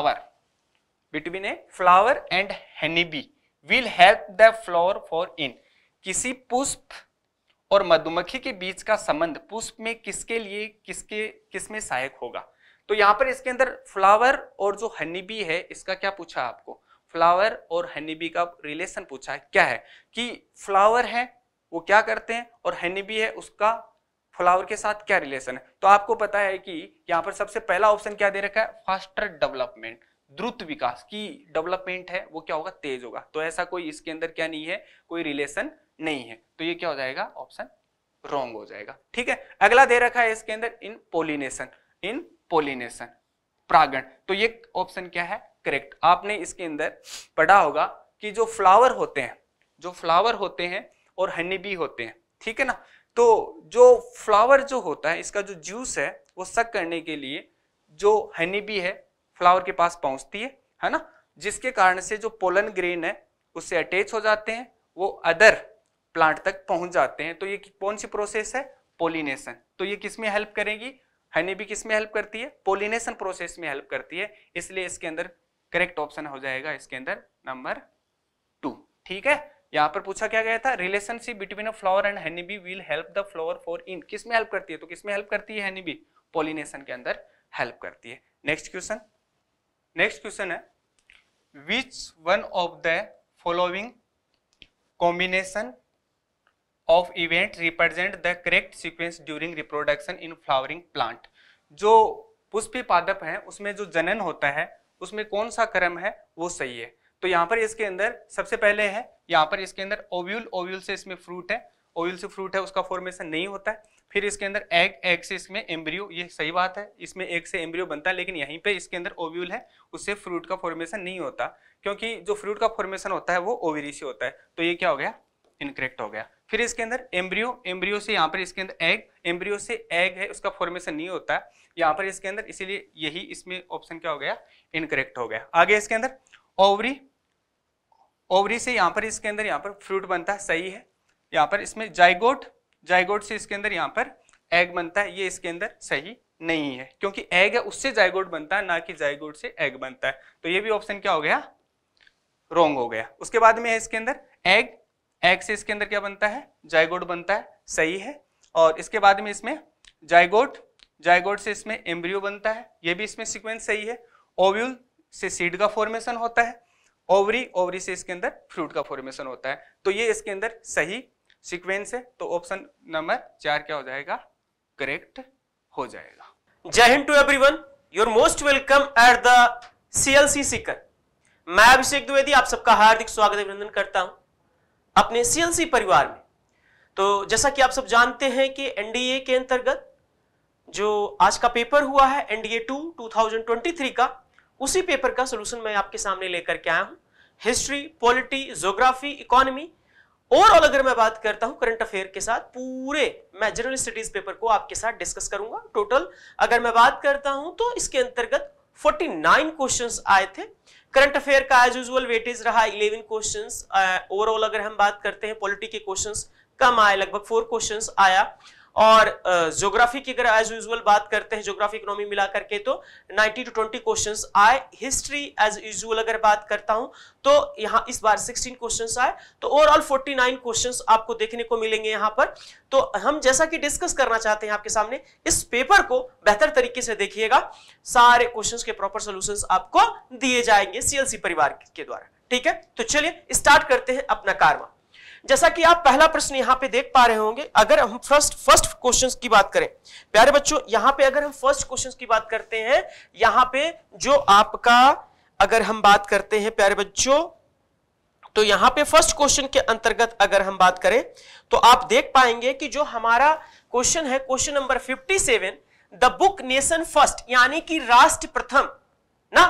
flower and honeybee will help the flower for in, किसी पुष्प और मधुमक्खी के बीच का संबंध पुष्प में किसमें सहायक होगा, तो यहाँ पर इसके अंदर फ्लावर और जो हनीबी है इसका क्या पूछा आपको, फ्लावर और हनीबी का रिलेशन पूछा है, क्या है कि फ्लावर है वो क्या करते हैं और हनीबी है उसका फ्लावर के साथ क्या रिलेशन है, तो आपको पता है कि यहाँ पर सबसे पहला ऑप्शन क्या दे रखा है, फास्टर डेवलपमेंट, द्रुत विकास की डेवलपमेंट है वो क्या होगा, तेज होगा, तो ऐसा कोई इसके अंदर क्या नहीं है, कोई रिलेशन नहीं है, तो ये क्या हो जाएगा, ऑप्शन रॉन्ग हो जाएगा। ठीक है, अगला दे रखा है इसके अंदर इन पोलिनेशन परागण, तो ये ऑप्शन क्या है, करेक्ट। आपने इसके अंदर पढ़ा होगा कि जो फ्लावर होते हैं और हनी बी होते हैं, ठीक है ना, तो जो फ्लावर जो होता है इसका जो जूस है वो सक करने के लिए जो हनी बी है फ्लावर के पास पहुंचती है ना, जिसके कारण से जो पोलन ग्रेन है उससे अटैच हो जाते हैं, वो अदर प्लांट तक पहुंच जाते हैं, तो ये कौन सी प्रोसेस है, पोलिनेशन, तो ये किस में हेल्प करेगी, हनी बी किस में हेल्प करती है, पोलिनेशन प्रोसेस में हेल्प करती है, इसलिए इसके अंदर करेक्ट ऑप्शन हो जाएगा इसके अंदर नंबर 2। ठीक है, यहाँ पर पूछा क्या गया था, relationship between a flower and honey bee will help the flower for in, किस में हेल्प करती है, तो किस में हेल्प करती है, हनी बी, पोलिनेशन के अंदर हेल्प करती है। नेक्स्ट क्वेश्चन है which one of the following combination of event represent the correct sequence during reproduction in flowering plant, जो पुष्पी पादप है उसमें जो जनन होता है उसमें कौन सा क्रम है वो सही है, तो यहाँ पर इसके अंदर सबसे पहले है यहाँ पर इसके अंदर ओव्यूल से इसमें फ्रूट है, ओव्यूल से फ्रूट है उसका फॉर्मेशन नहीं होता है, फिर इसके अंदर एग से इसमें एम्ब्रियो, ये सही बात है, इसमें एग से एम्ब्रियो बनता है, लेकिन यहीं पे इसके अंदर ओव्यूल है उससे फ्रूट का फॉर्मेशन नहीं होता, क्योंकि जो फ्रूट का फॉर्मेशन होता है वो ओवरी से होता है, तो ये क्या हो गया, इनकरेक्ट हो गया। फिर इसके अंदर एम्ब्रियो से यहाँ पर इसके अंदर एग, एम्ब्रियो से एग है उसका फॉर्मेशन नहीं होता है यहाँ पर इसके अंदर, इसीलिए यही इसमें ऑप्शन क्या हो गया, इनकरेक्ट हो गया। आगे इसके अंदर ओवरी से यहाँ पर इसके अंदर यहाँ पर फ्रूट बनता है, सही है, यहाँ पर इसमें जाइगोट से इसके अंदर यहाँ पर एग बनता है, ये इसके अंदर सही नहीं है, क्योंकि एग है उससे जाइगोट बनता है, ना कि जाइगोट से एग बनता है। तो ये भी ऑप्शन क्या हो गया, रॉन्ग हो गया। उसके बाद में है इसके अंदर एग, एग से इसके अंदर क्या बनता है, जाइगोट बनता है, सही है। और इसके बाद में इसमें जाइगोट, जाइगोट से इसमें एम्ब्रियो बनता है, ये भी इसमें सीक्वेंस सही है। ओव्यूल से सीड का फॉर्मेशन होता है, ओवरी, ओवरी से इसके अंदर फ्रूट का फॉर्मेशन होता है। तो ये इसके अंदर सही सीक्वेंस है। तो ऑप्शन नंबर 4 क्या हो जाएगा, करेक्ट हो जाएगा। Jai Hind to everyone, your most welcome at the CLC Sikar. मैं अभिषेक द्विवेदी आप सबका हार्दिक स्वागत अभिनंदन करता हूं अपने सीएलसी परिवार में। तो जैसा कि आप सब जानते हैं कि एनडीए के अंतर्गत जो आज का पेपर हुआ है एनडीए 2 2023 का, उसी पेपर का सोल्यूशन मैं आपके सामने लेकर के आया हूं। History, polity, geography, economy, overall अगर मैं बात करता हूं करंट अफेयर के साथ, पूरे मैं जनरल स्टडीज पेपर को आपके साथ डिस्कस करूंगा। टोटल अगर मैं बात करता हूं तो इसके अंतर्गत 49 क्वेश्चंस आए थे। करंट अफेयर का एज यूजुअल वेटेज रहा 11 क्वेश्चंस। ओवरऑल अगर हम बात करते हैं पॉलिटी के क्वेश्चंस कम आए, लगभग 4 क्वेश्चंस आया। और ज्योग्राफी की अगर एज यूजुअल बात करते हैं, ज्योग्राफी इकोनॉमी मिला करके तो 90 to 20 क्वेश्चंस आए। हिस्ट्री एज यूजुअल अगर बात करता हूं तो यहां इस बार 16 क्वेश्चंस आए। तो ओवरऑल 49 क्वेश्चंस आपको देखने को मिलेंगे यहां पर। तो हम जैसा कि डिस्कस करना चाहते हैं आपके सामने, इस पेपर को बेहतर तरीके से देखिएगा, सारे क्वेश्चंस के प्रॉपर सॉल्यूशंस आपको दिए जाएंगे सीएलसी परिवार के द्वारा। ठीक है, तो चलिए स्टार्ट करते हैं अपना कार्य। जैसा कि आप पहला प्रश्न यहां पे देख पा रहे होंगे, अगर हम फर्स्ट क्वेश्चंस की बात करें प्यारे बच्चों, यहां पे अगर हम फर्स्ट क्वेश्चंस की बात करते हैं, यहां पे जो आपका अगर हम बात करते हैं प्यारे बच्चों, तो यहां पे फर्स्ट क्वेश्चन के अंतर्गत अगर हम बात करें तो आप देख पाएंगे कि जो हमारा क्वेश्चन है, question number 57, the book nation first, यानी कि राष्ट्र प्रथम ना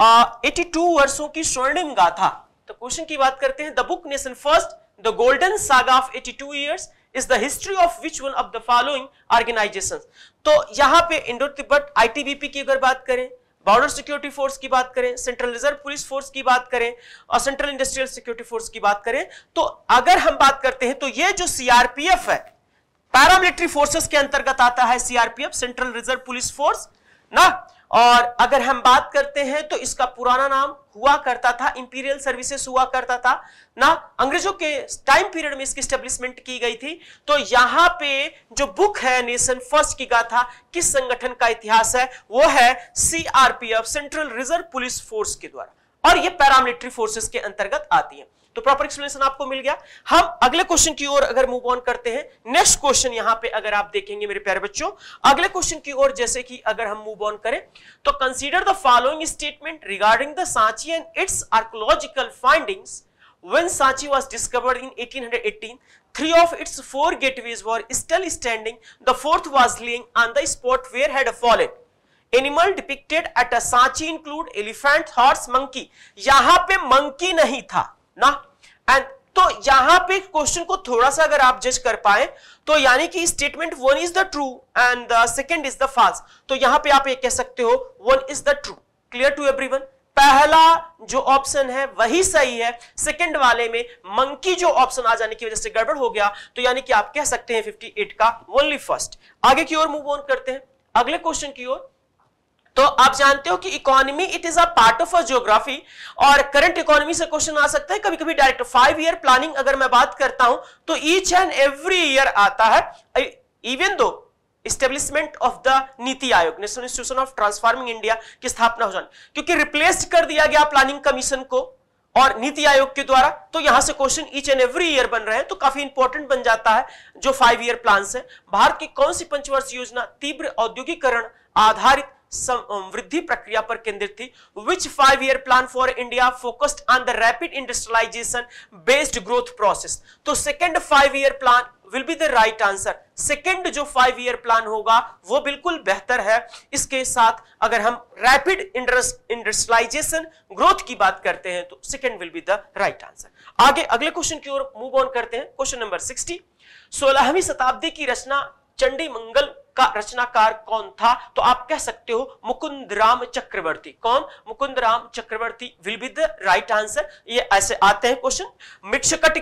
82 वर्षों की स्वर्णिम गाथा। तो क्वेश्चन की बात करते हैं, the book nation first, the golden saga of 82 years is the history of which one of the following organizations। तो यहां पे इंडो तिब्बत आईटीबीपी की अगर बात करें, बॉर्डर सिक्योरिटी फोर्स की बात करें, सेंट्रल रिजर्व पुलिस फोर्स की बात करें और सेंट्रल इंडस्ट्रियल सिक्योरिटी फोर्स की बात करें, तो अगर हम बात करते हैं तो ये जो सीआरपीएफ है, पैरामिलिट्री फोर्सेस के अंतर्गत आता है CRPF, central reserve police force ना। और अगर हम बात करते हैं तो इसका पुराना नाम हुआ करता था इंपीरियल सर्विसेज हुआ करता था ना, अंग्रेजों के टाइम पीरियड में इसकी एस्टेब्लिशमेंट की गई थी। तो यहां पे जो बुक है नेशन फर्स्ट की गाथा किस संगठन का इतिहास है, वो है CRPF, central reserve police force के द्वारा, और ये पैरामिलिट्री फोर्सेस के अंतर्गत आती है। तो प्रॉपर एक्सप्लेनेशन आपको मिल गया। हम अगले क्वेश्चन की ओर अगर मूव ऑन करते हैं, नेक्स्ट क्वेश्चन यहां पे अगर आप देखेंगे मेरे प्यारे बच्चों, अगले क्वेश्चन की ओर जैसे कि अगर हम मूव ऑन करें तो consider the following statement regarding the Sanchi and its archaeological findings when Sanchi was discovered in 1818। 3 of its 4 gateways were still standing, the 4th was lying on the spot where had fallen. Animal depicted at a Sanchi include elephant, horse, monkey। यहां पे monkey नहीं था ना, and तो यहां पे question को थोड़ा सा अगर आप जज कर पाए तो यानी कि statement 1 is the true and the second is the false. तो यहां पे आप ये कह सकते हो 1 is the true. Clear to everyone, पहला जो ऑप्शन है वही सही है, सेकंड वाले में मंकी जो ऑप्शन आ जाने की वजह से गड़बड़ हो गया, तो यानी कि आप कह सकते हैं 58 का ओनली फर्स्ट। आगे की ओर मूव ऑन करते हैं अगले क्वेश्चन की ओर। तो आप जानते हो कि economy it is a part of a geography, और करंट इकोनॉमी से क्वेश्चन आ सकता है कभी कभी डायरेक्ट। 5 ईयर प्लानिंग अगर मैं बात करता हूं तो ईच एंड एवरी ईयर आता है, even though establishment of the NITI Aayog, national institution of transforming India की स्थापना हो जाने, क्योंकि रिप्लेस कर दिया गया प्लानिंग कमीशन को और नीति आयोग के द्वारा, तो यहां से question each and every year बन रहे हैं, तो काफी इंपॉर्टेंट बन जाता है जो 5 ईयर प्लान है। भारत की कौन सी पंचवर्षीय योजना तीव्र औद्योगिकरण आधारित वृद्धि प्रक्रिया पर केंद्रित थी? Which 5-year plan for India focused on the rapid industrialization based growth process? तो second 5-year plan will be the right answer। second जो 5-year plan होगा वो बिल्कुल बेहतर है। इसके साथ अगर हम rapid industrialization growth की बात करते हैं तो second will be the right answer। आगे अगले क्वेश्चन की ओर मूव ऑन करते हैं। क्वेश्चन नंबर 60, 16वीं शताब्दी की रचना चंडी मंगल का रचनाकार कौन था? तो आप कह सकते हो मुकुंद राम चक्रवर्ती। कौन? Mukund Ram Chakravarti will be the right answer. ये ऐसे आते हैं क्वेश्चन। मृच्छकटिकम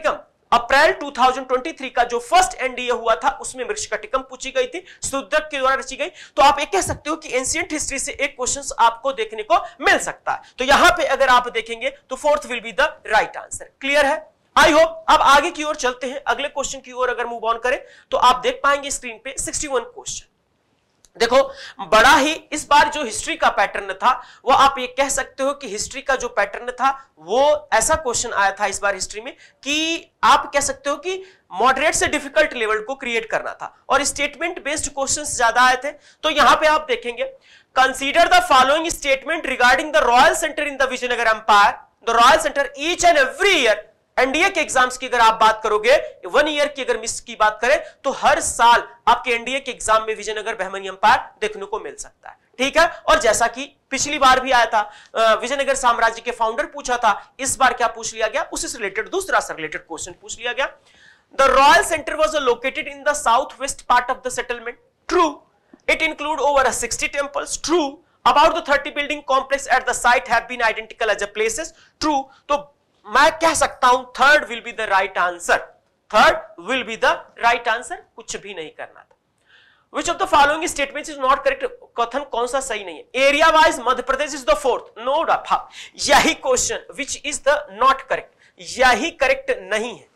अप्रैल 2023 का जो फर्स्ट एनडीए हुआ था उसमें मृच्छकटिकम पूछी गई थी, शूद्रक के द्वारा रची गई। तो आप एक कह सकते हो कि एंशिएंट हिस्ट्री से एक क्वेश्चन आपको देखने को मिल सकता है। तो यहां पे अगर आप देखेंगे तो fourth will be the right answer. Clear है? I hope. अब आगे की ओर चलते हैं, अगले क्वेश्चन की ओर अगर मूव ऑन करें तो आप देख पाएंगे स्क्रीन पे 61 क्वेश्चन। देखो बड़ा ही इस बार जो हिस्ट्री का पैटर्न था वो आप ये कह सकते हो कि हिस्ट्री का जो पैटर्न था वो ऐसा क्वेश्चन आया था इस बार हिस्ट्री में कि आप कह सकते हो कि मॉडरेट से डिफिकल्ट लेवल को क्रिएट करना था और स्टेटमेंट बेस्ड क्वेश्चंस ज्यादा आए थे। तो यहां पे आप देखेंगे, consider the following statement regarding the royal centre in the Vijayanagar empire. The royal centre each and every year, NDA के एग्जाम्स की अगर आप बात करोगे, 1 ईयर की अगर मिस की बात करें तो हर साल आपके एनडीए के एग्जाम में विजयनगर बहमनी एम्पायर देखने को मिल सकता है। ठीक है? और जैसा कि पिछली बार भी आया था, विजयनगर साम्राज्य के फाउंडर पूछा था, इस बार क्या पूछ लिया गया, उससे रिलेटेड दूसरा सा रिलेटेड क्वेश्चन पूछ लिया गया। The royal centre was located in the south west part of the settlement. True. It include over 60 temples. True. About the 30 building complex at the site have been identical as a places. True. तो मैं कह सकता हूं third will be the right answer. Third will be the right answer, कुछ भी नहीं करना था। Which of the following statements is not correct, कथन कौन सा सही नहीं है। Area wise Madhya Pradesh is the fourth, no doubt. यही question which is the not correct, यही करेक्ट नहीं है।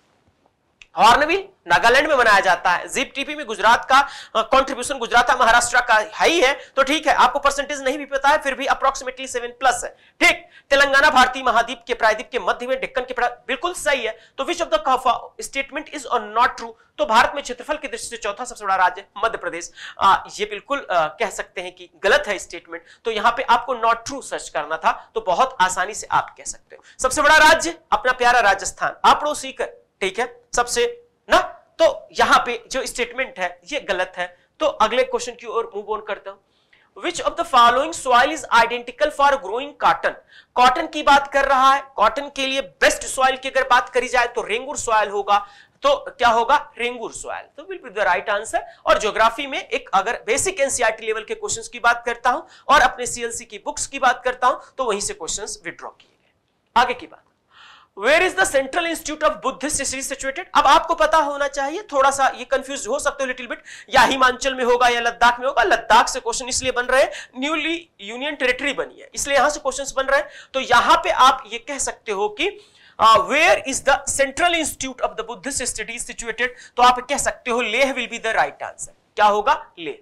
हॉर्नबिल नागालैंड में मनाया जाता है। जिप टीपी में गुजरात का कंट्रीब्यूशन, गुजरात का महाराष्ट्र का है ही है, तो ठीक है, आपको परसेंटेज नहीं भी पता है फिर भी अप्रोक्सीमेटली 7+ है। ठीक। तेलंगाना भारतीय महाद्वीप के प्रायद्वीप के मध्य में, डेक्कन के बिल्कुल सही है। तो which of the statement is और नॉट ट्रू। तो भारत में क्षेत्रफल की दृष्टि से चौथा सबसे बड़ा राज्य मध्य प्रदेश, ये बिल्कुल कह सकते हैं कि गलत है स्टेटमेंट। तो यहां पे आपको नॉट ट्रू सर्च करना था, तो बहुत आसानी से आप कह सकते हो। सबसे बड़ा राज्य अपना प्यारा राजस्थान, आप पड़ोसी का, ठीक है, सबसे ना। तो यहां पे जो स्टेटमेंट है ये गलत है। तो अगले क्वेश्चन की ओर मूव ऑन करता हूं। Which of the following soil is identical for growing cotton. Cotton की बात कर रहा है, कॉटन के लिए बेस्ट सॉइल की अगर बात करी जाए तो रेंगुर सॉइल होगा। तो क्या होगा? रेंगुर सॉइल। तो will be the right answer. और ज्योग्राफी में एक अगर बेसिक एनसीईआरटी लेवल के क्वेश्चंस की बात करता हूं और अपने सीएलसी की बुक्स की बात करता हूं तो वहीं से क्वेश्चंस विड्रॉ किए गए। आगे की बात, Where is the Central Institute of Buddhist Studies situated? अब आपको पता होना चाहिए, थोड़ा सा ये कंफ्यूज हो सकते हो लिटिल बिट, या हिमाचल में होगा या लद्दाख में होगा। लद्दाख से क्वेश्चन इसलिए बन रहे हैं, न्यूली यूनियन टेरिटरी बनी है इसलिए यहां से क्वेश्चंस बन रहे हैं। तो यहां पे आप ये कह सकते हो कि where is the central institute of the Buddhist studies situated. तो आप कह सकते हो Leh will be the right answer. क्या होगा? Leh.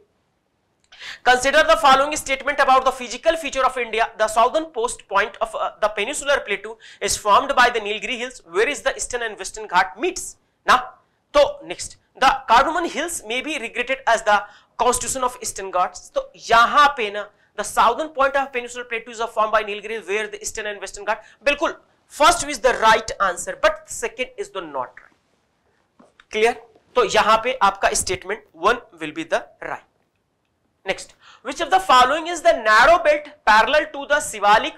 Consider the following statement about the physical feature of India. The southernmost point of the peninsular plateau is formed by the Nilgiri Hills, where is the eastern and western Ghat meets. Now, so next, the Cardamom Hills may be regarded as the constitution of Eastern Ghats. तो यहाँ पे ना the southern point of peninsular plateau is formed by Nilgiri, where the eastern and western Ghat. बिल्कुल first is the right answer, but second is the not right. Clear? तो यहाँ पे आपका statement 1 will be the right. Next, which of the following is the narrow belt parallel to the Shivalik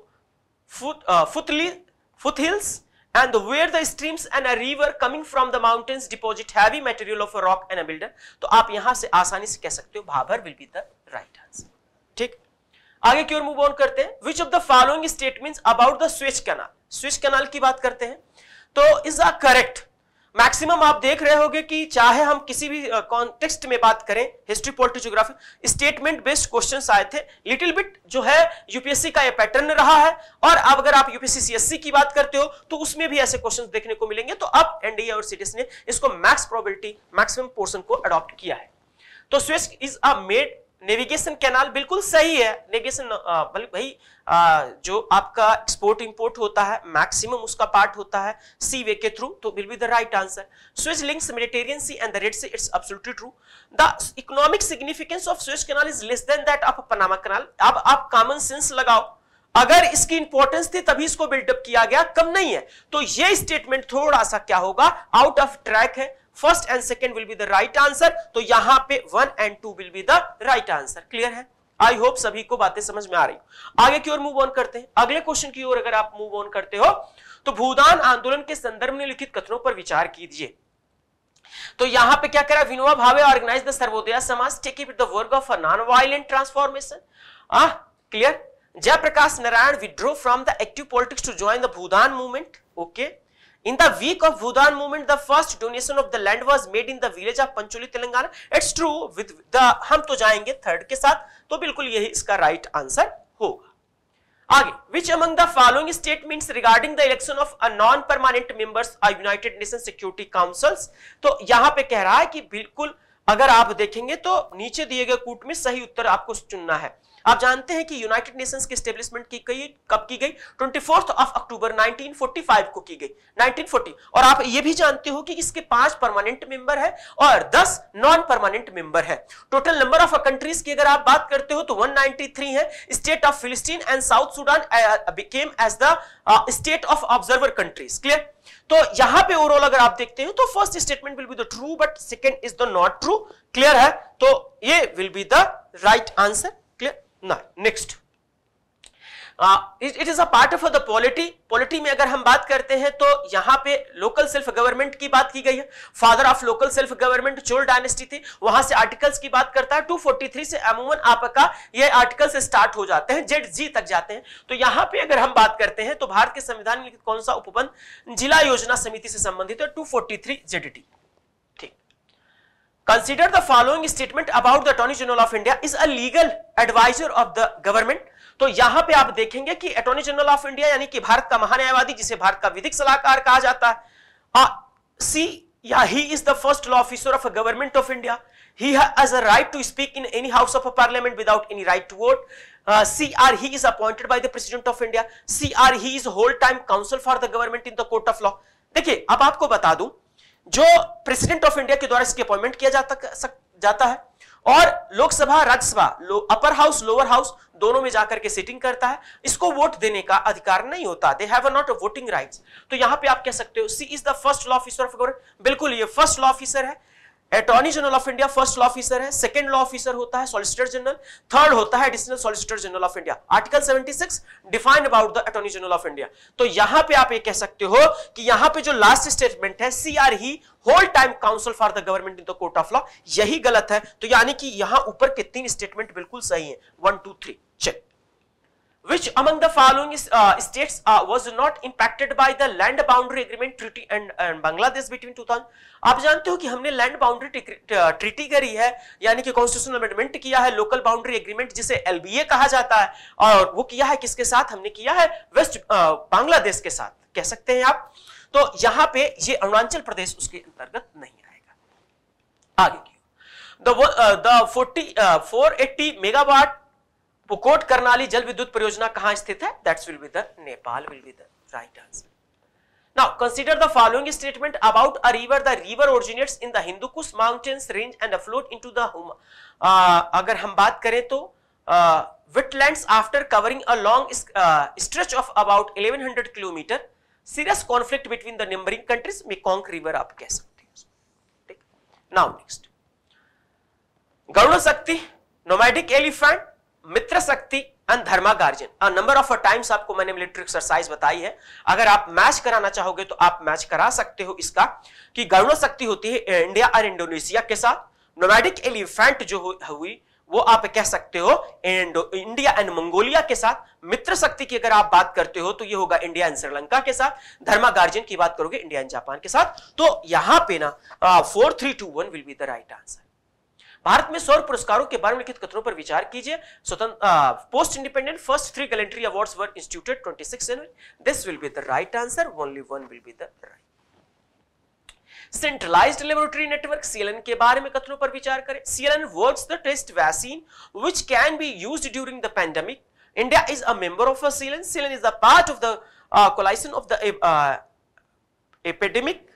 foothills and where the streams and a river coming from the mountains deposit heavy material of a rock and a boulder? तो आप यहां से आसानी से कह सकते हो Bhabar will be the right answer. ठीक। आगे की ओर मूव ऑन करते हैं। Which of the following statements about the Suez Canal? Suez Canal की बात करते हैं तो is a correct। मैक्सिमम आप देख रहे होंगे कि चाहे हम किसी भी कॉन्टेक्स्ट में बात करें, history, polity, geography, statement based questions आए थे। लिटिल बिट जो है यूपीएससी का ये पैटर्न रहा है। और अब अगर आप यूपीएससी सीएससी की बात करते हो तो उसमें भी ऐसे क्वेश्चंस देखने को मिलेंगे। तो अब एनडीए और सीटीएस ने इसको मैक्स प्रोबेबिलिटी, मैक्सिमम पोर्शन को अडॉप्ट किया है। तो Suez is a made navigation canal, बिल्कुल सही है। नेविगेशन भाई जो आपका एक्सपोर्ट इंपोर्ट होता है मैक्सिमम उसका पार्ट होता है सी वे के थ्रू, तो will be the right answer. Suez links Mediterranean sea and the red sea, it's absolutely true. The economic significance of Suez canal is less than that of Panama canal. अब आप common sense लगाओ, अगर इसकी importance थी तभी इसको buildup किया गया, कम नहीं है। तो ये स्टेटमेंट थोड़ा सा क्या होगा, आउट ऑफ ट्रैक है। First and second will be the right answer. तो यहां पे 1 and 2 will be the right answer. Clear है? आई होप सभी को बातें समझ में आ रही। आगे की ओर मूव ऑन करते हैं। अगले क्वेश्चन की ओर अगर आप मूव ऑन करते हो तो भूदान आंदोलन के संदर्भ में लिखित कथनों पर विचार कीजिए। तो यहां पे क्या करा, Vinoba Bhave organise the Sarvodaya Samaj, take it the work of a non violent transformation. Clear? Jayaprakash Narayan withdrew from the active politics to join the Bhudan movement. Okay. In the week of Bhudan movement, the first donation of the land was made in the village of Pancholi, Telangana. It's true with the, हम तो जाएंगे third के साथ, तो बिल्कुल यही इसका right answer होगा. आगे, which among the following statements regarding the election of a non-permanent members of United Nations Security Councils, तो यहां पे कह रहा है कि बिल्कुल अगर आप देखेंगे तो नीचे दिए गए कूट में सही उत्तर आपको चुनना है. आप जानते हैं कि यूनाइटेड नेशंस की एस्टेब्लिशमेंट की गई, कब की गई? 24 अक्टूबर 1945 को की गई, 1940. और आप ये भी जानते हो कि इसके 5 परमानेंट मेंबर है और 10 नॉन परमानेंट मेंबर है. टोटल नंबर ऑफ कंट्रीज की अगर आप बात करते हो तो 193 है. State of Palestine and South Sudan became as the state of observer countries. Clear? तो यहां पे ओवरऑल अगर आप देखते हो तो first statement will be the true but second is the not true. Clear है? तो ये will be the right answer. Clear? ना, next, it is a part of the polity में अगर हम बात करते हैं तो यहां पे लोकल सेल्फ गवर्नमेंट की बात की गई है. Father of local self government Chola dynasty थी, वहां से आर्टिकल्स की बात करता है. 243 से अमूमन आपका ये आर्टिकल्स स्टार्ट हो जाते हैं, जेड जी तक जाते हैं. तो यहां पे अगर हम बात करते हैं तो भारत के संविधान में कौन सा उपबंध जिला योजना समिति से संबंधित है? 243 जेडटी. Consider the following statement about the Attorney General of India is a legal advisor of the government. तो यहां पे आप देखेंगे कि अटॉर्नी जनरल ऑफ इंडिया यानी कि भारत का महान्यायवादी, जिसे भारत का विधिक सलाहकार कहा जाता है, सी या he is the first law officer of a government of India. He has a right to speak in any house of a parliament without any right to vote. CR, he is appointed by the president of India. CR, he is whole time counsel for the government in the court of law. देखिए, अब आपको बता दूं, जो president of India के द्वारा इसकी appointment किया जाता है और Lok Sabha, Rajya Sabha, upper house, lower house दोनों में जाकर के सिटिंग करता है. इसको वोट देने का अधिकार नहीं होता. They have not voting rights. तो यहां पे आप कह सकते हो C is the first law officer of government. बिल्कुल ये फर्स्ट लॉ ऑफिसर है. Attorney general of India first law officer है. सेकंड लॉ ऑफिसर होता है सॉलिसिटर जनरल. थर्ड होता है additional solicitor general of India. Article 76 define about the attorney general of India. तो यहां पे आप ये कह सकते हो कि यहां पे जो लास्ट स्टेटमेंट है CR he whole time counsel for the government in the court of law, यही गलत है. तो यानी कि यहां ऊपर के 3 स्टेटमेंट बिल्कुल सही है. 1 2 3 check. Which among the following states was not impacted by the land boundary agreement treaty and Bangladesh between 2000? आप जानते हो कि हमने लैंड बाउंड्री ट्रीटी करी है, यानी कि कॉन्स्टिट्यूशनल अमेंडमेंट किया है, लोकल बाउंड्री एग्रीमेंट जिसे LBA कहा जाता है, और वो किया है किसके साथ? हमने किया है वेस्ट बांग्लादेश के साथ, कह सकते हैं आप. तो यहां पे ये अरुणाचल प्रदेश उसके अंतर्गत नहीं आएगा. आगे the 480 मेगावाट पुकोट करनाली जल विद्युत परियोजना कहां स्थित है? That's will be the Nepal will be the right answer. Now consider the following statement about a river. The river originates in the Hindu Kush mountains range and float into the अगर हम बात करें तो wetlands after covering a long stretch of about 1100 kilometre. Serious conflict between the neighbouring countries. Mekong river आप कह सकते हैं. ठीक. नाउ नेक्स्ट, गरुड़ शक्ति, nomadic elephant, Mitra Shakti and Dharma guardian. Number of times आपको मैंने मिलिट्री एक्सरसाइज बताई है. अगर आप मैच कराना चाहोगे तो आप मैच करा सकते हो इसका कि गरुड़ शक्ति होती है इंडिया और इंडोनेशिया के साथ. नोमैडिक एलिफेंट जो हुई वो आप कह सकते हो इंडिया एंड मंगोलिया के साथ. मित्र शक्ति की अगर आप बात करते हो तो ये होगा इंडिया एंड श्रीलंका के साथ. धर्मा गार्जियन की बात करोगे इंडिया एंड जापान के साथ. तो यहां पे ना 4 3 2 1 will be the right answer. Bharat में सौर पुरस्कारों के बारे में लिखित कथनों पर विचार कीजिए. स्वतंत्र post independent first 3 gallantry awards were instituted 26 January. This will be the right answer. Only 1 will be the right. Centralised laboratory network CLN के बारे में कथनों पर विचार करें. CLN works the test vaccine which can be used during the pandemic. India is a member of CLN. CLN is a part of the coalition of the epidemic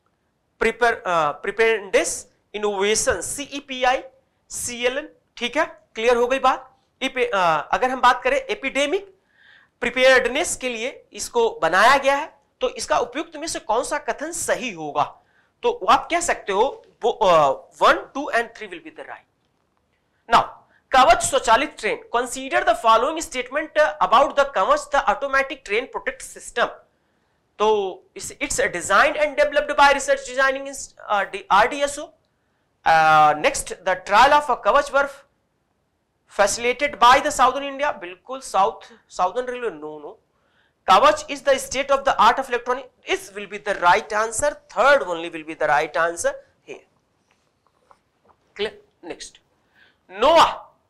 preparedness innovation CEPI CLN. ठीक है, clear हो गई बात. अगर हम बात करें epidemic preparedness के लिए इसको बनाया गया है, तो इसका उपयुक्त में से कौन सा कथन सही होगा? तो आप कह सकते हो 1 2 and 3 will be the right. Now Kavach स्वचालित train. Consider the following statement about the Kavach the automatic train protect system. तो it's designed and developed by research designing RDSO. Next, the trial of a Kavach were facilitated by the Southern India. बिल्कुल Southern Railway. No. कवच is the state of the art of electronic. This will be the right answer. Third only will be the right answer here. Clear? Next. नोआ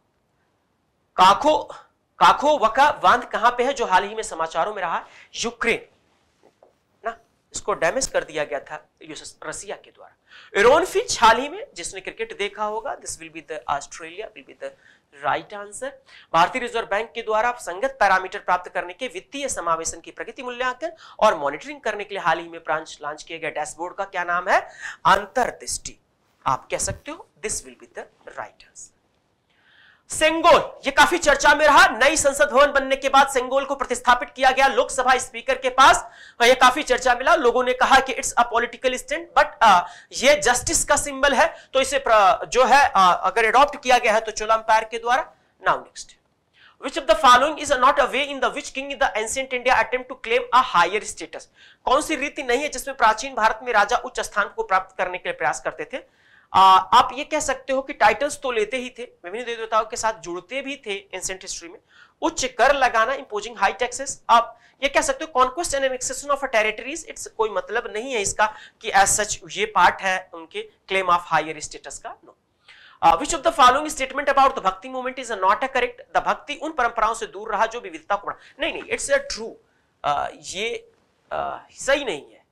काखोवका बांध कहां पे है जो हाल ही में समाचारों में रहा? यूक्रेन ना, इसको डैमेज कर दिया गया था रसिया के द्वारा। एरोन फिच हाल ही में जिसने क्रिकेट देखा होगा, this will be the Australia will be the right answer. भारतीय रिजर्व बैंक के द्वारा संगत पैरामीटर प्राप्त करने के वित्तीय समावेशन की प्रगति मूल्यांकन और मॉनिटरिंग करने के लिए हाल ही में लॉन्च किए गए डैशबोर्ड का क्या नाम है? अंतर्दृष्टि आप कह सकते हो। This will be the right answer. Sengol, ये काफी चर्चा में रहा। नई संसद भवन बनने के बाद सेंगोल को प्रतिस्थापित किया गया लोकसभा स्पीकर के पास। ये काफी चर्चा मिला, लोगों ने कहा कि it's a political stand, but ये जस्टिस का सिंबल है, तो इसे जो है अगर अडॉप्ट किया गया है तो चोला एम्पायर के द्वारा। Now next, which of the following is not a way in the which king in the ancient India attempt to claim a higher status? कौन सी रीति नहीं है जिसमें प्राचीन भारत में राजा उच्च स्थान को प्राप्त करने के लिए प्रयास करते थे? आप ये कह सकते हो कि टाइटल्स तो लेते ही थे, विभिन्न देवताओं के साथ जुड़ते भी थे एंशिएंट हिस्ट्री में। उच्च कर लगाना, इंपोजिंग हाई टैक्सेस, आप ये कह सकते हो conquest and annexation of a territories. It's कोई मतलब नहीं है इसका कि एज सच ये पार्ट है उनके क्लेम ऑफ हायर स्टेटस का। No. Which of the following statement about the Bhakti movement is not a correct? The Bhakti उन परंपराओं से दूर रहा जो विविधता को बढ़ा। नहीं, इट्स अ ट्रू, ये सही नहीं है।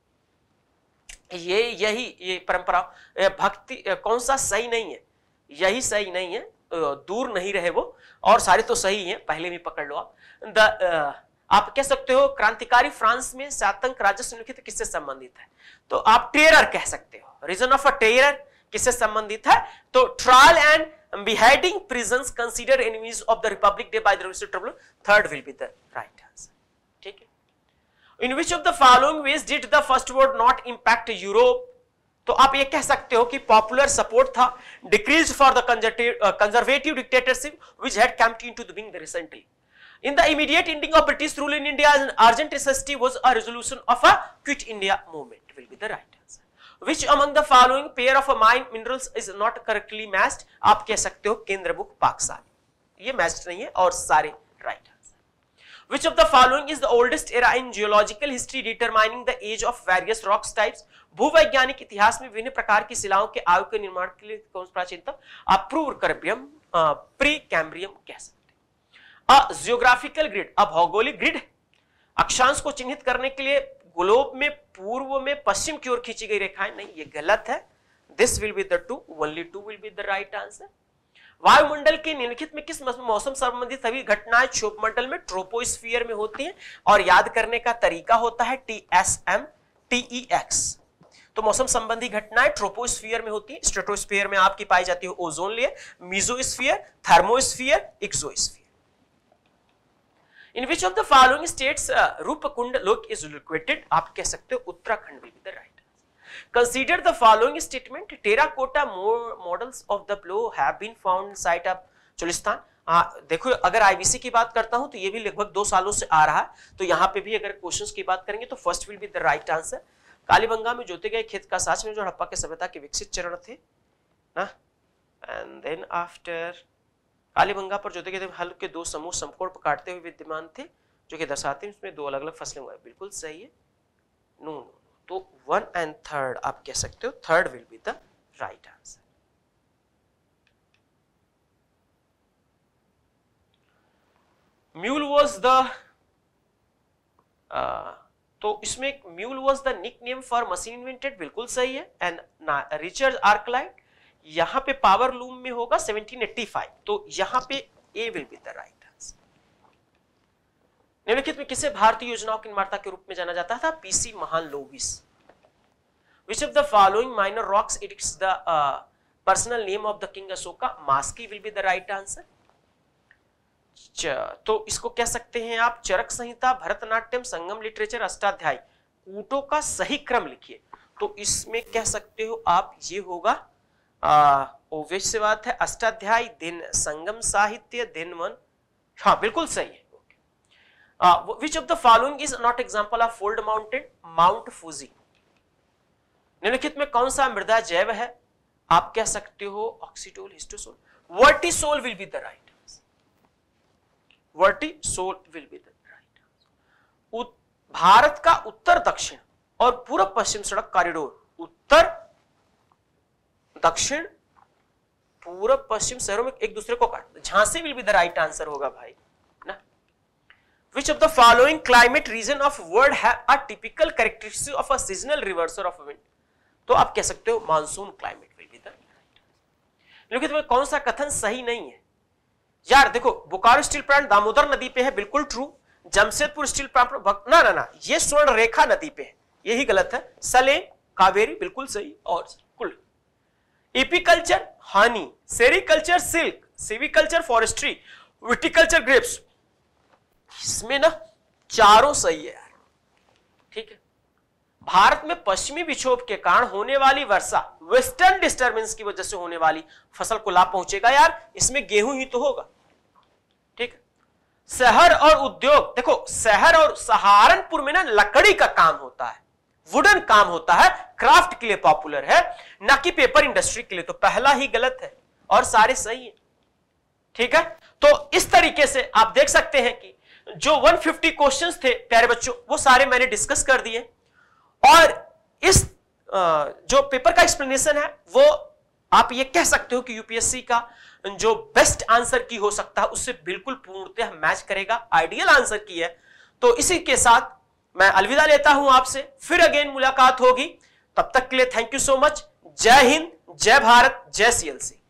ये परंपरा भक्ति कौन सा सही नहीं है? यही सही नहीं है, दूर नहीं रहे वो, और सारे तो सही हैं, पहले भी पकड़ लो आप। आप कह सकते हो क्रांतिकारी फ्रांस में सातंक राजस्व निम्नलिखित किससे संबंधित है? तो आप टेरर कह सकते हो। रीजन ऑफ अ टेरर किससे संबंधित है? तो trial and beheading prisons consider enemies of the republic day by the revolutionary tribunal. Third will be the right answer. ठीक है। In which of the following ways did the first world not impact Europe? तो आप ये कह सकते हो कि popular support था, decreased for the conservative dictatorship which had come into the being recently. In the immediate ending of British rule in India, an urgent necessity was a resolution of a Quit India movement. Will be the right answer. Which among the following pair of mine minerals is not correctly matched? आप कह सकते हो केंद्रबुक पाकसाल, ये matched नहीं है और सारे right. Which of the following is the oldest era in geological history determining the age of various rocks types? भूवैज्ञानिक इतिहास में विभिन्न प्रकार की शिलाओं के आयु के निर्माण के लिए कौन सा प्राचीनतम? आप प्री-कैम्ब्रियम कह सकते हैं। जियोग्राफिकल ग्रिड, अब भौगोलिक ग्रिड, अक्षांश को चिन्हित करने के लिए ग्लोब में पूर्व में पश्चिम की ओर खींची गई रेखाएं, नहीं, ये गलत है। This will be the two, only two will be the right answer. वायुमंडल के निम्नलिखित में किस मौसम संबंधी सभी घटनाएं क्षोभमंडल में ट्रोपोस्फियर में होती हैं? और याद करने का तरीका होता है TSM TEX। तो मौसम संबंधी घटनाएं ट्रोपोस्फियर में होती है। स्ट्रेटोस्फियर में आपकी पाई जाती है ozone layer, mesosphere, thermosphere, exosphere. In which of the following states Roopkund lake is located? आप कह सकते हो Uttarakhand will be the right. Consider the following statement. Terracotta models of the blow have been found in site of Cholistan. देखो, अगर IBC की बात करता हूं तो ये भी लगभग 2 सालों से आ रहा है, तो यहाँ पे भी अगर क्वेश्चंस की बात करेंगे तो first will be the right answer. Kalibangan में जोते गए खेत का साच में जो हड़प्पा के सभ्यता के विकसित चरण थे ना, एंड देन आफ्टर कालीबंगा पर जोते गए हल के 2 समूह समकोण पर काटते हुए विद्यमान थे जो कि दर्शाते हैं इसमें 2 अलग अलग फसलें हुआ। बिल्कुल सही है। नो, तो 1 and 3 आप कह सकते हो। Third will be the right answer. Mule was the तो इसमें mule was the nickname for machine invented, बिल्कुल सही है। एंड रिचर्ड आर्कलाइट, यहां पे पावर लूम में होगा 1785, तो यहां पे A will be the right answer. निम्नलिखित में किसे भारतीय योजनाओं के निर्माता के रूप में जाना जाता था? PC Mahalanobis. Which of the following minor rocks depicts the personal name of the king Ashoka? Maski will be the right answer. तो इसको कह सकते हैं आप चरक संहिता, भरतनाट्यम, संगम लिटरेचर, अष्टाध्यायी। कूटों का सही क्रम लिखिए, तो इसमें कह सकते हो आप ये होगा ओवेश से बात है, अष्टाध्यायी, दिन संगम साहित्य, दिन वन। हाँ, बिल्कुल सही है। Which of the following is not example of fold mountain? Mount Fuji। निम्नलिखित में कौन सा मृदा जैव है? आप कह सकते हो oxisol, histosol. Vertisol will be the right answer. Vertisol will be the right answer. भारत का उत्तर दक्षिण और पूर्व पश्चिम सड़क कॉरिडोर, उत्तर दक्षिण पूर्व पश्चिम शहरों में एक दूसरे को काट, Jhansi will be the right answer होगा भाई ना। Which of the following climate region of world have a typical characteristic of a seasonal reversal of wind? तो आप कह सकते हो monsoon climate will be the right. लेकिन तुम्हें कौन सा कथन सही नहीं है यार? देखो बोकारो स्टील प्लांट दामोदर नदी पे है, बिल्कुल ट्रू। जमशेदपुर स्टील प्लांट ना ना ना, ये स्वर्ण रेखा नदी पे है, यही गलत है। सलेम कावेरी बिल्कुल सही। और कुल apiculture honey, sericulture silk, silviculture forestry, viticulture grapes, इसमें ना चारों सही है यार, ठीक है। भारत में पश्चिमी विक्षोभ के कारण होने वाली वर्षा, वेस्टर्न डिस्टर्बेंस की वजह से होने वाली फसल को लाभ पहुंचेगा यार, इसमें गेहूं ही तो होगा, ठीक है। शहर और उद्योग, देखो शहर और सहारनपुर में ना लकड़ी का काम होता है, वुडन काम होता है, क्राफ्ट के लिए पॉपुलर है, ना कि पेपर इंडस्ट्री के लिए। तो पहला ही गलत है और सारे सही है, ठीक है। तो इस तरीके से आप देख सकते हैं कि जो 150 क्वेश्चंस थे प्यारे बच्चों, वो सारे मैंने डिस्कस कर दिए। और इस जो पेपर का एक्सप्लेनेशन है वो आप ये कह सकते हो कि यूपीएससी का जो बेस्ट आंसर की हो सकता है उससे बिल्कुल पूर्णतः मैच करेगा, आइडियल आंसर की है। तो इसी के साथ मैं अलविदा लेता हूं आपसे, फिर अगेन मुलाकात होगी। तब तक के लिए थैंक यू सो मच। जय हिंद, जय भारत, जय सीएलसी।